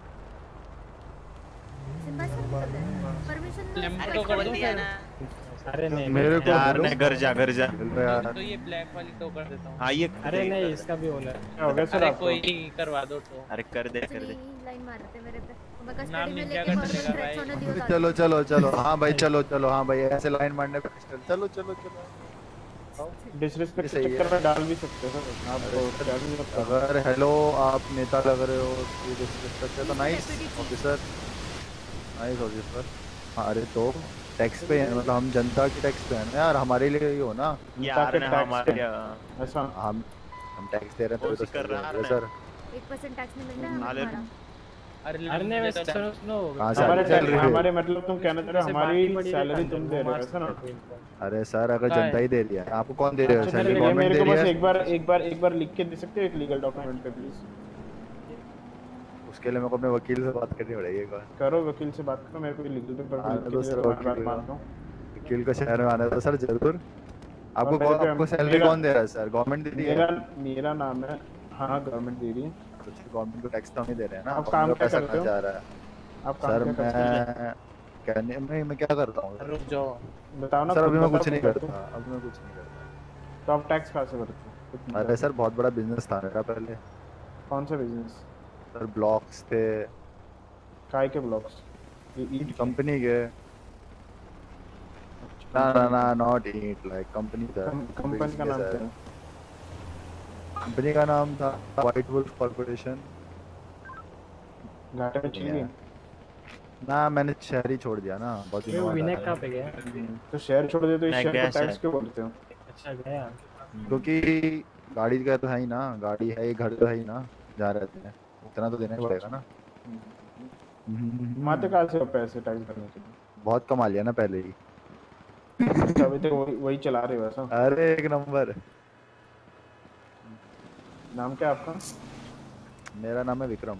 [SPEAKER 2] सिम्बा सर परमिशन
[SPEAKER 16] तो कर दो
[SPEAKER 15] दिया ना
[SPEAKER 11] अरे नहीं
[SPEAKER 1] मेरे को
[SPEAKER 4] यार मैं घर जा
[SPEAKER 1] यार
[SPEAKER 16] तो ये ब्लैक वाली तो कर देता हूँ
[SPEAKER 4] हाँ ये
[SPEAKER 11] अरे नहीं इसका भी होना है हो गया सर
[SPEAKER 16] अरे
[SPEAKER 11] आपको
[SPEAKER 16] कोई नहीं करवा दो तो
[SPEAKER 4] अरे कर दे
[SPEAKER 2] लाइन मार रहे थे मेरे पे मैं
[SPEAKER 16] नाम
[SPEAKER 2] कस्टडी में
[SPEAKER 16] लिख
[SPEAKER 2] लेके
[SPEAKER 16] दिया
[SPEAKER 2] गवर्नमेंट
[SPEAKER 16] कर
[SPEAKER 2] थ्रेट्स होने दियो था
[SPEAKER 1] चलो चलो चलो हाँ भाई चलो चलो हाँ भाई ऐसे लाइन मारने पे चलो चलो चलो
[SPEAKER 11] डिसरिस्पेक्ट के चक्कर में डाल भी सकते हो सर आप डाल भी सकते हो।
[SPEAKER 1] अगर हेलो आप नेता लग रहे हो ये डिसरिस्पेक्ट है तो नाइस ऑफिसर नाइस ऑफिसर। हाँ अरे तो टैक्स पे है मतलब हम जनता की टैक्स पे है ना यार हमारे लिए ही हो ना
[SPEAKER 4] यार ना हमारे
[SPEAKER 11] ऐसा
[SPEAKER 1] हम टैक्स दे रहे हैं तो
[SPEAKER 4] कर रहा है
[SPEAKER 1] सर
[SPEAKER 2] 1% टैक्स नहीं मिल रहा है हमारा
[SPEAKER 16] अरे
[SPEAKER 11] अरे नहीं वैसे
[SPEAKER 16] तो
[SPEAKER 11] सुनो
[SPEAKER 1] कहाँ से
[SPEAKER 11] हमारे
[SPEAKER 1] चल रही है?
[SPEAKER 11] हमारे मतलब तुम कहना चाह रहे हो हमारी सैलरी तुम दे रहे हो ऐसा ना।
[SPEAKER 1] अरे सर अगर जनता ही दे रही है आपको कौन दे रहा है?
[SPEAKER 11] अच्छा
[SPEAKER 1] सैलरी
[SPEAKER 11] चलिए
[SPEAKER 1] गवर्नमेंट
[SPEAKER 11] मेरे
[SPEAKER 1] दे
[SPEAKER 11] को
[SPEAKER 1] रही
[SPEAKER 11] बस
[SPEAKER 1] है।
[SPEAKER 11] एक बार लिख के दे सकते हो एक लीगल डॉक्यूमेंट पे प्लीज।
[SPEAKER 1] उसके लिए मेरे को अपने वकील से बात करनी पड़ेगी एक बार।
[SPEAKER 11] करो वकील से बात करो मेरे को लीगल पेपर
[SPEAKER 1] हाँ तो सर वकील को शहर में आना था सर जरूर। आपको सैलरी कौन दे रहा है सर? गवर्नमेंट दे रही है?
[SPEAKER 11] मेरा नाम है हाँ गवर्नमेंट दे रही है।
[SPEAKER 1] गवर्नमेंट को टैक्स तो हम ही दे रहे हैं ना।
[SPEAKER 11] आप काम क्या करते हो?
[SPEAKER 1] जा रहा है
[SPEAKER 11] आप काम
[SPEAKER 1] सर
[SPEAKER 11] क्या करते हो?
[SPEAKER 1] कहने मैं क्या करता हूँ?
[SPEAKER 11] रुक जाओ बताओ ना।
[SPEAKER 1] सर अभी मैं
[SPEAKER 11] खुद
[SPEAKER 1] कुछ नहीं
[SPEAKER 11] बताओ।
[SPEAKER 1] करता अभी मैं कुछ नहीं करता।
[SPEAKER 11] तो आप टैक्स कहाँ से भरते हो?
[SPEAKER 1] अरे सर बहुत बड़ा बिजनेस था मेरा पहले।
[SPEAKER 11] कौन सा बिजनेस?
[SPEAKER 1] सर ब्लॉक्स थे।
[SPEAKER 11] काय के ब्लॉक्स?
[SPEAKER 1] कंपनी के। ना नॉट ईट लाइक कंपनी था।
[SPEAKER 11] कंपनी का नाम क्या है?
[SPEAKER 1] कंपनी का नाम था व्हाइट वुल्फ कॉर्पोरेशन।
[SPEAKER 11] घाटे में चली गई?
[SPEAKER 1] ना मैंने शहर ही छोड़ दिया ना बहुत दिनों बाद।
[SPEAKER 11] विनय कहाँ पे गया? तो शहर छोड़ दिया तो इस शहर को टैक्स क्यों बोलते हो? अच्छा गया
[SPEAKER 1] क्योंकि गाड़ी का तो है ही ना गाड़ी है घर तो है ही ना जहाँ रहते हैं उतना तो देना ही पड़ेगा ना।
[SPEAKER 11] माते कहाँ से हो पैसे टैक्स भरने के लिए?
[SPEAKER 1] बहुत कमा लिया ना पहले ही।
[SPEAKER 11] अभी तक वही चला रहे हो ऐसा?
[SPEAKER 1] अरे एक नंबर।
[SPEAKER 11] नाम क्या आपका?
[SPEAKER 1] मेरा नाम है विक्रम।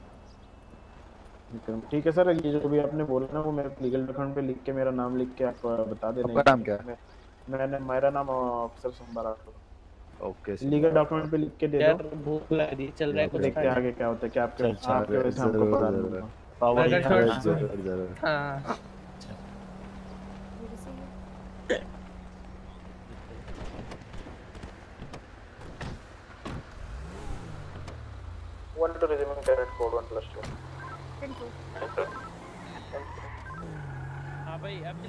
[SPEAKER 11] ठीक है सर ये जो भी आपने बोला ना वो मेरे लीगल डॉक्यूमेंट पे लिख के मेरा नाम लिख के आप बता देना।
[SPEAKER 1] आपका नाम क्या है?
[SPEAKER 11] मेरा नाम अफसर संभार आपको।
[SPEAKER 1] ओके
[SPEAKER 11] लीगल डॉक्यूमेंट पे लिख के दे दो।
[SPEAKER 16] यार भूख लग रही चल रहा है कुछ
[SPEAKER 11] देखते हैं आगे क्या होता है क्या आपके वजह से हमको
[SPEAKER 1] जरूर,
[SPEAKER 11] पता
[SPEAKER 1] जरूर।
[SPEAKER 11] नहीं
[SPEAKER 1] जरूर।
[SPEAKER 16] हाँ
[SPEAKER 11] One to resuming cadet code 1+2.
[SPEAKER 16] हाँ भाई अब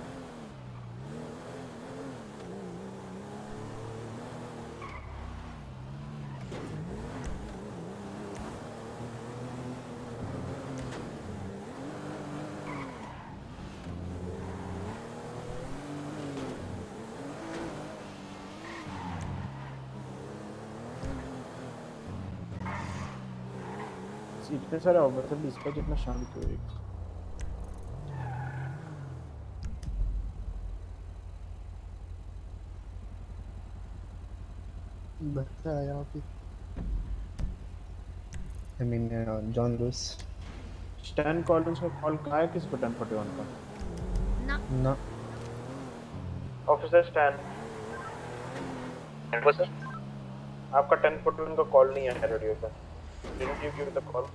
[SPEAKER 11] इतने सारे ऑफिसर डिस्पैच इतना शांत क्यों है?
[SPEAKER 7] बच्चा आया अभी। I mean John Lewis.
[SPEAKER 11] Stan Collins का कॉल कहाँ है किसको 1041 का?
[SPEAKER 7] ना
[SPEAKER 11] ऑफिसर स्टैन।
[SPEAKER 5] सर
[SPEAKER 11] आपका 1041 का कॉल नहीं आया रेडियो पे। Didn't you give the call?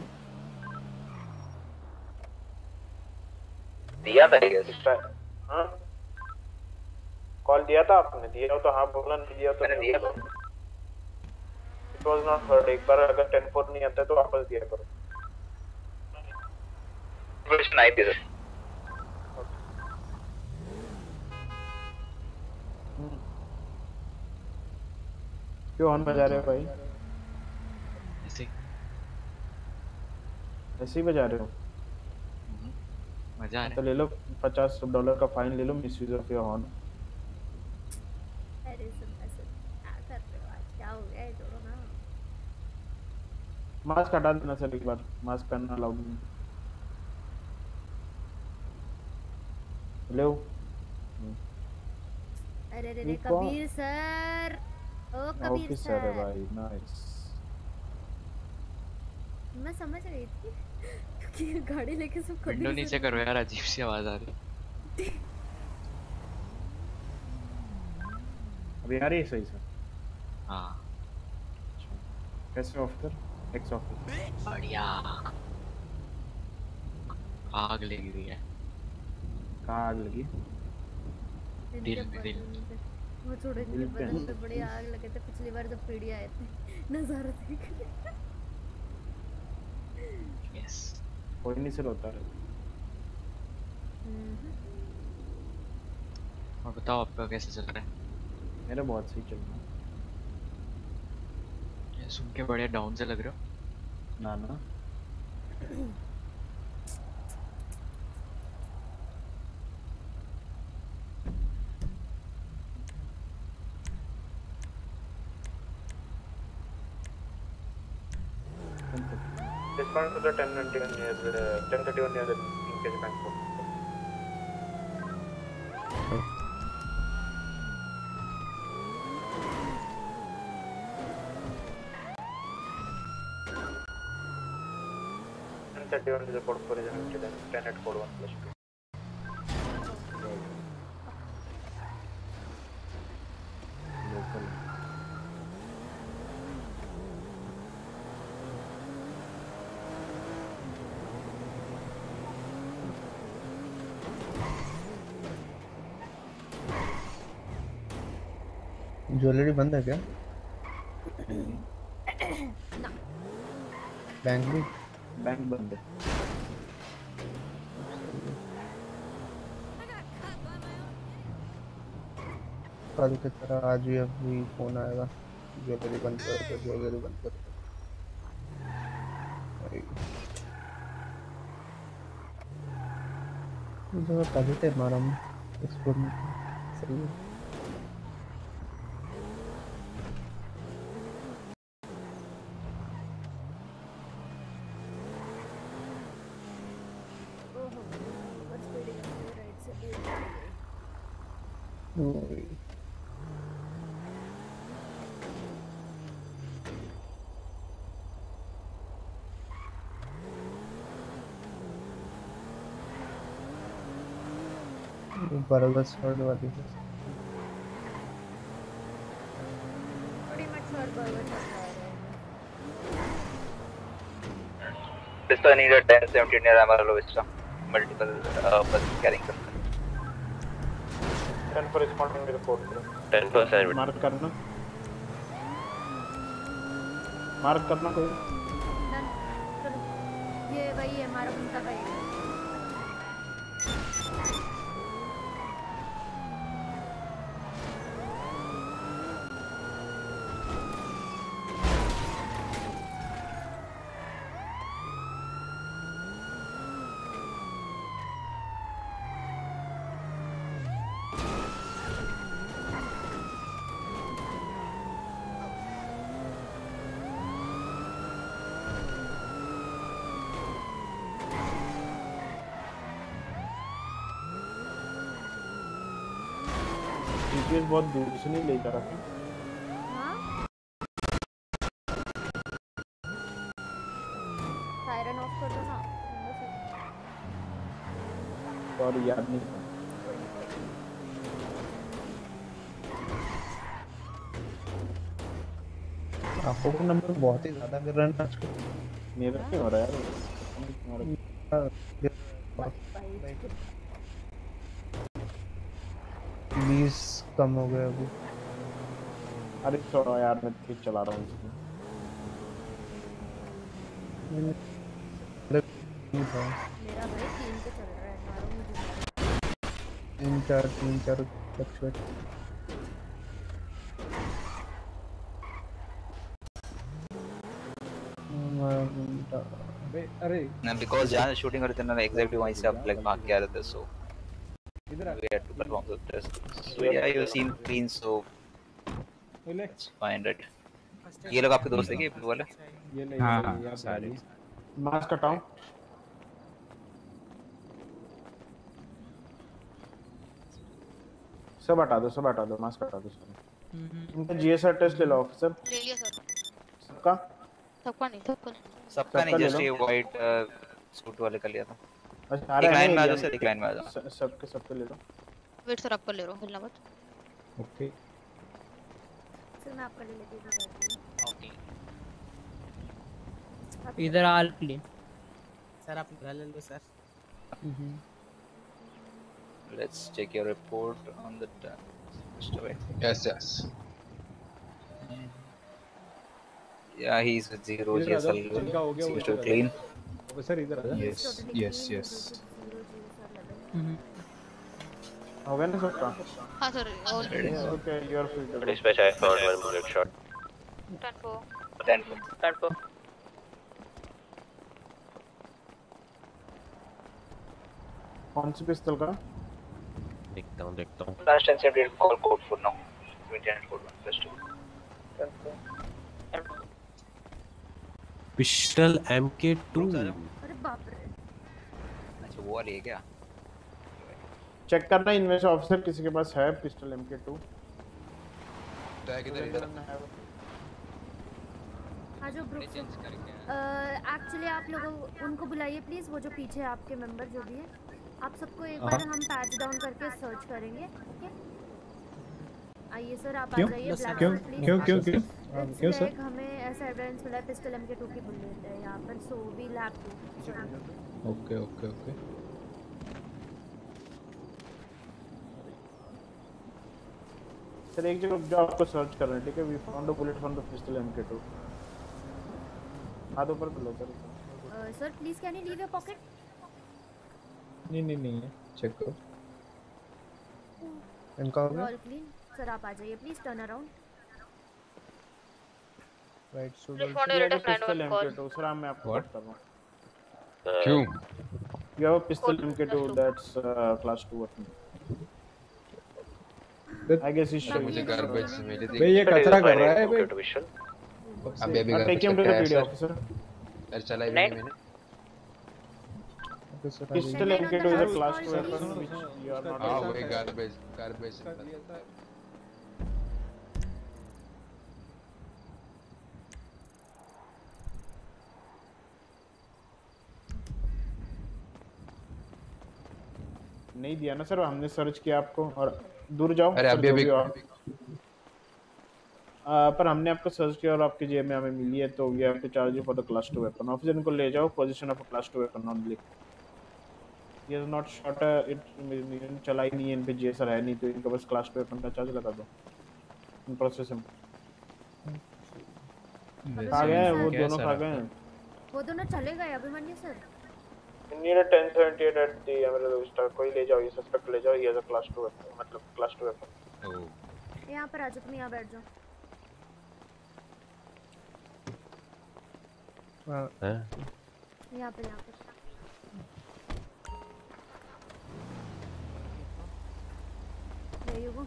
[SPEAKER 5] दिया था क्या?
[SPEAKER 11] हाँ कॉल दिया था आपने? दिया हो तो हाँ बोला, नहीं दिया तो
[SPEAKER 5] मैंने दिया था।
[SPEAKER 11] It was not heard। एक बार अगर 10-4 नहीं आता है तो वापस दिया करो।
[SPEAKER 5] क्वेश्चन आई थी सर।
[SPEAKER 11] क्यों हॉर्न बजा रहे हो भाई? ऐसे ही बजा रहे हो?
[SPEAKER 14] मजा
[SPEAKER 11] तो ले लो $50 का फाइन ले लो मिसयूज ऑफ योर हॉर्न।
[SPEAKER 2] अरे क्या कर रहे हो आज? क्या हो गया है? छोड़ो ना।
[SPEAKER 11] मास्क हटा देना सर एक बार। मास्क पहनना अलाउड नहीं। हेलो
[SPEAKER 2] अरे कबीर सर। ओ कबीर
[SPEAKER 11] ऑफिसर है
[SPEAKER 2] सर।
[SPEAKER 11] भाई नाइस।
[SPEAKER 2] मैं समझ रही थी कि गाड़ी लेके सब कभी
[SPEAKER 14] विंडो नीचे करो यार, अजीब सी आवाज आ रही।
[SPEAKER 11] अभी आ रही है सही सर?
[SPEAKER 14] हाँ।
[SPEAKER 11] कैसे ऑफिसर? X officer.
[SPEAKER 14] बढ़िया। आग लगी हुई है।
[SPEAKER 11] कहाँ आग लगी?
[SPEAKER 14] दिल में, दिल।
[SPEAKER 2] वो छोड़ो, इनके बदन पे बड़ी आग लगे थे पिछली बार जब पीड़ी आए थे नजारा देखने।
[SPEAKER 14] यस।
[SPEAKER 11] कोई नहीं सर, होता है।
[SPEAKER 14] और बताओ आपका कैसे चल रहा है?
[SPEAKER 11] मेरा बहुत सही चल रहा है।
[SPEAKER 14] ये सुन के बड़े डाउन से लग रहे हो।
[SPEAKER 11] ना ना।
[SPEAKER 5] Respond to the 1031 near the 1031 near the Linkage Bank. And 31 is a code for is an incident. 10 at code 1+2.
[SPEAKER 7] Jewellery बंद है क्या?
[SPEAKER 2] ना।
[SPEAKER 7] बैंक भी?
[SPEAKER 11] बैंक बंद है।
[SPEAKER 7] कल की तरह आज भी अभी फोन आएगा, ज्वेलरी बंद कर दो, ज्वेलरी बंद कर दो। जो पॉजिटिव मारा हम एक्सप्लोर में सही है। बराबर शॉट वाली है।
[SPEAKER 2] बड़ी मछुआर बर्गर खा रहे हैं।
[SPEAKER 8] Pistol needed 1070 near Amarillo Vista. Multiple buses carrying them.
[SPEAKER 11] 10 for responding to the code.
[SPEAKER 17] 10%.
[SPEAKER 11] Mark करना। मार्क करना कोई।
[SPEAKER 2] ये वही है हमारा कुत्ता का ही।
[SPEAKER 11] GPS बहुत दूर से नहीं लेकर रखा।
[SPEAKER 2] सायरन ऑफ कर दो ना।
[SPEAKER 11] और याद नहीं था।
[SPEAKER 7] आपको को नंबर बहुत ही ज्यादा गिर रहा है आजकल।
[SPEAKER 11] मेरा क्यों हो रहा है यार?
[SPEAKER 7] 20 कम हो गया अभी।
[SPEAKER 11] अरे छोड़ो यार, मैं ठीक चला रहा हूँ इसको।
[SPEAKER 2] मेरा भाई 3 पे चल रहा है, मारो मुझे।
[SPEAKER 7] 3-4 फ्लक्चुएट।
[SPEAKER 8] अरे because Jan is shooting her then exactly वहीं से आप like भाग के आ रहे थे, so we had to perform the test. So yeah, you seem clean, so it's fine, right? ये लोग आपके दोस्त हैं क्या, ब्लू वाले?
[SPEAKER 11] ये नहीं,
[SPEAKER 8] हाँ
[SPEAKER 11] सारे। मास्क हटाओ। सब हटा दो, सब हटा दो, मास्क हटा दो सब। इनका जीएसआर टेस्ट ले लो ऑफिसर।
[SPEAKER 18] ले लिया सर।
[SPEAKER 11] सबका?
[SPEAKER 18] सबका नहीं, सबका नहीं।
[SPEAKER 8] सबका नहीं, जस्ट ये वाइट सूट वाले का लिया था।
[SPEAKER 11] अच्छा
[SPEAKER 8] एक लाइन में आ जाओ सर, एक लाइन में आ जाओ।
[SPEAKER 11] सबके ले लो।
[SPEAKER 18] वेट सर आपका ले रहा हूँ, हिलना मत।
[SPEAKER 21] ओके
[SPEAKER 2] सर मैं आपका ले लेती हूँ।
[SPEAKER 8] ओके
[SPEAKER 16] इधर आल क्लीन सर, आप निकाल लो sir.
[SPEAKER 8] Let's check your report on the
[SPEAKER 21] yes yes
[SPEAKER 8] yeah he's with 0 GSL seems to be clean
[SPEAKER 21] sir इधर आ जाओ yes yes yes
[SPEAKER 11] हो गया ना सबका?
[SPEAKER 18] हाँ sir all
[SPEAKER 11] okay you are free to
[SPEAKER 17] Dispatch, I found one bullet shot.
[SPEAKER 13] 10-4
[SPEAKER 11] कौन सी पिस्तौल का?
[SPEAKER 3] देखता हूँ
[SPEAKER 8] last time said call code for now lieutenant code 1 first
[SPEAKER 3] pistol MK2
[SPEAKER 2] अरे बाप रे।
[SPEAKER 8] अच्छा वो वाली है क्या?
[SPEAKER 11] चेक करना इनमें से ऑफिसर किसी के पास है पिस्टल MK2?
[SPEAKER 21] टैग इधर
[SPEAKER 2] हाँ जो ग्रुप से एक्चुअली आप लोगों उनको बुलाइए प्लीज, वो जो पीछे आपके मेंबर जो भी है, आप सबको एक बार हम पैच डाउन करके सर्च करेंगे। ओके आइए सर आप आ जाइए। क्यों सर? हमें ऐसा एविडेंस मिला है पिस्टल MK2 की बुलेट है यहाँ पर, so we will have to.
[SPEAKER 21] Okay okay okay
[SPEAKER 11] sir एक जगह जो आपको सर्च कर रहे हैं, ठीक है? We found a bullet from the pistol MK2। हाथ ऊपर कर लो sir.
[SPEAKER 2] Sir please can you leave your pocket?
[SPEAKER 21] नहीं है चेक करो
[SPEAKER 7] इनका हो गया
[SPEAKER 2] ऑल क्लीन। सर आप आ जाइए please, turn around.
[SPEAKER 7] Right so
[SPEAKER 11] pistol MK2 sir मैं आपको बात कर रहा हूं।
[SPEAKER 21] क्यों?
[SPEAKER 11] You have a pistol MK2 that's class 2 weapon. I guess he's showing
[SPEAKER 21] मुझे गार्बेज मिली थी। भाई ये कचरा कर रहा है भाई।
[SPEAKER 11] अभी take him to the PD officer.
[SPEAKER 21] यार चलाई भी नहीं मैंने।
[SPEAKER 11] Pistol MK2 is a class 2 weapon which you are not.
[SPEAKER 21] हाँ वही गार्बेज
[SPEAKER 11] नहीं दिया ना सर, हमने सर्च किया आपको। और दूर जाओ।
[SPEAKER 21] अरे अभी
[SPEAKER 11] पर हमने आपको सर्च किया और आपकी जेब में हमें मिली है, तो we have to charge you for the class 2 weapon. Officer इनको ले जाओ, position of a class 2 weapon only. He has not shot it, चलाई नहीं है इन पे, जीएसआर है नहीं, तो इनका बस क्लास 2 वेपन का चार्ज लगा दो। इन प्रोसेस में आ गए वो दोनों, खा गए
[SPEAKER 2] वो दोनों चले गए Abhimanyu sir.
[SPEAKER 11] Need 1078 at the Emerald Star. कोई ले जाओ, ये सस्पेक्ट ले जाओ, ये एज अ क्लास 2 वेपन, मतलब क्लास 2 वेपन।
[SPEAKER 2] यहाँ पर आ जाओ, तुम यहाँ बैठ जाओ। यहाँ पे ले यू गो।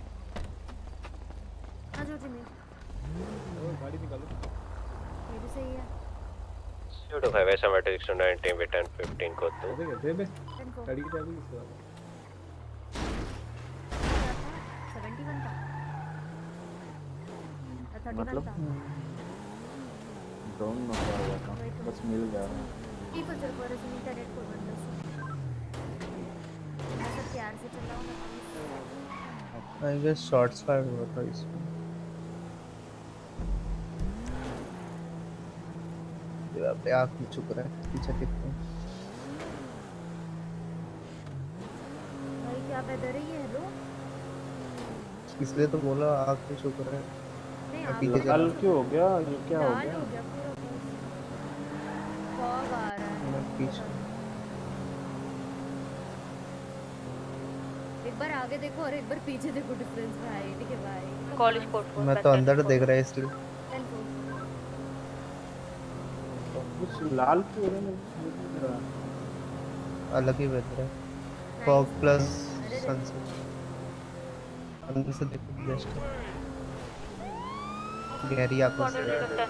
[SPEAKER 2] आ जाओ जी।
[SPEAKER 21] गाड़ी निकालो।
[SPEAKER 2] ये भी सही है।
[SPEAKER 17] 225 ऐसा मैट्रिक 619 with 1015 को तो
[SPEAKER 21] दे गाड़ी की चाबी किसके पास?
[SPEAKER 2] 71 था, 31 था।
[SPEAKER 11] डोंट नो क्या हुआ था, बस मिल गया।
[SPEAKER 2] ठीक है सर, पर इसमें इंटरनेट को बंद कर। मैं सब प्यार से चल रहा हूँ ना।
[SPEAKER 7] आई गेस शॉट्स फायर हुआ था इसमें। अपने आप ही चुप रहा है, पीछे देखते हैं।
[SPEAKER 2] भाई क्या बेदर है ये? हेलो
[SPEAKER 7] इसलिए तो बोला आग पे चुप रहा है।
[SPEAKER 2] नहीं
[SPEAKER 11] पीछे कल क्यों हो गया? ये क्या हो गया?
[SPEAKER 2] फॉग आ रहा है
[SPEAKER 7] पीछे।
[SPEAKER 2] एक बार आगे देखो और एक बार पीछे देखो, डिफरेंस भाई। ठीक है भाई।
[SPEAKER 13] कॉलेज कोड
[SPEAKER 7] मैं तो अंदर देख रहा है इसलिए।
[SPEAKER 11] कुछ लाल क्यों हो रहा है?
[SPEAKER 7] अलग ही बेहतर है। फॉग प्लस सनसेट अंदर से देखो बेस्ट है। गहरी आंखों से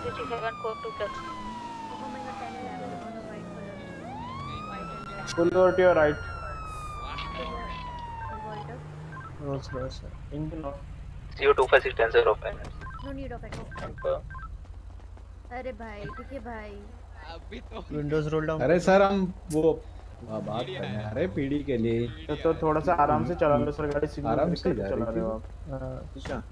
[SPEAKER 11] pull over to your right.
[SPEAKER 7] रोज रोज
[SPEAKER 11] इंजन ऑफ
[SPEAKER 8] 025610 ऑफ है।
[SPEAKER 2] No need of it. अरे भाई ठीक है भाई,
[SPEAKER 15] अभी तो
[SPEAKER 22] विंडोज रोल डाउन।
[SPEAKER 21] अरे सर हम वो बात कर रहे हैं, अरे पीडी के लिए
[SPEAKER 11] तो थोड़ा सा आराम से चला लो सर गाड़ी, सिग्नल
[SPEAKER 21] आराम से
[SPEAKER 11] ब्रेकर
[SPEAKER 21] जा
[SPEAKER 11] चला
[SPEAKER 21] रही
[SPEAKER 11] रहे हो
[SPEAKER 21] थी।
[SPEAKER 11] आप। ठीक है।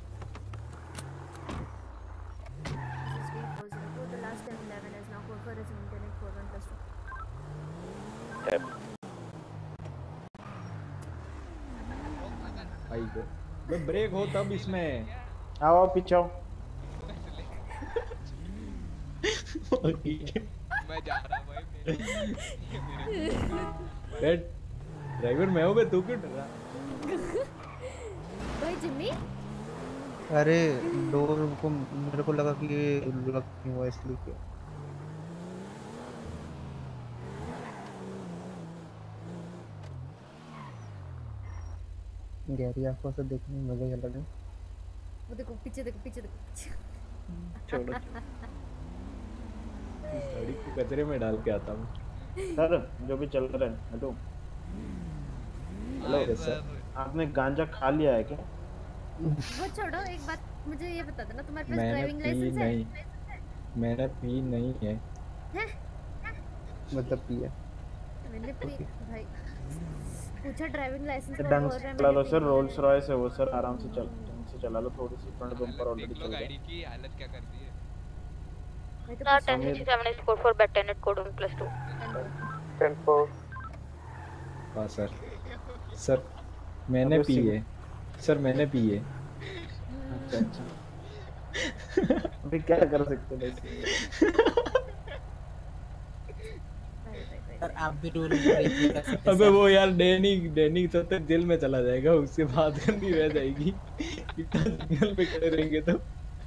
[SPEAKER 21] भाई को ब्रेक हो तब इसमें
[SPEAKER 11] आओ पीछे आओ।
[SPEAKER 15] मैं जा रहा भाई
[SPEAKER 21] ड्राइवर मैं हूँ बे, तू क्यों डर रहा?
[SPEAKER 2] भाई जिम्मी
[SPEAKER 7] अरे डोर को मेरे को लगा कि ये लॉक नहीं हुआ इसलिए किया। गहरी आंखों से देखने में मजा ही अलग है।
[SPEAKER 2] वो देखो पीछे देखो पीछे देखो पीछे।
[SPEAKER 21] छोड़ो गाड़ी को कचरे में डाल के आता हूँ।
[SPEAKER 11] सर जो भी चल रहा है हेलो हेलो
[SPEAKER 21] सर
[SPEAKER 11] आपने गांजा खा लिया है क्या?
[SPEAKER 2] वो छोड़ो, एक बात मुझे ये बता देना, तुम्हारे पास
[SPEAKER 21] मैंने
[SPEAKER 2] ड्राइविंग
[SPEAKER 21] पी
[SPEAKER 2] लाइसेंस है?
[SPEAKER 21] नहीं, मैंने पी नहीं है।
[SPEAKER 2] हैं?
[SPEAKER 7] मतलब पी है।
[SPEAKER 2] मैंने पी भाई पूछा ड्राइविंग लाइसेंस का
[SPEAKER 11] ढंग
[SPEAKER 2] बोल
[SPEAKER 11] से
[SPEAKER 2] रहा है
[SPEAKER 11] चला लो
[SPEAKER 2] मैंने
[SPEAKER 11] सर,
[SPEAKER 2] पी
[SPEAKER 11] रोल्स रॉयस है वो सर, आराम से चल ढंग से चला लो, थोड़ी सी फ्रंट बम्पर ऑलरेडी चल रहा
[SPEAKER 15] गाड़ी
[SPEAKER 11] है।
[SPEAKER 15] की हालत क्या कर दी है?
[SPEAKER 2] Star
[SPEAKER 18] 106744 back 10 code 1+2
[SPEAKER 7] 10-4
[SPEAKER 21] हाँ सर मैंने पी है सर, मैंने पी है।
[SPEAKER 11] अच्छा अभी क्या कर सकते हैं
[SPEAKER 9] सर आप भी रूल ब्रेक नहीं कर सकते।
[SPEAKER 21] अबे वो यार डैनी तब तक जेल में चला जाएगा, उससे बात करनी रह जाएगी। इतना सिग्नल पे खड़े रहेंगे तो।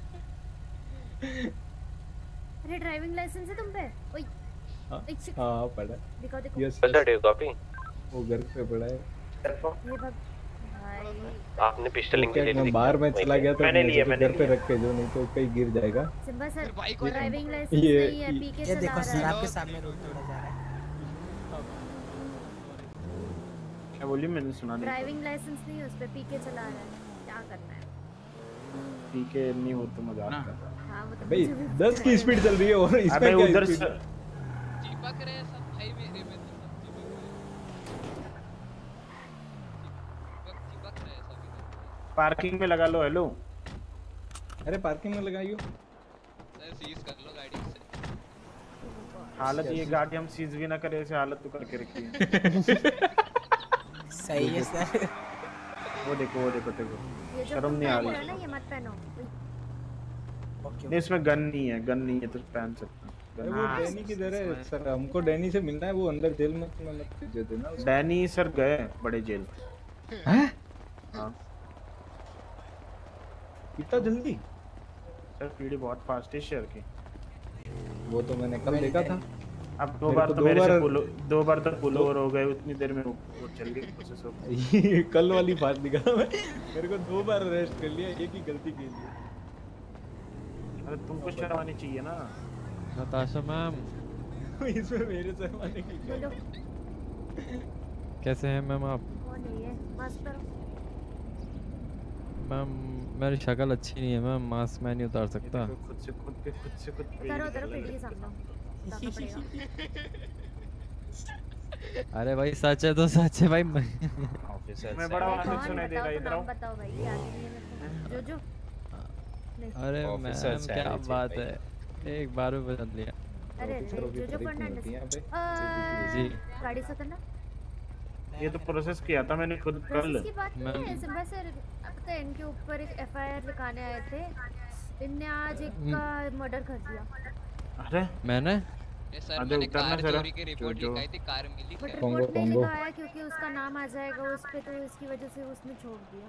[SPEAKER 2] अरे ड्राइविंग लाइसेंस है तुम पे? ओए
[SPEAKER 21] हाँ पड़ा।
[SPEAKER 2] दिखाओ देखो।
[SPEAKER 21] यस
[SPEAKER 17] कॉपी
[SPEAKER 21] वो घर पे पड़ा है।
[SPEAKER 2] ये भाई
[SPEAKER 17] आपने पिस्टल इंग्लिश
[SPEAKER 21] मैं बाहर में चला गया तो मैंने घर पे रख के जो, नहीं तो कहीं गिर जाएगा।
[SPEAKER 2] सिम्बा सर ड्राइविंग लाइसेंस
[SPEAKER 21] ये-
[SPEAKER 2] नहीं है, पी के
[SPEAKER 9] ये
[SPEAKER 2] चला
[SPEAKER 9] देखो
[SPEAKER 2] रहा
[SPEAKER 9] सर
[SPEAKER 2] है।
[SPEAKER 9] आपके सामने रूल तोड़ा जा रहा है।
[SPEAKER 11] क्या बोलिए, मैंने सुना नहीं।
[SPEAKER 2] ड्राइविंग लाइसेंस नहीं है उस पे, पी के चला रहा है, क्या करना है?
[SPEAKER 11] पी के नहीं हो तो मजाक कर रहा है।
[SPEAKER 2] हाँ वो तो
[SPEAKER 21] भाई
[SPEAKER 2] मुझे भी
[SPEAKER 21] 10 की स्पीड चल रही है और इसमें
[SPEAKER 11] अबे
[SPEAKER 21] क्या
[SPEAKER 11] उधर
[SPEAKER 21] स्पीड?
[SPEAKER 11] से
[SPEAKER 15] चिपक रहे हैं सब भाई मेरे में, तो सब चिपक रहे हैं सब इधर।
[SPEAKER 11] पार्किंग में लगा लो। हेलो
[SPEAKER 21] अरे पार्किंग में लगाइयो।
[SPEAKER 15] सर सीज कर लो गाड़ी से।
[SPEAKER 11] हालत ये गाड़ी हम सीज भी ना करे, ऐसे हालत तो करके रखी है।
[SPEAKER 9] सही है सर।
[SPEAKER 11] वो देखो
[SPEAKER 2] ये जो
[SPEAKER 11] शर्म
[SPEAKER 2] तुम
[SPEAKER 11] नहीं आ
[SPEAKER 2] पहन रहे
[SPEAKER 11] रही।
[SPEAKER 2] हो ना, ये मत पहनो।
[SPEAKER 11] नहीं इसमें गन नहीं है तो पहन सकते
[SPEAKER 21] अरे
[SPEAKER 11] हैं।
[SPEAKER 21] वो डैनी किधर है सर? हमको डैनी से मिलना है, वो अंदर जेल में मत भेज देना उसको।
[SPEAKER 11] डैनी सर गए बड़े जेल।
[SPEAKER 21] हैं?
[SPEAKER 11] हाँ
[SPEAKER 21] इतना जल्दी?
[SPEAKER 11] सर पीडी बहुत फास्ट है शेयर की।
[SPEAKER 21] वो तो मैंने कल देखा था।
[SPEAKER 11] अब दो
[SPEAKER 21] मेरे
[SPEAKER 11] बार
[SPEAKER 21] को
[SPEAKER 11] तो
[SPEAKER 21] दो
[SPEAKER 11] मेरे से
[SPEAKER 21] बार-
[SPEAKER 11] दो बार तो पुल ओवर हो गए, उतनी देर में वो चल गई प्रोसेस हो गई।
[SPEAKER 21] कल वाली फास्ट दिखा मैं, मेरे को 2 बार अरेस्ट कर लिया, एक ही गलती की थी।
[SPEAKER 11] अरे तुमको शर्म आनी चाहिए ना।
[SPEAKER 12] नताशा मैम
[SPEAKER 21] इसमें मेरे शर्माने की क्या?
[SPEAKER 2] बोलो
[SPEAKER 12] कैसे हैं मैम आप?
[SPEAKER 2] कौन है ये? मास्क करो।
[SPEAKER 12] मैम मेरी शक्ल अच्छी नहीं है मैम, मास्क मैं नहीं उतार सकता।
[SPEAKER 11] खुद से खुद
[SPEAKER 2] उतारो उतारो, पीडी के सामने उतारना पड़ेगा।
[SPEAKER 12] अरे भाई सच है तो सच है भाई।
[SPEAKER 11] मैं बड़ा आवाज
[SPEAKER 2] कौन
[SPEAKER 11] सुनाई दे रहा है,
[SPEAKER 2] बताओ तो
[SPEAKER 11] इधर
[SPEAKER 2] नाम
[SPEAKER 11] आओ।
[SPEAKER 2] बताओ भाई, याद नहीं है मेरे को। जो नहीं।
[SPEAKER 12] अरे
[SPEAKER 21] ऑफिसर
[SPEAKER 12] मैम क्या
[SPEAKER 21] सैनिक
[SPEAKER 12] बात
[SPEAKER 21] भाई।
[SPEAKER 12] है, एक बार में बदल लिया।
[SPEAKER 2] अरे
[SPEAKER 21] ऑफिसरों की
[SPEAKER 2] जो
[SPEAKER 21] तारीफ नहीं होती यहाँ
[SPEAKER 2] फर्नांडिस
[SPEAKER 21] पे।
[SPEAKER 12] जी।
[SPEAKER 2] गाड़ी से उतरना।
[SPEAKER 11] ये तो प्रोसेस किया था मैंने खुद कल।
[SPEAKER 2] प्रोसेस की बात नहीं है, सिम्बा सर अब तो इनके ऊपर एक एफआईआर लिखाने आए थे, इनने आज एक का मर्डर कर दिया।
[SPEAKER 11] अरे
[SPEAKER 12] मैंने
[SPEAKER 15] ये सर मैंने कार चोरी की रिपोर्ट लिखाई थी, कार मिली
[SPEAKER 2] बट
[SPEAKER 15] क्या?
[SPEAKER 2] रिपोर्ट नहीं लिखाया क्योंकि उसका नाम आ जाएगा उस पे, तो इसकी वजह से उसने छोड़ दिया।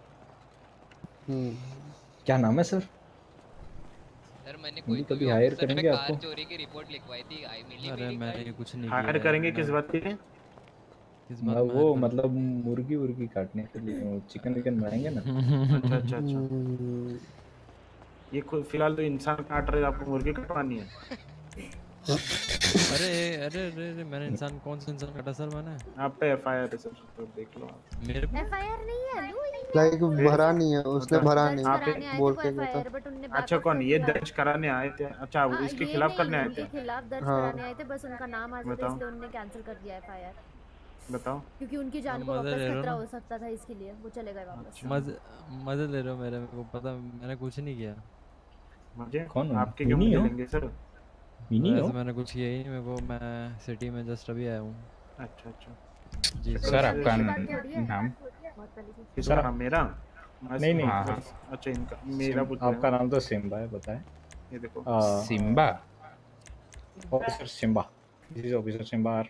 [SPEAKER 21] क्या नाम है सर?
[SPEAKER 15] सर मैंने
[SPEAKER 21] हम
[SPEAKER 15] कोई
[SPEAKER 21] भी कभी हायर
[SPEAKER 15] ऑफिसर पे
[SPEAKER 21] करेंगे
[SPEAKER 15] कार
[SPEAKER 21] आपको।
[SPEAKER 15] चोरी की रिपोर्ट लिखवाई थी, आई मिली
[SPEAKER 12] अरे
[SPEAKER 15] मेरी
[SPEAKER 12] मैंने कुछ नहीं
[SPEAKER 11] हायर
[SPEAKER 12] किया
[SPEAKER 11] करेंगे
[SPEAKER 12] है,
[SPEAKER 11] किस बात के लिए?
[SPEAKER 12] किस बात में
[SPEAKER 21] वो मतलब मुर्गी काटने के लिए चिकन विकन बनाएंगे ना।
[SPEAKER 11] अच्छा ये फिलहाल तो इंसान काट रहे, आपको मुर्गी कटवानी है।
[SPEAKER 12] अरे अरे अरे अरे मैंने इंसान कौन सा इंसान काटा सर मैंने?
[SPEAKER 11] आप पे एफआईआर है सर, तो देख लो आप।
[SPEAKER 12] मेरे पे
[SPEAKER 2] एफआईआर नहीं है
[SPEAKER 7] लाइक भरा नहीं है उसने, भरा नहीं
[SPEAKER 2] कराने आए
[SPEAKER 7] बोल
[SPEAKER 2] थे
[SPEAKER 7] के
[SPEAKER 2] वो
[SPEAKER 7] गया था।
[SPEAKER 2] एफआईआर बट उनने
[SPEAKER 11] अच्छा कौन ये दर्ज कराने आए थे? अच्छा वो इसके
[SPEAKER 2] ये
[SPEAKER 11] खिलाफ
[SPEAKER 2] नहीं,
[SPEAKER 11] करने आए
[SPEAKER 2] उनके
[SPEAKER 11] थे?
[SPEAKER 2] खिलाफ दर्ज
[SPEAKER 7] हाँ।
[SPEAKER 2] कराने आए थे, बस उनका नाम आ जाता
[SPEAKER 11] बताओ।
[SPEAKER 2] इसलिए उन्होंने कैंसिल कर दिया एफआईआर।
[SPEAKER 11] बताओ।
[SPEAKER 2] क्योंकि उनकी जान को
[SPEAKER 12] मजे
[SPEAKER 2] वापस
[SPEAKER 12] ले रहे हो
[SPEAKER 2] खतरा
[SPEAKER 12] ना?
[SPEAKER 2] हो सकता था, इसके लिए वो चले गए वापस।
[SPEAKER 12] मजे ले रहे हो मेरे को पता, मैंने कुछ नहीं किया।
[SPEAKER 11] मजे
[SPEAKER 10] कौन हो?
[SPEAKER 11] आपके क्यों
[SPEAKER 10] मिनी
[SPEAKER 11] मजे
[SPEAKER 10] हो?
[SPEAKER 11] लेंगे सर?
[SPEAKER 10] मिनी हो?
[SPEAKER 12] वैसे मैंने कुछ किया ही नहीं, मेरे को मैं सिटी में जस्ट अभी आया हूँ।
[SPEAKER 11] अच्छा अच्छा
[SPEAKER 12] जी
[SPEAKER 10] सर आपका नाम?
[SPEAKER 11] सर मेरा
[SPEAKER 10] नहीं नहीं
[SPEAKER 11] हाँ हाँ। अच्छा इनका मेरा पूछ रहे
[SPEAKER 10] आपका
[SPEAKER 11] हो?
[SPEAKER 10] नाम तो सिम्बा है, बताएं।
[SPEAKER 11] ये देखो
[SPEAKER 10] Simba, officer Simba, this is officer Simba R.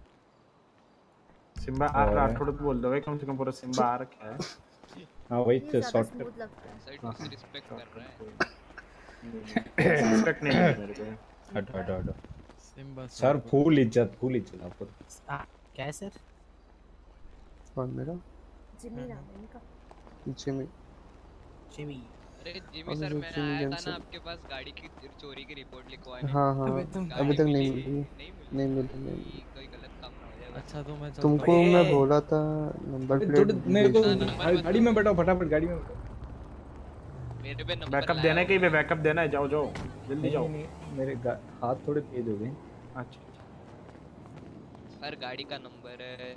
[SPEAKER 11] Simba R Rathore तो बोल दो भाई, कम से कम पूरा सिम्बा आर क्या है?
[SPEAKER 10] हाँ वही तो शॉर्ट
[SPEAKER 2] स्मूथ लगता है।
[SPEAKER 13] सर डिसरिस्पेक्ट कर रहा है।
[SPEAKER 11] रिस्पेक्ट नहीं है मेरे को।
[SPEAKER 10] हटो हटो हटो
[SPEAKER 12] सिम्बा
[SPEAKER 10] सर, फुल इज्जत आपको।
[SPEAKER 9] क्या है सर?
[SPEAKER 7] कौन मेरा?
[SPEAKER 2] जिमी नाम है इनका।
[SPEAKER 7] जिमी।
[SPEAKER 9] जिमी।
[SPEAKER 13] अरे जिमी सर मैंने आया था ना आपके पास गाड़ी की चोरी की रिपोर्ट लिखवाने।
[SPEAKER 7] हाँ हाँ अभी तक नहीं मिली, नहीं मिली।
[SPEAKER 13] कोई गलत काम ना हो जाए।
[SPEAKER 12] अच्छा तो मैं
[SPEAKER 7] तुमको मैं बोला था नंबर प्लेट
[SPEAKER 21] मेरे को गाड़ी में बैठाओ, फटाफट गाड़ी में बैठाओ।
[SPEAKER 13] मेरे पे नंबर
[SPEAKER 11] बैकअप देना है, कहीं पे बैकअप देना है, जाओ जाओ जल्दी जाओ।
[SPEAKER 10] मेरे हाथ थोड़े तेज हो गए।
[SPEAKER 11] अच्छा
[SPEAKER 13] सर गाड़ी का नंबर है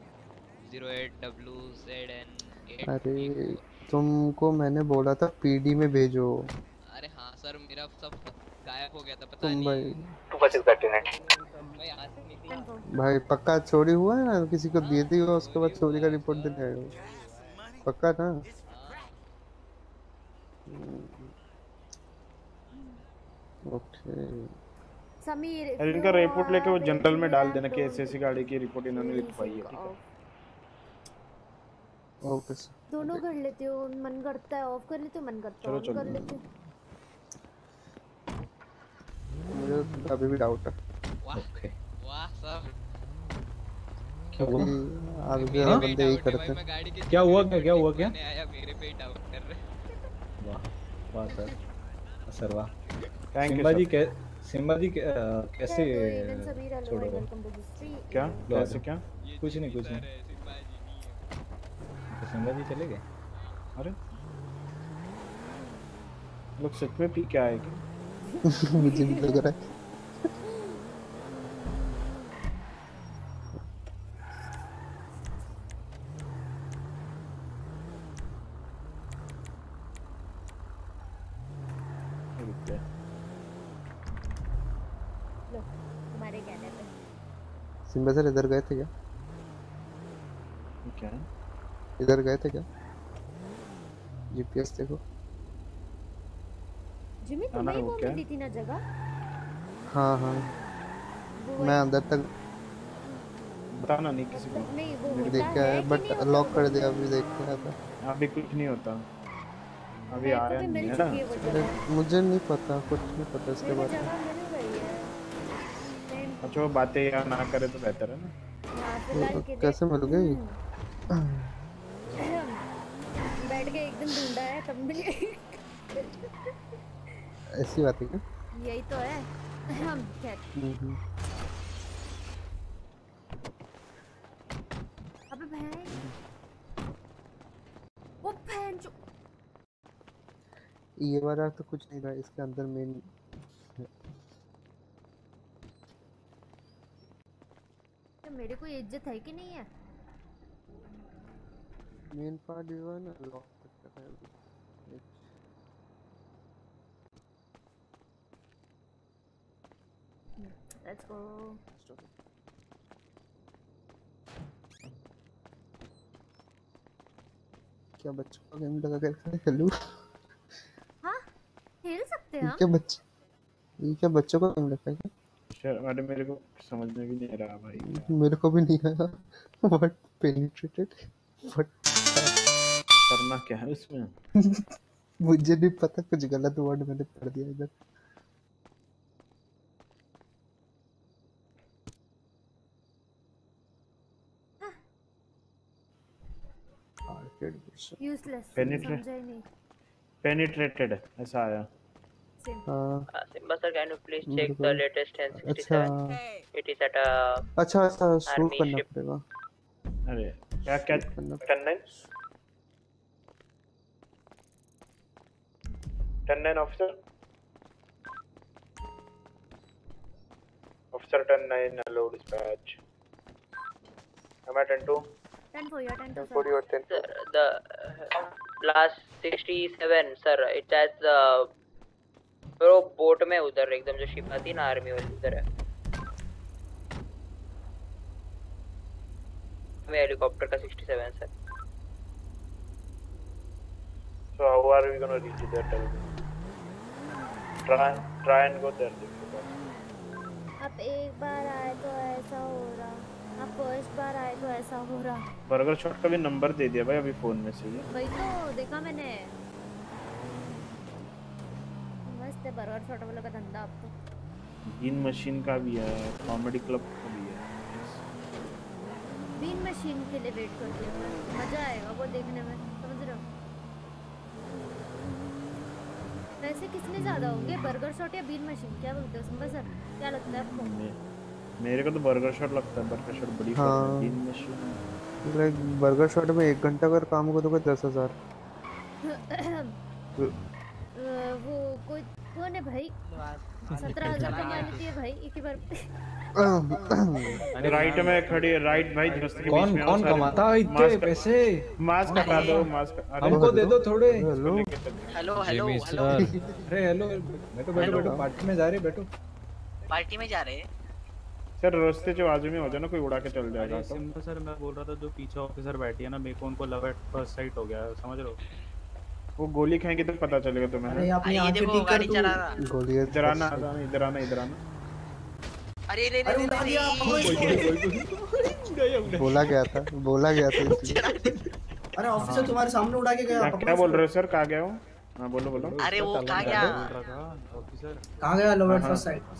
[SPEAKER 13] 08WZN 8।
[SPEAKER 7] अरे तुमको मैंने बोला था पीडी में भेजो।
[SPEAKER 13] अरे हाँ सर मेरा सब गायब हो गया था, पता
[SPEAKER 7] तुम
[SPEAKER 13] नहीं।
[SPEAKER 7] भाई
[SPEAKER 13] भाई यहाँ से निकली।
[SPEAKER 7] भाई पक्का चोरी हुआ है ना, किसी को दिए थी उसके बाद चोरी का रिपोर्ट देने आए हो? पक्का ना? ओके
[SPEAKER 2] समीर
[SPEAKER 11] अरे इनका रिपोर्ट लेके वो जनरल में डाल देना कि ऐसी गाड़ी की रिपोर्ट इन्होंने लिखवाई है, ठीक है?
[SPEAKER 7] Okay sir.
[SPEAKER 2] दोनों कर लेते हो, मन करता है ऑफ कर लेते हो, मन करता है
[SPEAKER 11] चलो,
[SPEAKER 2] ऑन
[SPEAKER 11] चलो।
[SPEAKER 2] कर लेते हो।
[SPEAKER 7] मुझे अभी भी डाउट है।
[SPEAKER 10] ओके
[SPEAKER 13] वाह सर
[SPEAKER 10] क्या हुआ?
[SPEAKER 7] आगे वाले बंदे यही करते हैं।
[SPEAKER 10] क्या हुआ क्या हुआ क्या?
[SPEAKER 13] आया मेरे पे डाउट कर रहे।
[SPEAKER 10] वाह वाह सर वाह।
[SPEAKER 11] Thank you,
[SPEAKER 10] Simba ji
[SPEAKER 11] sir.
[SPEAKER 10] Simba ji कैसे छोड़ो?
[SPEAKER 11] क्या कैसे क्या?
[SPEAKER 10] कुछ नहीं तो सिम्बा जी चले गए?
[SPEAKER 11] अरे लोग सच में पी क्या है क्या?
[SPEAKER 7] मुझे भी लग रहा है।
[SPEAKER 2] लो तुम्हारे कहने पे।
[SPEAKER 7] सिम्बा सर इधर गए थे क्या?
[SPEAKER 11] क्या
[SPEAKER 7] इधर गए थे क्या? जीपीएस देखो।
[SPEAKER 2] जिमी तुम्हें ही वो मिली थी ना जगह?
[SPEAKER 7] हाँ हाँ मैं अंदर तक
[SPEAKER 11] बताना नहीं किसी को।
[SPEAKER 2] नहीं वो
[SPEAKER 7] देख के आया बट लॉक कर दिया, अभी देख के आया था।
[SPEAKER 11] अभी कुछ नहीं होता, अभी आया नहीं है ना।
[SPEAKER 7] मुझे नहीं पता, कुछ नहीं पता इसके बारे में।
[SPEAKER 11] अच्छा वो बातें या ना करे तो बेहतर है ना।
[SPEAKER 7] कैसे मिल गई?
[SPEAKER 2] बैठ के एक दिन ढूंढा है तब मिली।
[SPEAKER 7] ऐसी बात है क्या?
[SPEAKER 2] यही तो है। हम खैर अबे बहन वो बहन जो
[SPEAKER 7] ये वाला तो कुछ नहीं था, इसके अंदर मेन
[SPEAKER 2] मेरे को इज्जत है कि नहीं है?
[SPEAKER 7] मेन पार्ट जो है ना लॉक करता है अभी।
[SPEAKER 2] Let's go.
[SPEAKER 7] क्या बच्चों का गेम लगा कर खेलूं?
[SPEAKER 2] हाँ खेल सकते हैं हम।
[SPEAKER 7] ये क्या बच्चों का गेम लगा है?
[SPEAKER 11] अरे मेरे को समझ में भी नहीं आ रहा भाई।
[SPEAKER 7] मेरे को भी नहीं आया। What penetrated? What?
[SPEAKER 11] करना क्या है उसमें?
[SPEAKER 7] मुझे नहीं पता, कुछ गलत वर्ड मैंने पढ़ दिया इधर।
[SPEAKER 2] Useless.
[SPEAKER 11] पेनिट्रेटेड ऐसा आया।
[SPEAKER 13] Simba sir, can you please check the latest 1067?
[SPEAKER 7] अच्छा
[SPEAKER 13] It is at a
[SPEAKER 7] अच्छा अच्छा शूट
[SPEAKER 13] army
[SPEAKER 7] करना
[SPEAKER 13] ship.
[SPEAKER 7] पड़ेगा।
[SPEAKER 11] अरे क्या क्या 10-9 officer officer 10-9 hello dispatch am I 10-2
[SPEAKER 2] 10 for you, 10 to
[SPEAKER 7] 40 और 10
[SPEAKER 13] Sir, the last 67 sir, it has the bro boat में उधर एकदम जो शिप आती है ना आर्मी वाली उधर है। मैं हेलीकॉप्टर का 67 sir.
[SPEAKER 11] so how are we gonna reach there tell me try and go there
[SPEAKER 2] अब एक बार आए तो ऐसा हो रहा, अब फर्स्ट बार आए तो ऐसा हो रहा।
[SPEAKER 11] बर्गर शॉट का भी नंबर दे दिया भाई अभी फोन में से ही।
[SPEAKER 2] वही तो देखा मैंने, मस्त है बर्गर शॉट वाला का धंधा अब तो।
[SPEAKER 11] बीन मशीन का भी है, कॉमेडी क्लब का भी है।
[SPEAKER 2] बीन मशीन के लिए वेट करती हूँ मैं, मजा आएगा वो देखने में, समझ रहे हो? वैसे किसने ज्यादा होंगे, बर्गर शॉट या बीन मशीन, क्या बोलते हो सिंबा सर, क्या लगता है आपको?
[SPEAKER 11] मेरे को तो बर्गर शॉट लगता है, बर्गर शॉट बड़ी
[SPEAKER 7] हाँ।
[SPEAKER 11] Bean machine
[SPEAKER 7] like burger shot में 1 घंटा अगर काम करोगे 10,000।
[SPEAKER 2] वो कोई कौन है भाई? 17,000 कमा लेती है भाई एक ही बार।
[SPEAKER 11] राइट में खड़ी है, राइट भाई दोस्त के
[SPEAKER 10] कौन
[SPEAKER 11] बीच में
[SPEAKER 10] कौन कमाता है इतने पैसे?
[SPEAKER 11] मास्क हटा दो, मास्क
[SPEAKER 10] हमको दे दो थोड़े।
[SPEAKER 15] हेलो हेलो हेलो
[SPEAKER 10] अरे हेलो बैठो बैठो बैठो पार्टी में जा रहे बैठो।
[SPEAKER 15] पार्टी में जा रहे हैं
[SPEAKER 11] सर रास्ते जो बाजू में हो जाए ना कोई उड़ा के चल जाएगा। तो
[SPEAKER 4] सिंबा सर मैं बोल रहा था जो पीछे ऑफिसर बैठी है ना, मेरे को उनको लव एट फर्स्ट साइट हो गया है, समझ रहे हो?
[SPEAKER 11] वो गोली खाएंगे तो पता चलेगा तुम्हें।
[SPEAKER 20] अरे अपनी आंखें ठीक कर तू।
[SPEAKER 7] गोली
[SPEAKER 11] इधर आना इधर आना इधर आना।
[SPEAKER 15] अरे रे रे
[SPEAKER 7] बोला गया था
[SPEAKER 20] अरे ऑफिसर तुम्हारे सामने उड़ा के गया।
[SPEAKER 11] क्या बोल रहे हो सर, कहाँ गया हो? हाँ बोलो बोलो।
[SPEAKER 15] अरे वो कहाँ गया?
[SPEAKER 20] कहाँ गया लव एट फर्स्ट साइट?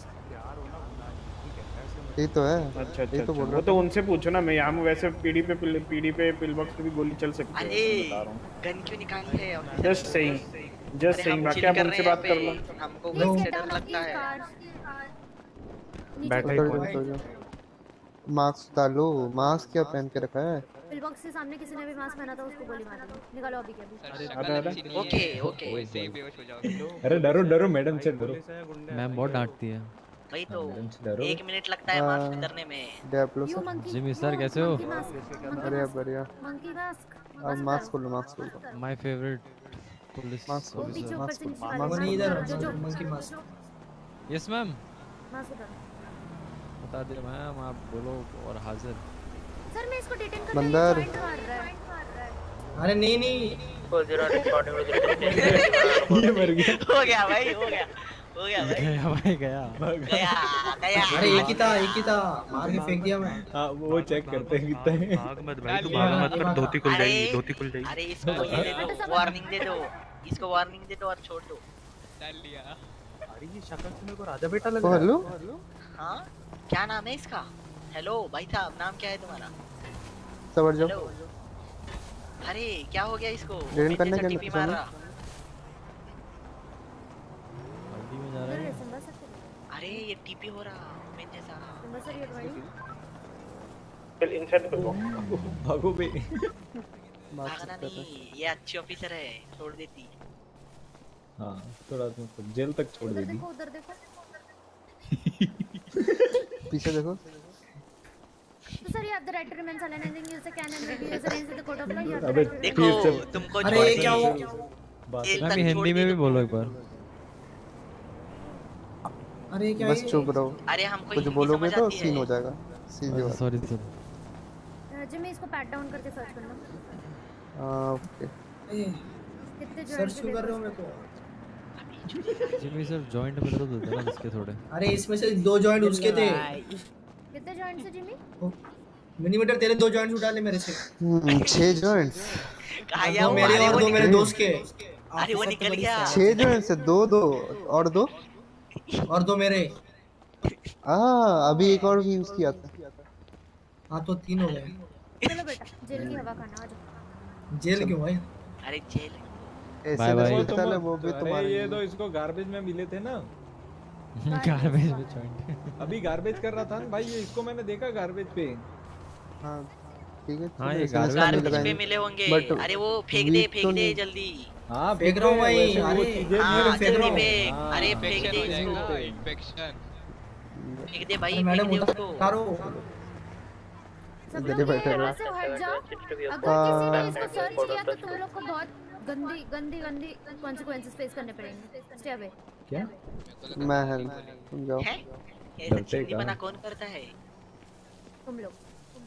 [SPEAKER 7] ये तो है।
[SPEAKER 11] अच्छा
[SPEAKER 7] ये तो बोल
[SPEAKER 11] वो
[SPEAKER 7] रहा
[SPEAKER 11] तो उनसे पूछो ना, मैं यहाँ हूँ वैसे पीडी पे पिल बॉक्स पे भी गोली चल सकती है।
[SPEAKER 15] अरे
[SPEAKER 11] बता रहा हूँ
[SPEAKER 15] गन क्यों निकाल रहे हो?
[SPEAKER 11] जस्ट सेइंग बाकी आप उनसे बात कर लो।
[SPEAKER 15] हमको गन से डर लगता है।
[SPEAKER 7] बैठे मास्क डालो, मास्क क्या पहन के रखा है?
[SPEAKER 2] पिल बॉक्स के सामने किसी ने भी मास्क पहना था उसको गोली मार दी, निकालो अभी के अभी।
[SPEAKER 15] ओके ओके
[SPEAKER 10] अरे डरो डरो मैडम से डरो।
[SPEAKER 12] मैम बहुत डांटती है।
[SPEAKER 15] वही तो 1 मिनट लगता है मास्क करने में।
[SPEAKER 7] डेप्लो
[SPEAKER 12] जिमी सर कैसे हो?
[SPEAKER 7] बढ़िया बढ़िया।
[SPEAKER 2] मंकी मास्क,
[SPEAKER 7] अब मास्क खोलो मास्क खोलो।
[SPEAKER 12] माय फेवरेट पुलिस
[SPEAKER 7] मास्क खोलो
[SPEAKER 2] पीछे ऊपर से नीचे वाला
[SPEAKER 20] मनी इधर
[SPEAKER 2] जो
[SPEAKER 20] monkey mask.
[SPEAKER 12] Yes ma'am
[SPEAKER 2] mask उधर।
[SPEAKER 12] बता दे मैम, आप बोलो और हाजिर।
[SPEAKER 2] सर मैं इसको डिटेन कर
[SPEAKER 7] बंदर।
[SPEAKER 20] अरे नहीं नहीं
[SPEAKER 10] ये मर गया।
[SPEAKER 15] हो गया भाई हो गया भाई
[SPEAKER 12] गया।
[SPEAKER 20] अरे एक ही था मार के फेंक दिया मैं।
[SPEAKER 10] हाँ वो चेक करते हैं कितना है।
[SPEAKER 4] भाग मत भाई, तू भाग मत कर, धोती खुल जाएगी, धोती खुल जाएगी।
[SPEAKER 15] अरे इसको ये दे दो, वार्निंग दे दो, इसको वार्निंग दे दो और छोड़ दो।
[SPEAKER 4] डाल लिया। अरे ये शक्ल से मेरे को राजा बेटा लग रहा है।
[SPEAKER 7] हेलो
[SPEAKER 15] हाँ क्या नाम है इसका? हेलो भाई साहब नाम क्या है तुम्हारा?
[SPEAKER 7] सबर जाओ।
[SPEAKER 15] अरे क्या हो गया इसको?
[SPEAKER 7] ट्रेन करने
[SPEAKER 15] जैसा
[SPEAKER 7] के
[SPEAKER 15] टीपी मार रहा।
[SPEAKER 12] में जा रहा है।
[SPEAKER 15] अरे ये टीपी हो रहा मैं जैसा।
[SPEAKER 11] चल इनसेट करो।
[SPEAKER 10] भागो बे।
[SPEAKER 15] भागना नहीं, ये अच्छी ऑफिसर है, छोड़ देती।
[SPEAKER 10] हाँ थोड़ा तो जेल तक छोड़ देगी।
[SPEAKER 2] उधर देखो
[SPEAKER 7] पीछे देखो।
[SPEAKER 2] तो sir you have the right to remain silent and use the can and maybe use the range of the court of law. You have the
[SPEAKER 10] अबे
[SPEAKER 2] right to
[SPEAKER 15] देखो तुमको
[SPEAKER 20] अरे ये क्या हुआ?
[SPEAKER 12] मैम हिंदी में भी बोलो एक बार।
[SPEAKER 20] अरे क्या
[SPEAKER 7] बस चुप रहो।
[SPEAKER 15] अरे हमको
[SPEAKER 7] कुछ बोलोगे तो सीन हो जाएगा। सीधी बात।
[SPEAKER 12] Sorry sir.
[SPEAKER 2] जी मैं इसको पैट डाउन करके सर्च कर लूं।
[SPEAKER 7] ओके।
[SPEAKER 2] कितने
[SPEAKER 20] सर्च क्यों कर रहे हो मेरे को?
[SPEAKER 12] जिमी सर जॉइंट मेरे को दे देना इसके थोड़े।
[SPEAKER 20] अरे इसमें से 2 जॉइंट उसके थे।
[SPEAKER 2] कितने जॉइंट्स है जिमी?
[SPEAKER 20] मिलीमीटर तेरे 2 जॉइंट्स उठा ले मेरे से।
[SPEAKER 7] 6 जॉइंट्स।
[SPEAKER 15] कहां गया?
[SPEAKER 20] मेरे और 2 मेरे दोस्त के।
[SPEAKER 15] अरे वो निकल गया।
[SPEAKER 7] 6 जॉइंट्स है, 2 और 2
[SPEAKER 20] और 2 मेरे।
[SPEAKER 7] अभी एक और भी यूज किया था।
[SPEAKER 20] हाँ तो 3 हो गए।
[SPEAKER 2] चलो बेटा जेल की हवा खाना आ जाओ।
[SPEAKER 20] जेल क्यों भाई?
[SPEAKER 15] अरे जेल
[SPEAKER 12] बाय बाय।
[SPEAKER 7] वो भी
[SPEAKER 21] अरे
[SPEAKER 7] तुम्हारे
[SPEAKER 21] ये
[SPEAKER 7] ही
[SPEAKER 21] तो इसको गार्बेज में मिले थे ना।
[SPEAKER 12] गार्बेज में जॉइंट।
[SPEAKER 21] अभी गार्बेज कर रहा था ना भाई, ये इसको मैंने देखा गार्बेज पे।
[SPEAKER 7] हाँ ठीक है।
[SPEAKER 12] हाँ, ये
[SPEAKER 15] गार्बेज पे मिले होंगे। अरे वो फेंक दे जल्दी।
[SPEAKER 21] हाँ
[SPEAKER 22] फेंक रहा हूँ भाई।
[SPEAKER 21] वैसे वो
[SPEAKER 22] अरे
[SPEAKER 21] चीजें
[SPEAKER 15] हाँ
[SPEAKER 21] नहीं
[SPEAKER 15] जल्दी
[SPEAKER 21] रखते।
[SPEAKER 15] फेंक।
[SPEAKER 21] हाँ।
[SPEAKER 15] अरे फेंक दे इसको।
[SPEAKER 6] इन्फेक्शन।
[SPEAKER 15] फेंक दे भाई,
[SPEAKER 22] मैडम
[SPEAKER 15] फेंक दे उसको।
[SPEAKER 22] उतारो।
[SPEAKER 2] सब
[SPEAKER 7] इधर ही
[SPEAKER 2] लोग
[SPEAKER 7] बैठे
[SPEAKER 2] यहाँ
[SPEAKER 7] रहो।
[SPEAKER 2] से हट जाओ। अगर किसी ने इसको सर्च किया तो तुम लोग को बहुत गंदी गंदी गंदी कॉन्सिक्वेंसेस फेस करने पड़ेंगे। Stay away.
[SPEAKER 21] क्या?
[SPEAKER 7] मैं हेल्प तुम जाओ।
[SPEAKER 15] ऐसा
[SPEAKER 21] डरते
[SPEAKER 15] चिल्ली
[SPEAKER 21] का?
[SPEAKER 15] बना कौन करता है?
[SPEAKER 2] तुम लोग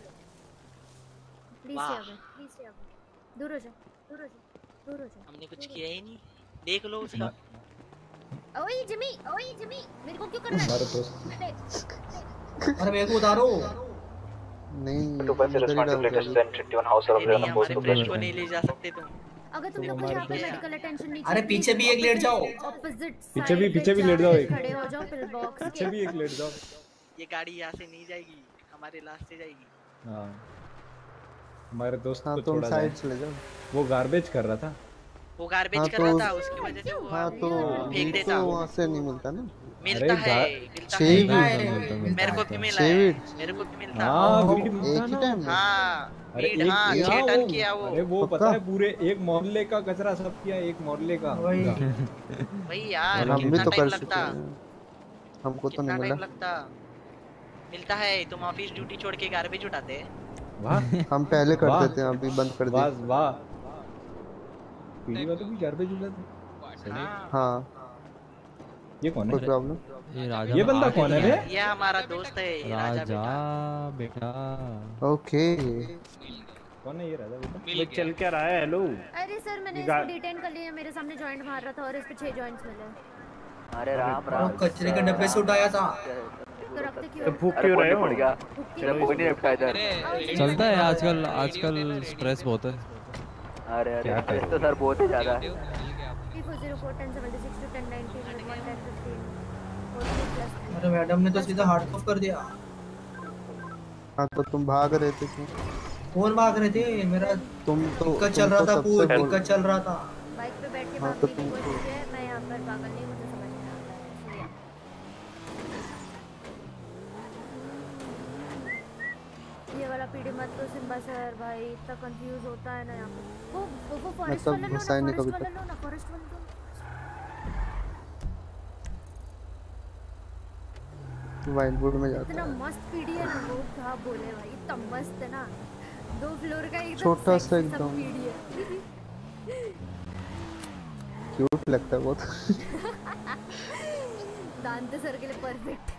[SPEAKER 2] please stay away, please stay away. दूर हो जाओ, दूर हो जाओ, दूर हो जाओ।
[SPEAKER 15] हमने कुछ किया ही नहीं। देख लो उसका।
[SPEAKER 2] ओए जिमी, मेरे को क्यों कर रहा है?
[SPEAKER 22] अरे मेरे को उतारो।
[SPEAKER 7] नहीं
[SPEAKER 8] To bus responsibility to send 31 house or
[SPEAKER 15] नहीं हमारे फ्रेश को नहीं ले जा सकते तुम।
[SPEAKER 2] अगर तुम लोग को यहाँ पे मेडिकल अटेंशन नहीं
[SPEAKER 22] अरे पीछे भी एक लेट जाओ।
[SPEAKER 2] ऑपोजिट
[SPEAKER 21] पीछे भी लेट जाओ एक।
[SPEAKER 2] खड़े हो जाओ पिल बॉक्स
[SPEAKER 21] पीछे भी एक लेट जाओ।
[SPEAKER 15] ये गाड़ी यहाँ से नहीं जाएगी, हमारे लास्ट से जाएगी।
[SPEAKER 21] हाँ हमारे दोस्त
[SPEAKER 7] हाँ
[SPEAKER 21] को
[SPEAKER 7] तुम
[SPEAKER 21] छोड़ा
[SPEAKER 7] साइड
[SPEAKER 21] जाए।
[SPEAKER 7] चले जाओ।
[SPEAKER 21] वो गार्बेज कर रहा था।
[SPEAKER 15] वो गार्बेज
[SPEAKER 7] हाँ,
[SPEAKER 15] कर
[SPEAKER 7] तो
[SPEAKER 15] रहा था, उसकी वजह से वो
[SPEAKER 7] हाँ तो
[SPEAKER 15] फेंक देता।
[SPEAKER 7] तो वहाँ से नहीं मिलता ना।
[SPEAKER 15] मिलता है, मिलता है। मेरे को भी मिला है, मेरे को भी मिलता है।
[SPEAKER 21] हाँ वीड
[SPEAKER 7] एक
[SPEAKER 21] मिलता
[SPEAKER 7] ही
[SPEAKER 21] ना।
[SPEAKER 7] टाइम में।
[SPEAKER 15] हाँ
[SPEAKER 21] अरे
[SPEAKER 15] वीड, हाँ 6
[SPEAKER 21] हाँ,
[SPEAKER 15] टन किया वो।
[SPEAKER 21] अरे वो पता है पूरे एक मोहल्ले का कचरा सब किया, एक मोहल्ले का।
[SPEAKER 15] भाई यार
[SPEAKER 7] हम भी
[SPEAKER 15] कितना
[SPEAKER 7] तो
[SPEAKER 15] टाइम
[SPEAKER 7] कर
[SPEAKER 15] लगता?
[SPEAKER 7] चुके हैं। हमको तो
[SPEAKER 15] कितना
[SPEAKER 7] नहीं
[SPEAKER 15] टाइम
[SPEAKER 7] मिला।
[SPEAKER 15] लगता? मिलता है। तुम ऑफिस ड्यूटी छोड़ के गार्बेज उठाते?
[SPEAKER 21] वाह
[SPEAKER 7] हम पहले करते थे, अभी बंद कर दिया।
[SPEAKER 21] वाह वाह। पीडी वाले भी गार्बेज उठाते? सही।
[SPEAKER 7] हाँ
[SPEAKER 21] ये कौन
[SPEAKER 7] कोई
[SPEAKER 21] है?
[SPEAKER 7] प्रॉब्लम?
[SPEAKER 12] ये राजा
[SPEAKER 21] ये बंदा कौन है बे?
[SPEAKER 15] ये हमारा दोस्त है, ये राजा
[SPEAKER 12] राजा बेटा।
[SPEAKER 7] ओके
[SPEAKER 21] कौन है ये राजा बेटा?
[SPEAKER 11] वो चल क्या रहा है? हेलो।
[SPEAKER 2] अरे सर मैंने इसको डिटेन कर लिया, मेरे सामने जॉइंट मार रहा था और इस पे 6 जॉइंट्स मिले।
[SPEAKER 19] अरे राम
[SPEAKER 22] वो कचरे के डब्बे से उठाया था।
[SPEAKER 2] तो रखते क्यों?
[SPEAKER 11] तो भूख क्यों रहे हो?
[SPEAKER 19] तेरा कोई नहीं रखा इधर।
[SPEAKER 12] चलता है आजकल स्ट्रेस बहुत है।
[SPEAKER 19] अरे अरे तो सर बहुत ही ज्यादा है।
[SPEAKER 2] 3404 1076 to 1019 with 1015
[SPEAKER 22] अरे मैडम ने तो सीधा हार्ड ऑफ कर दिया।
[SPEAKER 7] हाँ तो तुम भाग रहे थे क्यों?
[SPEAKER 22] कौन भाग रहे थे? मेरा
[SPEAKER 7] तुम तो
[SPEAKER 22] दिक्कत चल रहा था, पूरा दिक्कत चल रहा था।
[SPEAKER 2] बाइक पे बैठ के
[SPEAKER 7] हाँ,
[SPEAKER 2] भागने
[SPEAKER 7] तो
[SPEAKER 2] की
[SPEAKER 7] तुम
[SPEAKER 2] कोशिश है। मैं यहाँ पर पागल नहीं, मुझे समझ में आता है। ये वाला पीडी मत तो सिम्बा सर भाई इतना कंफ्यूज होता है ना यहाँ पे। वो फॉरेस्ट वाला लो ना, फॉरेस्ट वाला लो ना, फॉरेस्ट वाला लो।
[SPEAKER 7] वाइल्डवुड में जाता
[SPEAKER 2] इतना
[SPEAKER 7] है।
[SPEAKER 2] मस्त पीडी है ना वो, क्या बोले भाई, इतना मस्त है ना। 2 फ्लोर का एकदम
[SPEAKER 7] छोटा सा
[SPEAKER 2] sexy सा
[SPEAKER 7] एकदम।
[SPEAKER 2] पीडी है।
[SPEAKER 7] क्यूट लगता है बहुत।
[SPEAKER 2] दांते सर के लिए परफेक्ट।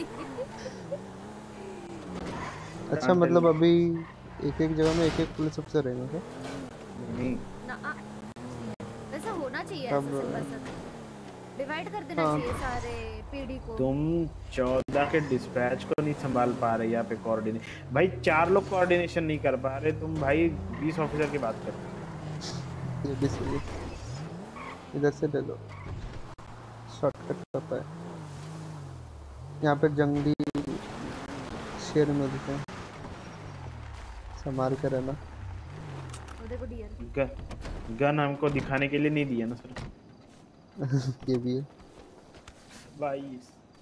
[SPEAKER 7] अच्छा मतलब अभी एक जगह में एक पुलिस अफसर रहेगा क्या?
[SPEAKER 11] नहीं
[SPEAKER 2] ना वैसा होना चाहिए,
[SPEAKER 7] अब-
[SPEAKER 2] ऐसा सिंपल सा डिवाइड कर देना
[SPEAKER 7] हाँ।
[SPEAKER 2] चाहिए सारे पीडी को।
[SPEAKER 11] तुम 14 के डिस्पैच को नहीं संभाल पा रहे यहाँ पे कोऑर्डिनेशन। भाई 4 लोग कोऑर्डिनेशन नहीं कर पा रहे, तुम भाई 20 ऑफिसर की बात कर।
[SPEAKER 7] ये भी सही है। इधर से ले लो, शॉर्टकट पता है। यहाँ पे जंगली शेर मिलते हैं, संभाल के रहना।
[SPEAKER 2] वो देखो डियर।
[SPEAKER 11] गन हमको दिखाने के लिए नहीं दिया ना सर।
[SPEAKER 7] ये भी है।
[SPEAKER 11] भाई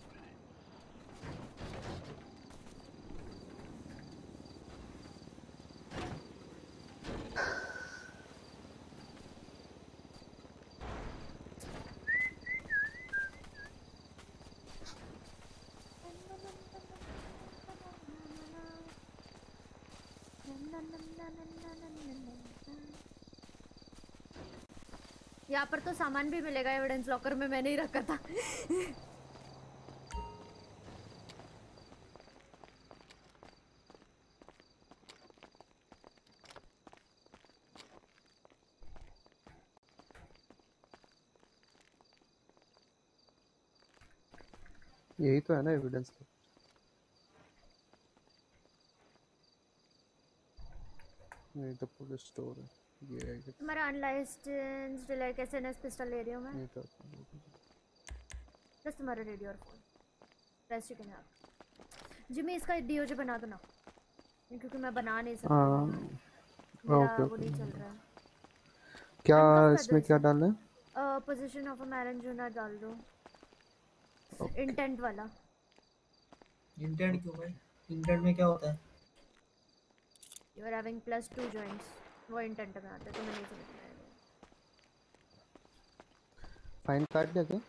[SPEAKER 2] यहाँ पर तो सामान भी मिलेगा, एविडेंस लॉकर में मैंने ही रखा था।
[SPEAKER 7] यही तो है ना एविडेंस। नहीं तो पुलिस स्टोर है ये है।
[SPEAKER 2] तुम्हारा अनलाइसेंस्ड लाइक एसएनएस पिस्टल ले रही हूँ मैं।
[SPEAKER 7] नहीं तो
[SPEAKER 2] बस तुम्हारा रेडियो और phone rest you can have. Jimmy इसका डीओजे बना दो ना, क्योंकि मैं बना नहीं सकती।
[SPEAKER 7] हाँ
[SPEAKER 2] मेरा
[SPEAKER 7] ओके
[SPEAKER 2] वो नहीं चल रहा है।
[SPEAKER 7] क्या
[SPEAKER 2] Handcuff
[SPEAKER 7] इसमें
[SPEAKER 2] कर
[SPEAKER 7] क्या डालना है?
[SPEAKER 2] दो पोजीशन ऑफ अ मैरिजुना डाल दो इंटेंट वाला
[SPEAKER 20] इंटेंट क्यों भाई? इंटेंट में क्या होता है?
[SPEAKER 2] यू आर हैविंग +2 जॉइंट्स वो इंटेंट में आता है तो मैं नहीं समझ में आया
[SPEAKER 7] फाइन काट दिया क्या?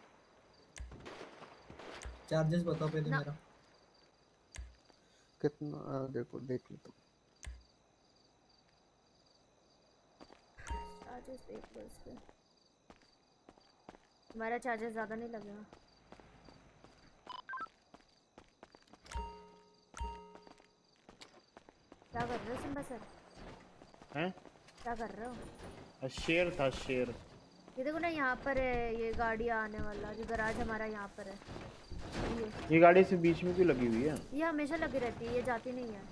[SPEAKER 20] चार्जेस बताओ पहले मेरा।
[SPEAKER 7] कितना देखो देख लो तो।
[SPEAKER 2] चार्जेस देख लो इसके हमारा चार्जेस ज़्यादा नहीं लगेगा क्या कर रहे हो सिम्बा सर
[SPEAKER 11] हैं?
[SPEAKER 2] क्या कर रहे हो
[SPEAKER 11] शेर था शेर।
[SPEAKER 2] ये देखो ना यहाँ पर है ये गाड़ी आने वाला जो गराज हमारा यहाँ पर है
[SPEAKER 11] ये गाड़ी से बीच में क्यों लगी हुई है?
[SPEAKER 2] ये हमेशा लगी रहती है ये जाती नहीं है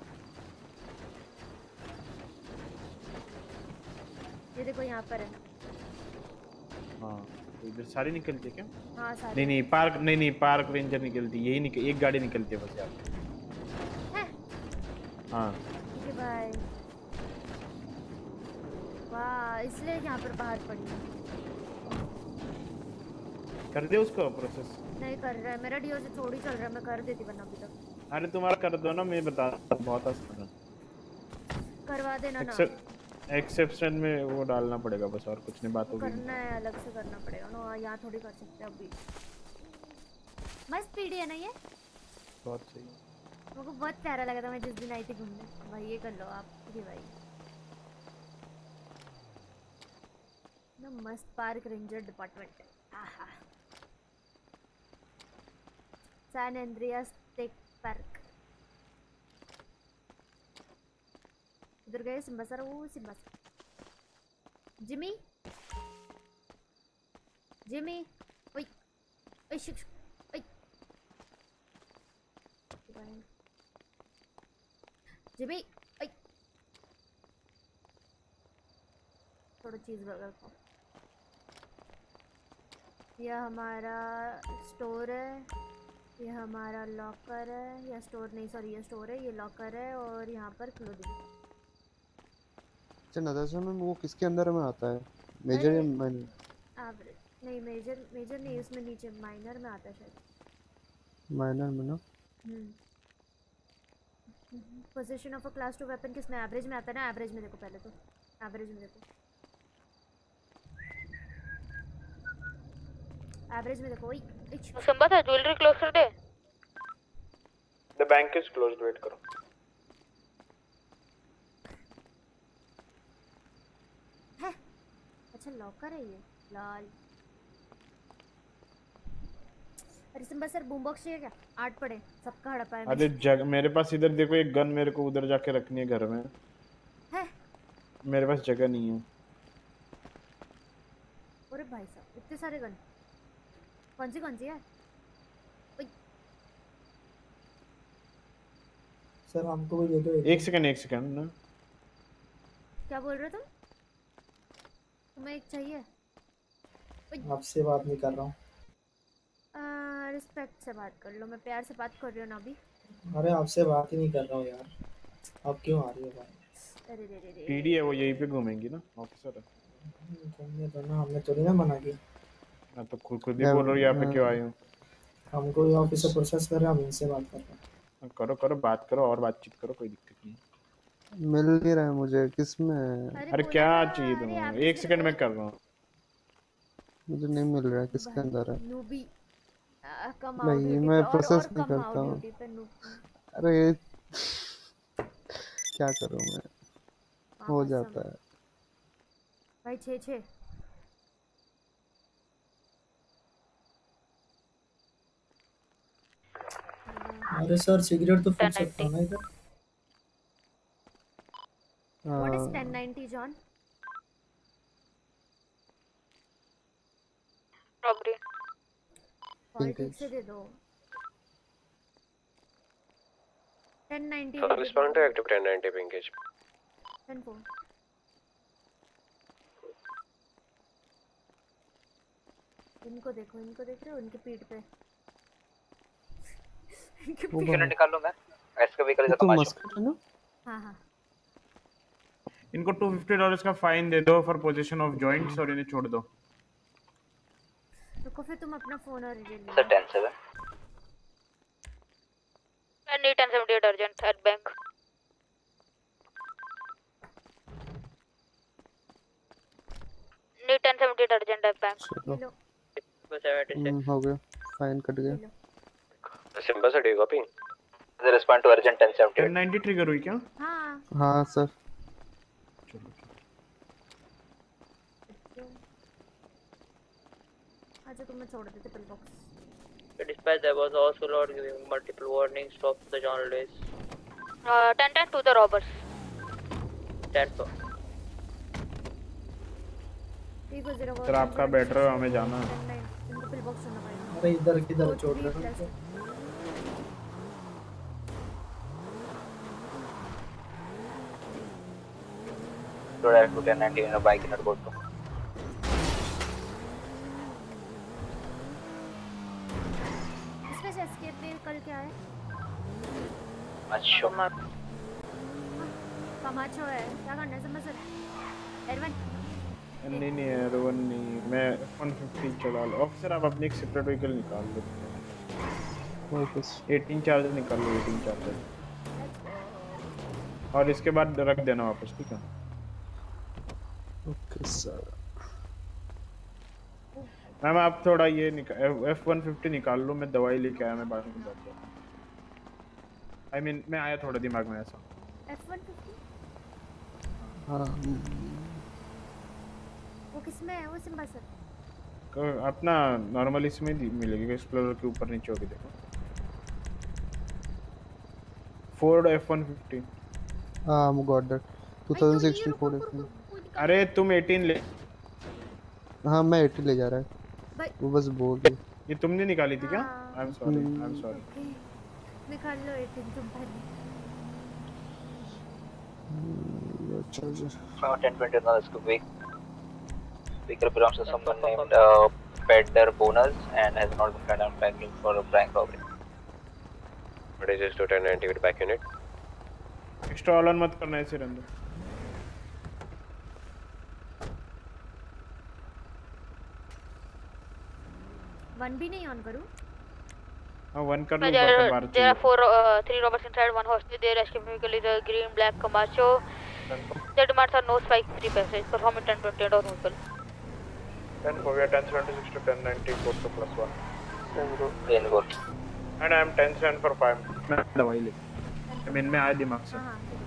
[SPEAKER 2] ये देखो यहाँ पर है
[SPEAKER 11] हाँ तो इधर सारी निकलती है क्या?
[SPEAKER 2] हाँ सारी
[SPEAKER 11] नहीं पार्क रेंजर निकलती यही एक गाड़ी निकलती है बस यहाँ पे। हाँ
[SPEAKER 2] ठीक है भाई वाह इसलिए यहाँ पर बाहर पड़ी है
[SPEAKER 11] कर दे उसको प्रोसेस।
[SPEAKER 2] नहीं कर रहा है मेरा डीओ से थोड़ी चल रहा है मैं कर देती वरना अभी तक
[SPEAKER 11] अरे तुम्हारा कर दो ना मैं बता बहुत आसान है
[SPEAKER 2] करवा देना ना
[SPEAKER 11] एक्सेप्शन में वो डालना पड़ेगा बस और कुछ नहीं बात होगी
[SPEAKER 2] करना है अलग से करना पड़ेगा ना यहाँ थोड़ी कर सकते हैं अभी मस्त पीडी है ना ये
[SPEAKER 11] बहुत सही
[SPEAKER 2] मुझको बहुत प्यारा लगा था मैं जिस दिन आई थी घूमने भाई ये कर लो आप जी भाई ना मस्त पार्क रेंजर डिपार्टमेंट आहा सैन एंड्रियास टेक पार्क इधर गए सिम्बा सर वो सिम्बा सर जिमी ओए ओए शिक्ष ओए जिमी ओए थोड़ा चीज बर्गर को यह हमारा स्टोर है ये हमारा लॉकर है या स्टोर नहीं सॉरी ये स्टोर है ये लॉकर है और यहाँ पर क्लोथिंग
[SPEAKER 7] अच्छा नदाशा में वो किसके अंदर में आता है मेजर या माइनर?
[SPEAKER 2] एवरेज नहीं मेजर नहीं उसमें नीचे माइनर में आता है शायद
[SPEAKER 7] माइनर में ना
[SPEAKER 2] position of a class 2 weapon किसमें एवरेज में आता है ना एवरेज में देखो पहले तो एवरेज में देखो एवरेज में देखो
[SPEAKER 18] सिम्बा था ज्वेलरी क्लोज कर दे
[SPEAKER 11] the bank is closed wait करो
[SPEAKER 2] है अच्छा लॉकर है ये लाल अरे सिम्बा सर बूम बॉक्स चाहिए क्या 8 पड़े सबका हड़पा है
[SPEAKER 11] अरे मेरे पास इधर देखो एक गन मेरे को उधर जाके रखनी है घर में
[SPEAKER 2] है
[SPEAKER 11] मेरे पास जगह नहीं है
[SPEAKER 2] अरे भाई साहब इतने सारे गन कौन सी है
[SPEAKER 20] सर हमको भी दे दो
[SPEAKER 11] एक सेकंड ना
[SPEAKER 2] क्या बोल रहे हो तुम तुम्हें एक चाहिए
[SPEAKER 20] आपसे बात नहीं कर रहा हूँ
[SPEAKER 2] रिस्पेक्ट से बात कर लो मैं प्यार से बात कर रही हूँ ना अभी
[SPEAKER 20] अरे आपसे बात ही नहीं कर रहा हूँ यार आप क्यों आ रही हो भाई
[SPEAKER 2] अरे रे
[SPEAKER 11] पीडी है वो यहीं पे घूमेंगी ना ऑफिसर है
[SPEAKER 20] घूमने तो ना हमने थोड़ी ना मना की
[SPEAKER 11] मैं तो खुद ही बोल रहा हूँ यहाँ पे क्यों आए हूँ
[SPEAKER 20] हमको ये ऑफिसर प्रोसेस कर रहे हैं हम इनसे बात कर रहे हैं
[SPEAKER 11] करो बात करो और बातचीत करो कोई दिक्कत नहीं
[SPEAKER 7] मिल नहीं रहा है मुझे किसमें
[SPEAKER 11] अरे क्या चाहिए तुम्हें एक सेकंड में कर रहा हूँ
[SPEAKER 7] मुझे नहीं मिल रहा है किसके अंदर है
[SPEAKER 2] नूबी
[SPEAKER 7] नहीं मैं प्रोसेस नहीं करता हूँ अरे क्या करूँ मैं हो जाता है
[SPEAKER 2] भाई 6
[SPEAKER 20] अरे सर सिगरेट तो फूक सकता हूँ ना इधर
[SPEAKER 2] what is 1090 John
[SPEAKER 18] robbery
[SPEAKER 2] politics से दे दो 1090
[SPEAKER 17] respond to active 1090 engage
[SPEAKER 2] 10-4 इनको देखो इनको देख रहे हो उनके पीठ पे
[SPEAKER 8] क्यों निकाल लो मैं ऐसे का व्हीकल
[SPEAKER 7] तो मस्कट है ना
[SPEAKER 2] हाँ
[SPEAKER 11] इनको $250 का फाइन दे दो फॉर पोजीशन ऑफ जॉइंट्स और इन्हें छोड़ दो।
[SPEAKER 2] रुको फिर तुम अपना फोन और ले लो।
[SPEAKER 8] Sir 10-7
[SPEAKER 18] I need 1078 urgent at bank. Need 1078 urgent at bank.
[SPEAKER 7] चलो
[SPEAKER 13] 76
[SPEAKER 7] हो गया, फाइन कट गया।
[SPEAKER 17] Simba sir, do you copy?
[SPEAKER 8] Respond to urgent 1078।
[SPEAKER 11] 1090 trigger हुई क्या?
[SPEAKER 2] हाँ
[SPEAKER 7] हाँ सर।
[SPEAKER 2] अच्छा तुम्हें छोड़ देते pill box.
[SPEAKER 13] Dispatch, there was also Lord giving multiple warnings. Stop the journalists.
[SPEAKER 18] 10-10 to the robbers.
[SPEAKER 13] 10-4.
[SPEAKER 11] Sir आपका बेटर है, हमें जाना है।
[SPEAKER 2] इनको पिल बॉक्स होना पड़ेगा।
[SPEAKER 20] अरे इधर किधर छोड़ रहे हो?
[SPEAKER 8] Load at 1090 in a bike in a boat.
[SPEAKER 2] इसमें से एस्केप पे कल क्या है?
[SPEAKER 8] अच्छा
[SPEAKER 2] कमाचो है, क्या करना है समझ सर? एरवन
[SPEAKER 11] नहीं एरवन नहीं, मैं 150 चला लो। ऑफिसर आप अपनी एक सेपरेट व्हीकल निकाल लो। 18 चार्ज निकाल लो, 18 चार्ज और इसके बाद रख देना वापस, ठीक है?
[SPEAKER 7] Okay sir.
[SPEAKER 11] मैम आप थोड़ा ये F150 निकाल लो, मैं दवाई लेके आया, मैं बाद में बैठ जाऊँ। I mean मैं आया थोड़ा दिमाग में ऐसा।
[SPEAKER 2] F150
[SPEAKER 7] हाँ
[SPEAKER 2] वो किसमें है वो सिम्बा सर?
[SPEAKER 11] अपना नॉर्मल इसमें मिलेगी, एक्सप्लोरर के ऊपर नीचे होगी, देखो फोर्ड F150।
[SPEAKER 7] हाँ I got that 2016 Ford F1।
[SPEAKER 11] अरे तुम 18 ले।
[SPEAKER 7] हाँ मैं 18 ले जा रहा है, वो बस बोल रही।
[SPEAKER 11] ये तुमने निकाली थी क्या? आई एम सॉरी,
[SPEAKER 2] निकाल लो 18 तुम पहले।
[SPEAKER 8] From 1020 on the scoop week. Speaker belongs to someone named Pedder Bonus and has not been found on banking for a bank robbery.
[SPEAKER 17] What is this to 1090 with back unit?
[SPEAKER 11] Extra on मत करना ऐसे रहने दो।
[SPEAKER 2] One भी नहीं on करूं?
[SPEAKER 11] हाँ one कर लो।
[SPEAKER 18] There are 3 robbers inside, one hostage. Their escape vehicle is a green black Camacho. Their demands are no spike, 3 passengers. Perform in 1020 or vehicle.
[SPEAKER 11] 10 for we are 1076 to 1090 4 to +1.
[SPEAKER 8] Then go.
[SPEAKER 11] And I am 10-7 for 5. मैं दवाई ले। I mean मैं आया दिमाग से।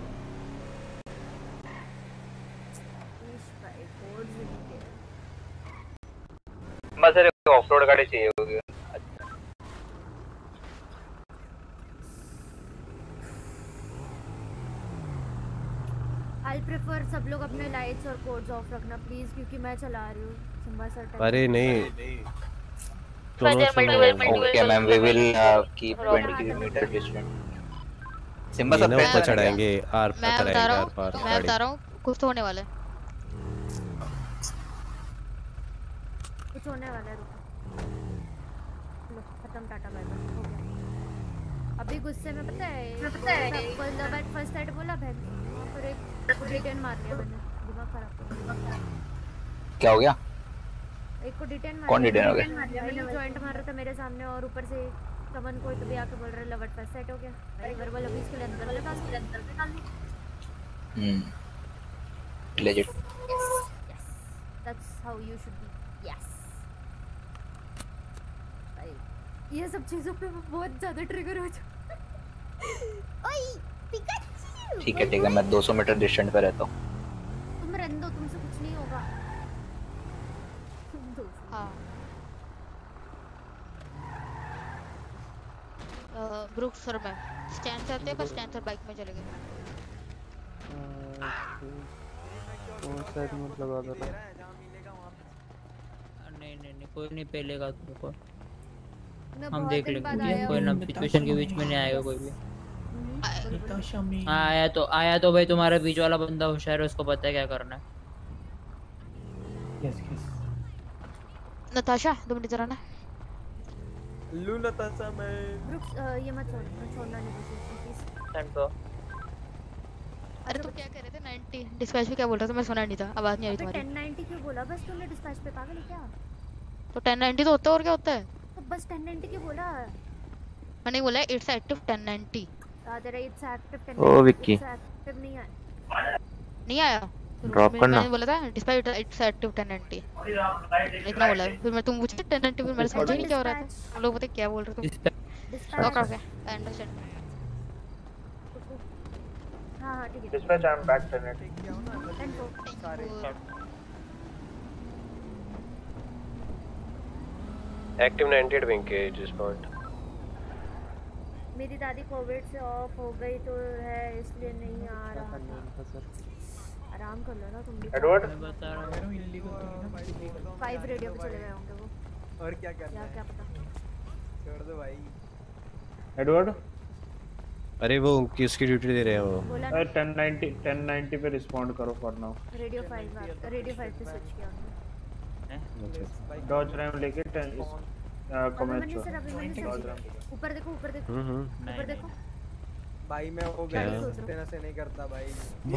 [SPEAKER 8] बस एक off-road गाड़ी चाहिए होगी।
[SPEAKER 2] I'll prefer सब लोग अपने लाइट्स और कोड्स ऑफ रखना प्लीज, क्योंकि मैं चला रही हूँ सिम्बा सर।
[SPEAKER 3] अरे नहीं
[SPEAKER 8] okay ma'am, we will keep 20 metre distance. Simba सब पे
[SPEAKER 3] चढ़ाएंगे, आर पार कराएंगे, आर पार।
[SPEAKER 18] मैं बता रहा हूँ कुछ तो होने वाला है,
[SPEAKER 2] कुछ होने वाला है। रुको लो खत्म, टाटा बाय बाय हो गया। अभी गुस्से में पता है फर्स्ट साइड बोला बहन, और एक डिटेन मार लिया मैंने, दिमाग खराब।
[SPEAKER 8] क्या हो गया?
[SPEAKER 2] एक को डिटेन मार।
[SPEAKER 8] कौन डिटेन हो गया?
[SPEAKER 2] मैंने जॉइंट मार रहा था मेरे सामने, और ऊपर से समन कोई तो भी आके बोल रहा है लवट फर्स्ट साइड हो गया। अरे वर्बल अभी इसके अंदर वाले पास के अंदर निकाल ली।
[SPEAKER 8] Legit.
[SPEAKER 2] Yes that's how you should be. Yes भाई ये सब चीजों पे मैं बहुत ज्यादा ट्रिगर हो जाऊं। ओए पिकाचू।
[SPEAKER 8] ठीक है मैं 200 मीटर डिस्टेंस पे रहता हूँ।
[SPEAKER 2] तुम रहने दो, तुमसे कुछ नहीं होगा।
[SPEAKER 18] हाँ ब्रुक सर मैं स्टैंड से आते हैं, बस स्टैंड सर बाइक में चले गए।
[SPEAKER 7] वो साइड में लगा दो।
[SPEAKER 16] नहीं कोई नहीं पेलेगा तुमको, हम देख लेंगे। कोई ना सिचुएशन के बीच में नहीं आएगा कोई भी। हाँ आया तो भाई तुम्हारा बीच वाला बंदा होशियार है, उसको पता है क्या करना है।
[SPEAKER 20] यस
[SPEAKER 18] नताशा 2 मिनट जरा ना।
[SPEAKER 22] लू नताशा मैं
[SPEAKER 2] ब्रुक्स ये मत छोड़ना नेगोशिएशन प्लीज।
[SPEAKER 13] सेंड पर
[SPEAKER 18] अरे तुम क्या कह रहे थे 90 डिस्पैच पे क्या बोल रहा था मैं सुना नहीं था आवाज नहीं आ रही
[SPEAKER 2] अबे
[SPEAKER 18] तुम्हारी
[SPEAKER 2] 1090 क्यों बोला बस तुमने डिस्पैच पे? पागल है क्या?
[SPEAKER 18] तो 1090 तो होता है और क्या होता है
[SPEAKER 2] तो बस 1090 क्यों बोला?
[SPEAKER 18] मैंने बोला इट्स एक्टिव 1090
[SPEAKER 2] तेरा इट्स एक्टिव 1090
[SPEAKER 19] ओ, विक्की।
[SPEAKER 2] एक्टिव नहीं है।
[SPEAKER 18] नहीं आया
[SPEAKER 19] ड्रॉप करना।
[SPEAKER 18] मैंने बोला था डिस्पैच इट्स एक्टिव 1090 इतना बोला फिर मैं तुम पूछे 1090 फिर मैंने समझा नहीं क्या हो रहा था हम लोग पता क्या बोल रहे थे ओके ओके आई अंडरस्टैंड
[SPEAKER 2] हां ठीक है।
[SPEAKER 11] Dispatch I am back 1090
[SPEAKER 17] Active 98 विंकेज रिस्पॉन्ड।
[SPEAKER 2] मेरी दादी कोविड से ऑफ हो गई तो है इसलिए नहीं आ रहा था। आराम कर लो ना तुम भी।
[SPEAKER 11] एडवर्ड
[SPEAKER 2] मैं बता रहा हूं इल्लीगल 5 रेडियो पे चले गए होंगे वो।
[SPEAKER 22] और क्या करना है?
[SPEAKER 2] क्या पता।
[SPEAKER 22] छोड़ दो भाई।
[SPEAKER 11] एडवर्ड
[SPEAKER 3] अरे वो किसकी ड्यूटी दे रहे हैं वो?
[SPEAKER 2] बोला
[SPEAKER 11] 1090 पे रिस्पॉन्ड करो फॉर नाउ।
[SPEAKER 2] रेडियो 5 पे स्विच किया हमने।
[SPEAKER 11] डॉज रैम लेके 10 इस
[SPEAKER 2] अभिमन्यु सर ऊपर देखो ऊपर देखो
[SPEAKER 22] भाई मैं वो
[SPEAKER 3] क्या?
[SPEAKER 22] गैस तेरा से नहीं करता भाई।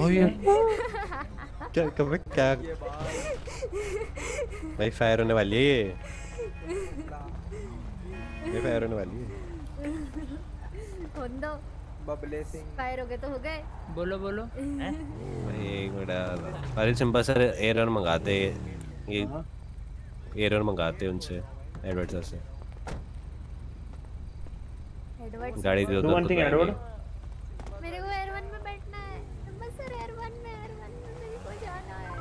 [SPEAKER 3] क्या कब क्या भाई फायर होने वाली है ये फायर होने वाली है।
[SPEAKER 2] होंदो
[SPEAKER 22] बबले सिंह
[SPEAKER 2] फायर हो गए तो हो गए।
[SPEAKER 16] बोलो
[SPEAKER 3] भाई एक मिनट अरे सिंपल सर एरर मंगाते ये एरर मंगाते उनसे एडवर्ड सर से गाड़ी दे दो।
[SPEAKER 11] वन थिंग एडवर्ड
[SPEAKER 2] मेरे को एयर 1 में बैठना है। बस सर एयर 1 में मेरे को जाना है।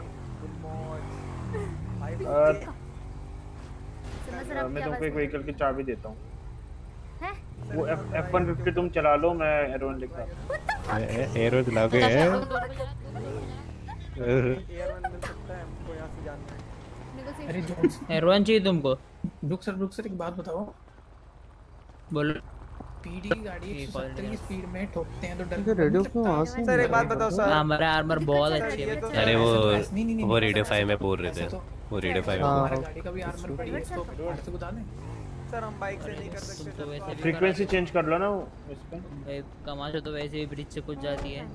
[SPEAKER 11] मैं तुमको एक व्हीकल की चाबी देता हूँ।
[SPEAKER 2] हैं?
[SPEAKER 11] वो F150 तुम चला लो मैं एयर 1 लेकर आता हूँ।
[SPEAKER 3] एरो दिलाओगे हैं?
[SPEAKER 22] एयर 1 मिल सकता है हमको यहाँ से जाना है।
[SPEAKER 20] अरे जोन्स
[SPEAKER 16] एरवन चाहिए तुमको?
[SPEAKER 20] रुक सर एक बात बताओ।
[SPEAKER 16] बोलो।
[SPEAKER 20] पीडी गाड़ी 170 की स्पीड में ठोकते हैं तो डर
[SPEAKER 7] ये रेडियो क्यों वहां से?
[SPEAKER 22] सर एक बात बताओ सर।
[SPEAKER 16] हमारा आर्मर बहुत अच्छी है।
[SPEAKER 3] अरे वो रेडियो 5 में बोल रहे थे वो रेडियो 5
[SPEAKER 20] हमारा गाड़ी का भी आर्मर पड़ी है इसको गाड़ी से बता दें।
[SPEAKER 22] सर हम बाइक से नहीं कर सकते
[SPEAKER 16] तो वैसे भी
[SPEAKER 11] फ्रीक्वेंसी चेंज कर लो ना इस पे।
[SPEAKER 16] भाई कमाशो तो वैसे ही ब्रिज से कुछ जाती है।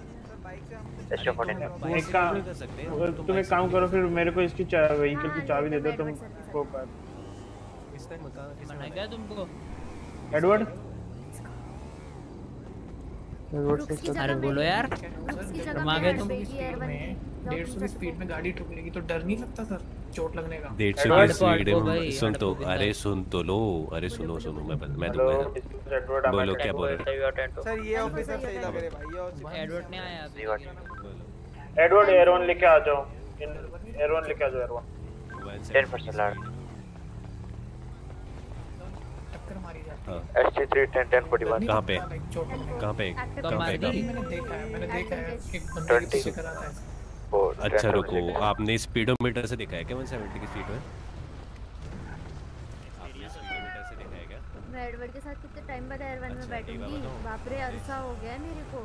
[SPEAKER 11] तुम एक काम करो फिर मेरे को इसकी व्हीकल की चाबी दे दो तुम को
[SPEAKER 16] मना क्या तुमको?
[SPEAKER 11] एडवर्ड
[SPEAKER 16] अरे बोलो यार
[SPEAKER 20] तुम आ गए तुम 150 की स्पीड में गाड़ी ठुकलेगी तो डर नहीं लगता सर चोट लगने का?
[SPEAKER 3] 150 की स्पीड में सुन तो अरे सुन तो लो अरे सुनो मैं दूंगा। बोलो क्या बोल रहे हो?
[SPEAKER 22] सर ये ऑफिसर सही लग रहे भाई।
[SPEAKER 16] एडवर्ड नहीं आया अभी।
[SPEAKER 11] एडवर्ड एयर 1 लेके आ जाओ। एयर 1 लेके आ जाओ एयर 1
[SPEAKER 8] 10% लाड
[SPEAKER 20] टक्कर मारी जाती है।
[SPEAKER 8] ST3 1041
[SPEAKER 3] कहां पे
[SPEAKER 20] मैंने देखा है एक बंदे की पीछे करा था।
[SPEAKER 3] अच्छा रुको आपने स्पीडोमीटर से देखा है क्या 170 की स्पीड में? आपने स्पीडोमीटर से देखा है क्या?
[SPEAKER 2] मैं एडवर्ड के साथ कितने टाइम बाद एयर 1 में बैठूंगी। बाप रे अरसा हो गया है मेरे को।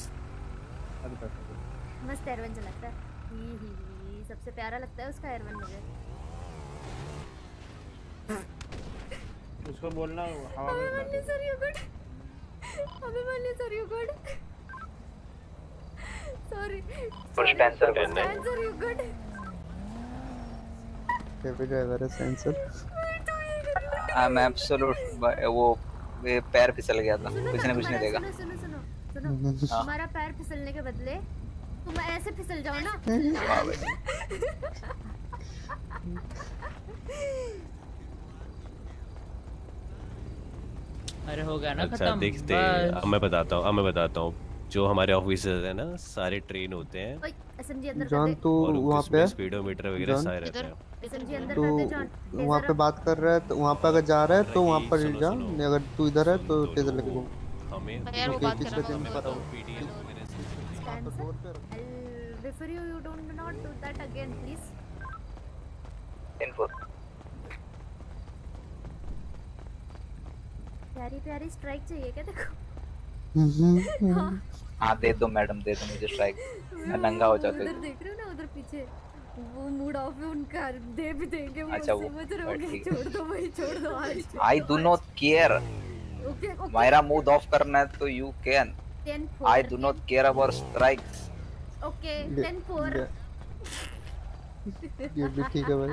[SPEAKER 2] मस्त एयर 1 चलाता है। ही सबसे प्यारा लगता है उसका एयर 1 मुझे।
[SPEAKER 11] उसको बोलना हवा में
[SPEAKER 2] sir you good Abhimanyu sir you good sorry
[SPEAKER 8] push पेंसर
[SPEAKER 2] सर यू गुड
[SPEAKER 7] कैसे ड्राइवर है सेंसर।
[SPEAKER 8] आई एम एब्सोल्यूट वो पैर फिसल गया था कुछ ना कुछ नहीं देगा।
[SPEAKER 2] सुनो हमारा पैर फिसलने के बदले तुम ऐसे फिसल जाओ ना।
[SPEAKER 8] वाह भाई
[SPEAKER 16] अरे हो गया ना
[SPEAKER 3] अच्छा
[SPEAKER 16] खत्म।
[SPEAKER 3] देखते अब मैं बताता हूँ जो हमारे ऑफिसर्स हैं ना सारे ट्रेन होते हैं।
[SPEAKER 2] ओए एसएमजी अंदर
[SPEAKER 7] जॉन तू वहाँ पे
[SPEAKER 3] स्पीडोमीटर वगैरह सारे रहते हैं।
[SPEAKER 2] एसएमजी अंदर
[SPEAKER 7] तू
[SPEAKER 2] कर दे जॉन।
[SPEAKER 7] वहाँ पे बात कर रहा है तो वहाँ पे अगर जा रहा है तो वहाँ पर जा नहीं अगर तू इधर है तो टेजर लेके घूम।
[SPEAKER 3] हमें
[SPEAKER 18] यार वो बात कर रहा है
[SPEAKER 7] पता हो
[SPEAKER 2] refer you don't not do that again please.
[SPEAKER 8] info
[SPEAKER 2] प्यारी स्ट्राइक चाहिए क्या देखो?
[SPEAKER 8] हाँ दे दो मैडम दे दो मुझे स्ट्राइक मैं नंगा हो जाता
[SPEAKER 2] उधर देख रहे हो ना उधर पीछे वो मूड ऑफ है उनका दे भी देंगे वो
[SPEAKER 8] अच्छा, वो
[SPEAKER 2] समझ रहे होंगे। छोड़ दो भाई छोड़ दो आज।
[SPEAKER 8] I do not care
[SPEAKER 2] okay
[SPEAKER 8] मेरा मूड ऑफ करना है तो you can
[SPEAKER 2] 10
[SPEAKER 8] I
[SPEAKER 2] 4
[SPEAKER 8] do not care about strikes.
[SPEAKER 2] Okay
[SPEAKER 7] ले-
[SPEAKER 2] 10 4
[SPEAKER 7] ले- ये भी ठीक है भाई।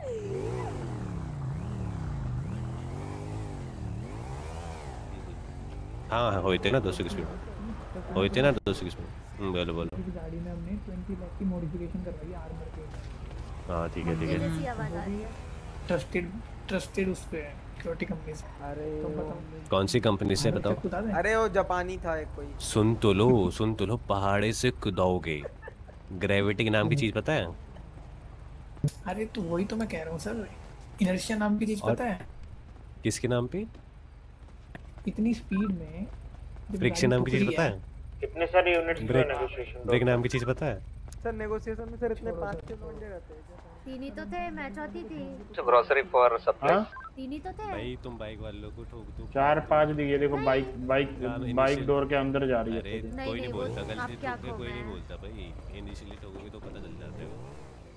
[SPEAKER 3] हाँ होते ना 200 की स्पीड होते ना 200 की स्पीड। बोलो बोलो।
[SPEAKER 20] इस गाड़ी में हमने 20 लाख की मॉडिफिकेशन करवाई है आर्मर के।
[SPEAKER 3] हाँ ठीक है ठीक है।
[SPEAKER 2] जैसी आवाज आ रही है।
[SPEAKER 20] ट्रस्टेड उस पे सिक्योरिटी कंपनी से।
[SPEAKER 22] अरे
[SPEAKER 20] तो बताओ
[SPEAKER 3] कौन सी कंपनी से बताओ?
[SPEAKER 22] अरे वो जापानी था एक कोई।
[SPEAKER 3] सुन तो लो पहाड़े से कूदोगे। ग्रेविटी के नाम की चीज पता है?
[SPEAKER 20] अरे तो वही तो मैं कह रहा हूँ सर, इनर्शिया नाम की चीज
[SPEAKER 3] और-
[SPEAKER 20] पता है?
[SPEAKER 3] किसके नाम पे?
[SPEAKER 20] इतनी स्पीड में जब
[SPEAKER 3] फ्रिक्शन
[SPEAKER 20] गाड़ी
[SPEAKER 3] नाम की चीज
[SPEAKER 20] टुकड़ी
[SPEAKER 3] पता
[SPEAKER 20] है,
[SPEAKER 3] है?
[SPEAKER 11] कितने सारे यूनिट्स का
[SPEAKER 3] ब्रेक
[SPEAKER 11] नेगोशिएशन
[SPEAKER 3] ब्रेक नाम की चीज पता है?
[SPEAKER 22] सर नेगोशिएशन में सर इतने 5-6 बंदे रहते हैं।
[SPEAKER 2] तीन ही तो थे, मैं चौथी थी।
[SPEAKER 8] So grocery for supply.
[SPEAKER 2] तीन ही तो थे।
[SPEAKER 3] भाई तुम बाइक वालों को ठोक दो।
[SPEAKER 11] 4-5 दिखे देखो, बाइक डोर के अंदर जा रही है।
[SPEAKER 3] अरे
[SPEAKER 2] नहीं,
[SPEAKER 3] कोई नहीं
[SPEAKER 2] वो
[SPEAKER 3] बोलता,
[SPEAKER 2] आप
[SPEAKER 3] गलती
[SPEAKER 2] क्या
[SPEAKER 3] ठोक के
[SPEAKER 2] कहो
[SPEAKER 3] कोई नहीं
[SPEAKER 2] मैं?
[SPEAKER 3] बोलता भाई। इनिशियली ठोकोगे तो पता चल जाते हो।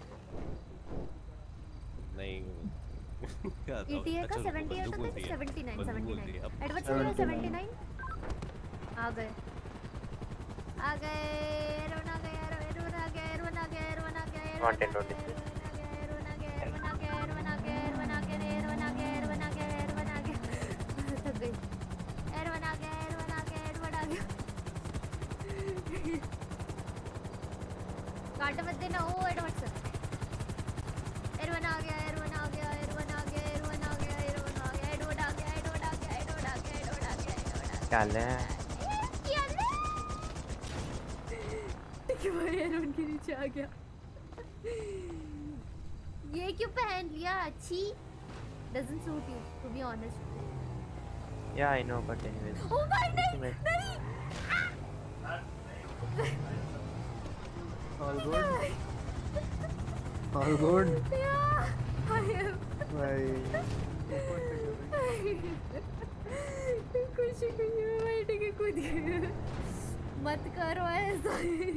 [SPEAKER 3] नहीं क्या था?
[SPEAKER 2] ETA का
[SPEAKER 3] अच्छा,
[SPEAKER 2] 78
[SPEAKER 3] बंदूक
[SPEAKER 2] होता
[SPEAKER 3] बोलती
[SPEAKER 2] है,
[SPEAKER 3] है।
[SPEAKER 2] 79
[SPEAKER 3] बंदूक बोलती है।
[SPEAKER 2] 79
[SPEAKER 3] अब
[SPEAKER 2] एडवर्ड सुनिए 79 आ गए आ गए एरवन आ गए एरवन आ गए एरवन आ गए एरवन आ गए एरवन आ गए एरवन आ गए एरवन आ गए एरवन आ गए एरवन आ गए एरवन आ गए एरवन आ गए एरवन आ गए एरवन आ गए थक गई। एरवन आ गए एरवन आ गए एरवन आ गए। काट मत देना ओ एडवर्ड सर। एरवन आ गया एरवन आ गया एरवन आ गया एरवन आ गया एरवन आ गया एडवर्ड आ गया एडवर्ड आ गया एडवर्ड आ गया एडवर्ड आ गया एडवर्ड आ गया।
[SPEAKER 19] क्या ले?
[SPEAKER 2] देखिए भाई एरवन के नीचे आ गया। ये क्यों पहन लिया? अच्छी doesn't suit you to be honest.
[SPEAKER 19] Yeah, I know, but anyways.
[SPEAKER 2] Oh भाई नहीं
[SPEAKER 19] मैं-
[SPEAKER 2] नहीं।
[SPEAKER 7] All good? All good?
[SPEAKER 2] Yeah, I am.
[SPEAKER 7] भाई
[SPEAKER 2] खुशी खुशी में बैठ के कूद गई। मत करो ऐसा।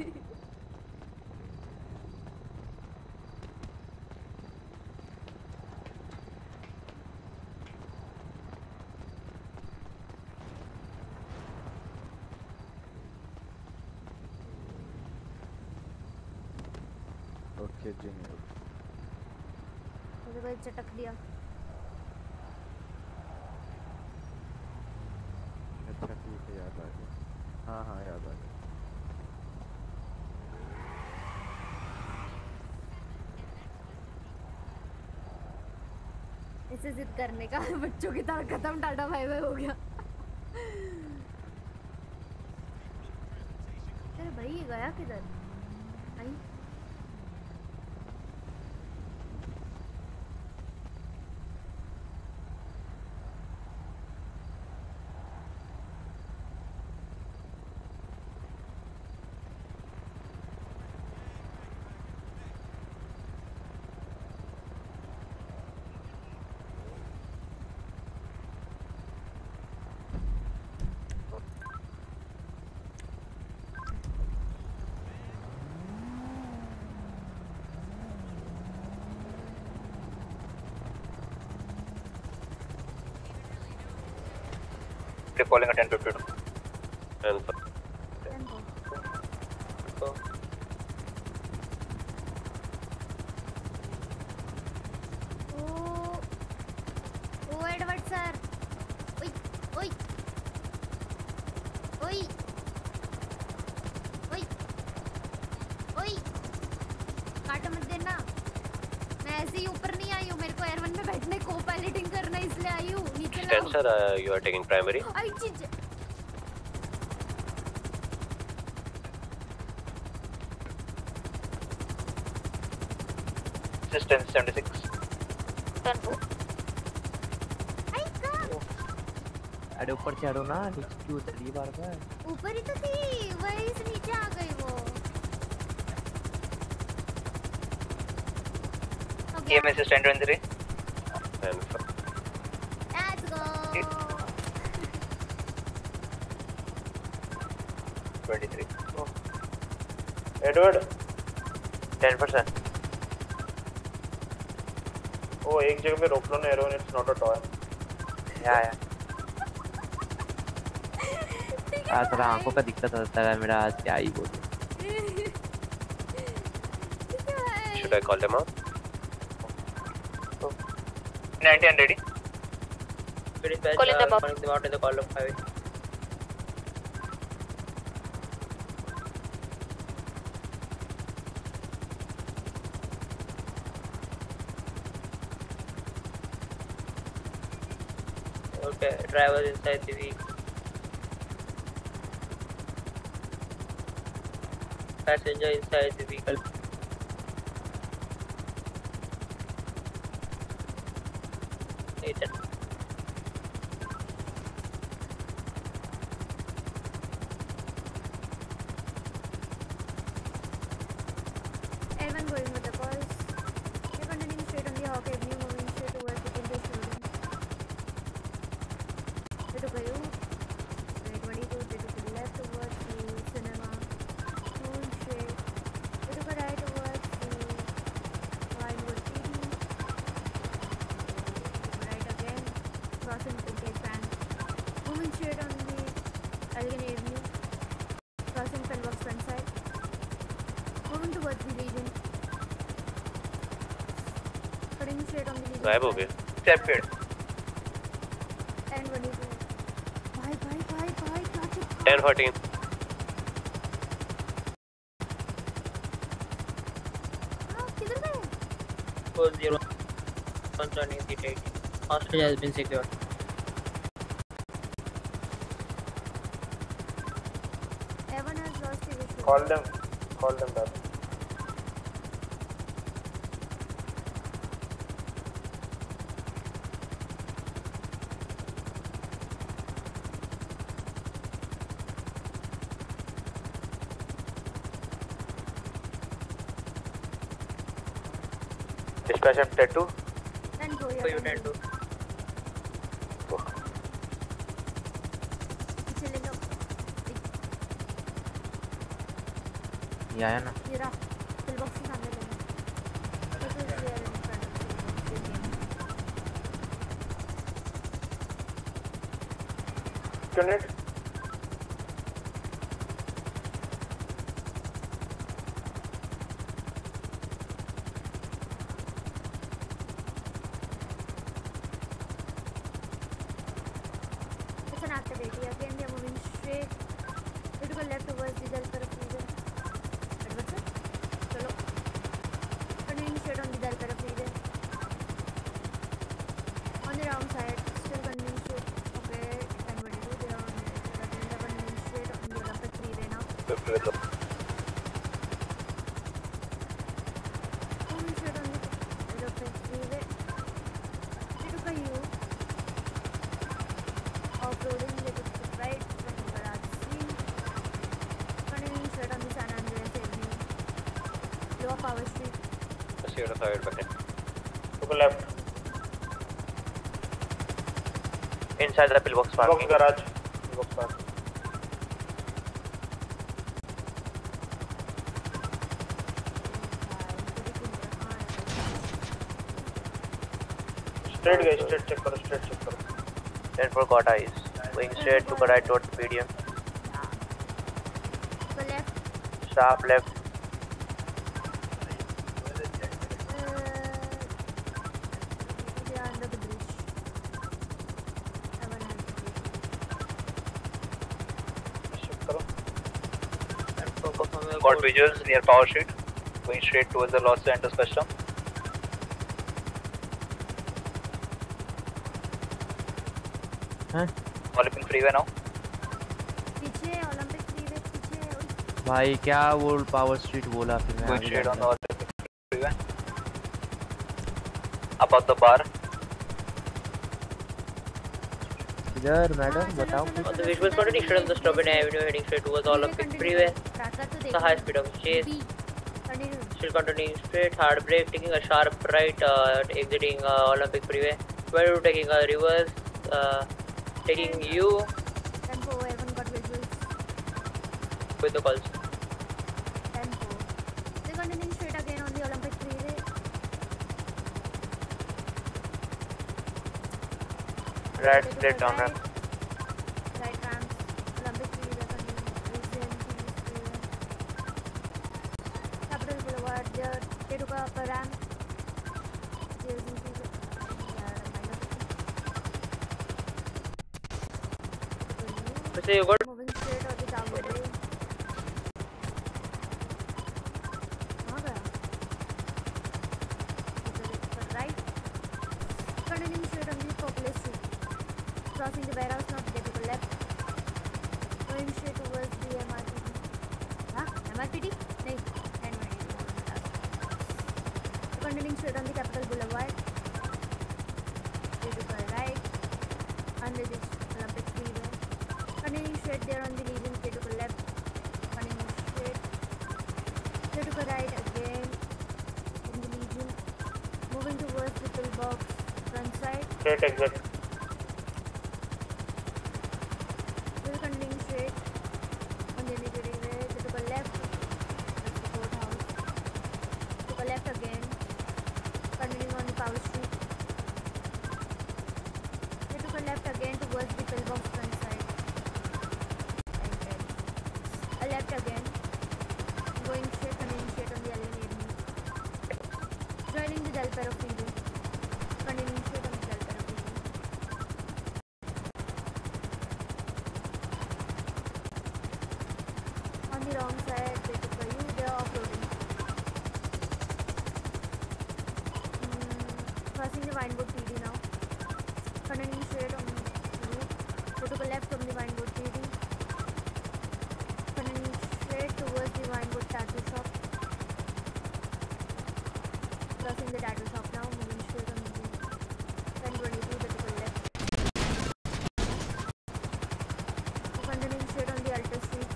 [SPEAKER 22] Okay jingle.
[SPEAKER 2] मुझे कोई चटक दिया।
[SPEAKER 22] अच्छा ठीक है, याद आ गया। हाँ हाँ याद आ गया।
[SPEAKER 2] इसे जिद करने का बच्चों की तरह खत्म, टाटा बाय बाय हो गया। अरे भाई ये गया किधर? I
[SPEAKER 8] They're falling at 10:52.
[SPEAKER 2] ओ एडवर्ड सर। ओई ओई ओई ओई ओई काट मत देना। मैं ऐसे ही ऊपर नहीं आई हूँ, मेरे को एयरवन में बैठने को पायलटिंग करना इसलिए आई हूँ। नीचे
[SPEAKER 3] Ten
[SPEAKER 2] लाओ।
[SPEAKER 3] sir, you are taking primary.
[SPEAKER 2] आई चीज
[SPEAKER 8] This is 1076.
[SPEAKER 19] अरे ऊपर चढ़ो ना, नीचे क्यों उतरी बार-बार?
[SPEAKER 2] ऊपर ही तो थी, वही से नीचे आ गई वो।
[SPEAKER 8] EMS is 1023.
[SPEAKER 2] Let's go.
[SPEAKER 8] 23.
[SPEAKER 11] Edward
[SPEAKER 8] 10%.
[SPEAKER 11] ओ एक जगह पे रोक लो ना Aaron, it's not a toy.
[SPEAKER 8] Yeah, yeah.
[SPEAKER 19] थोड़ा आंखों का दिक्कत होता है मेरा, आज क्या ही बोलूं।
[SPEAKER 3] Should I call them out?
[SPEAKER 8] 90 and ready.
[SPEAKER 13] Calling them out in the column 5. Okay, drivers inside the vehicle. Passenger inside the vehicle. Nathan.
[SPEAKER 2] Everyone going with the calls. We're continuing straight on the Hawk Avenue, moving straight towards the Kindle Showroom. They took a U, 22, they took a left towards the cinema, moving straight. They took a right towards the Wildwood PD. Right again, crossing Cricket Bank, moving straight on the Elgin Avenue, crossing Fellbox front side, moving towards the Legion. Cutting straight on the Legion.
[SPEAKER 3] गायब हो गए।
[SPEAKER 8] Step it.
[SPEAKER 2] And 22. Bye, catch it.
[SPEAKER 3] 10-14.
[SPEAKER 2] किधर गए?
[SPEAKER 13] 40 concerning the date. Hostage has been secured.
[SPEAKER 2] Evan has lost the visual.
[SPEAKER 11] Call them back.
[SPEAKER 8] Dispatch and tattoo.
[SPEAKER 2] 10-4,
[SPEAKER 13] For you 10-2.
[SPEAKER 2] चलेगा।
[SPEAKER 19] ये आया ना।
[SPEAKER 2] ये रहा। Pillbox के सामने लेना। This is there in front of you.
[SPEAKER 11] Connect.
[SPEAKER 2] It's an activity. Again, we are moving straight. We took a left towards the Dalpara freeway. Advance sir. Chalo. Continuing straight on the Dalpara freeway. On the wrong side, still continuing straight. Okay, 10-22. They are on the right side. Again, they are continuing straight on the Olympic freeway now. Moving straight on the Olympic freeway. We took a U. Off-roading, they took the right from Garage C. Continuing straight on the San Andreas Avenue. Lower Power Street.
[SPEAKER 3] Proceed on third bucket.
[SPEAKER 11] Took a left.
[SPEAKER 8] Inside the pillbox parking.
[SPEAKER 11] Pillbox garage. Pillbox park. Straight guys, straight check करो.
[SPEAKER 8] 10-4 got eyes. Going straight to the right towards the medium.
[SPEAKER 2] Go left.
[SPEAKER 8] Sharp left.
[SPEAKER 2] They are under the bridge. Evan has the bridge.
[SPEAKER 8] Got visuals near Power Street. Going straight towards the Los Santos Custom. Olympic Freeway now.
[SPEAKER 2] पीछे Olympic freeway पीछे।
[SPEAKER 19] भाई क्या वो power street बोला फिर मैं
[SPEAKER 8] Going
[SPEAKER 19] आगे
[SPEAKER 8] straight on the
[SPEAKER 19] जाऊंगा।
[SPEAKER 8] Olympic Freeway. Above the bar.
[SPEAKER 19] इधर मैडम बताओ
[SPEAKER 13] On the visuals continuing straight on the Strawberry Avenue, heading straight towards the Olympic Freeway. The high speed of chase. Still continuing straight, hard brake, taking a sharp right, exiting Olympic Freeway. Where you taking a reverse, taking U
[SPEAKER 2] 10-4, everyone got visuals.
[SPEAKER 13] with the calls.
[SPEAKER 2] 10-4. They're continuing straight again on the Olympic freeway.
[SPEAKER 8] Right, straight down ramp.
[SPEAKER 2] Right ramps. Olympic freeway. upper ramp.
[SPEAKER 13] So you got
[SPEAKER 2] Moving straight on the tower way. कहाँ गया? इधर right. Continuing straight on the Poplar Street. Crossing the warehouse, not get to the left. Going straight towards the MRPD. हाँ, MRPD? नहीं, continuing straight on the Capital Boulevard. Take the right. Under this Olympic Freeway. Continuing straight there on the Legion, take to the left. Continuing straight. Take to the right again. In the Legion. Moving towards the pillbox. Front side.
[SPEAKER 4] Straight exit.
[SPEAKER 2] Still continuing straight. On the Unity Way. Take to the left. That's the courthouse. To the left again. Continuing on the Power Street. They took a left again towards the pillbox front side. A left again. Going straight, continuing straight on the Alien Avenue. Joining the Del Perro Freeway. Continuing straight on the Del Perro Freeway. On the wrong side, they took a U, they are off-roading. Crossing the Vinewood PD now. Continuing straight on the route. Go to the left from the Vinewood PD. Continuing straight towards the Vinewood tattoo shop. Crossing the tattoo shop now. Moving straight on the 1022 to the left. Continuing straight on the Alta Street.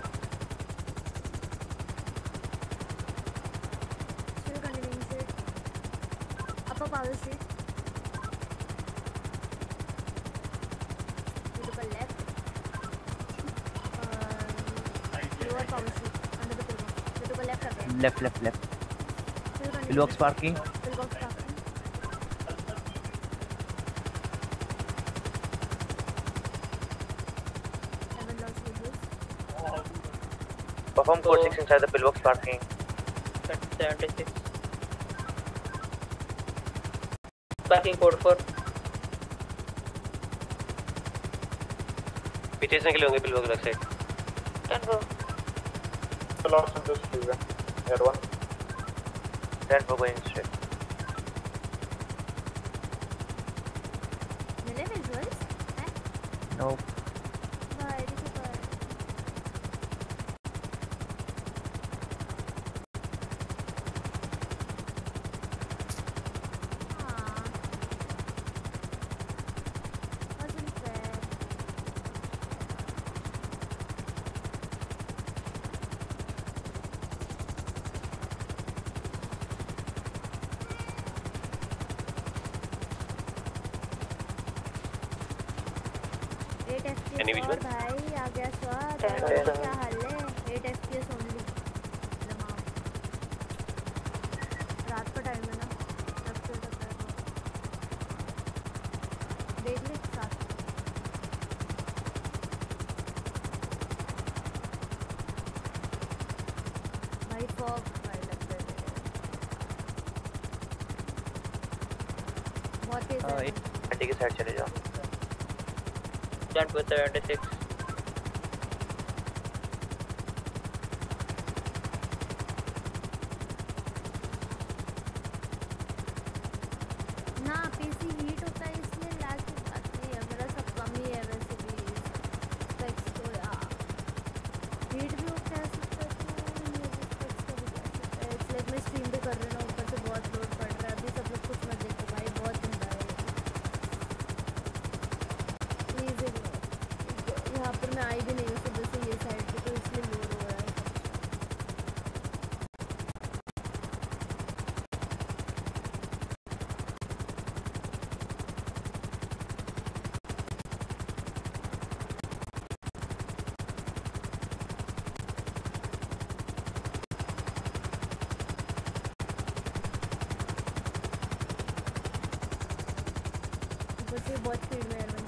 [SPEAKER 2] Still continuing straight. Upper Power Street. We took a left. Lower Power Street under the pillbox. We took a left again.
[SPEAKER 19] Left.
[SPEAKER 2] Still continuing
[SPEAKER 19] Pillbox
[SPEAKER 2] straight.
[SPEAKER 19] parking.
[SPEAKER 2] Pillbox parking. Seven Lodge Villas.
[SPEAKER 19] Perform code 6 inside the pillbox parking.
[SPEAKER 13] 76. Parking code 4.
[SPEAKER 3] पीछे से निकले होंगे pillbox back side
[SPEAKER 13] 10-4.
[SPEAKER 11] Los Angeles Freeway. Air 1.
[SPEAKER 19] 10-4 going straight.
[SPEAKER 2] मिले visuals?
[SPEAKER 19] No.
[SPEAKER 2] Bye, this is bye. Wasn't fair.
[SPEAKER 3] Any which one?
[SPEAKER 2] भाई आ गया स्वाद क्या हाल है 8 FPS only रात का टाइम है ना तब चल सकता है देख ले साथ भाई फॉग भाई लगता है बहुत तेज है
[SPEAKER 19] घंटे की साइड चले जाओ.
[SPEAKER 13] Jump with 76.
[SPEAKER 2] ना पीसी हीट होता है इसलिए लैग की बात नहीं है मेरा सब कम ही है वैसे भी स्पेक्स तो यार हीट भी होता है सकता है तो ये स्पेक्स का भी कह सकता है इट्स लाइक मैं स्ट्रीम भी कर रही हूँ ऊपर से बहुत लोड पड़ रहा है अभी सब लोग कुछ मत देखो भाई बहुत गंदा है प्लीज़ यहाँ पर मैं आई भी नहीं हूँ सुबह से ये साइड पे तो इसलिए लोड हो रहा है ऊपर से बहुत स्पीड में है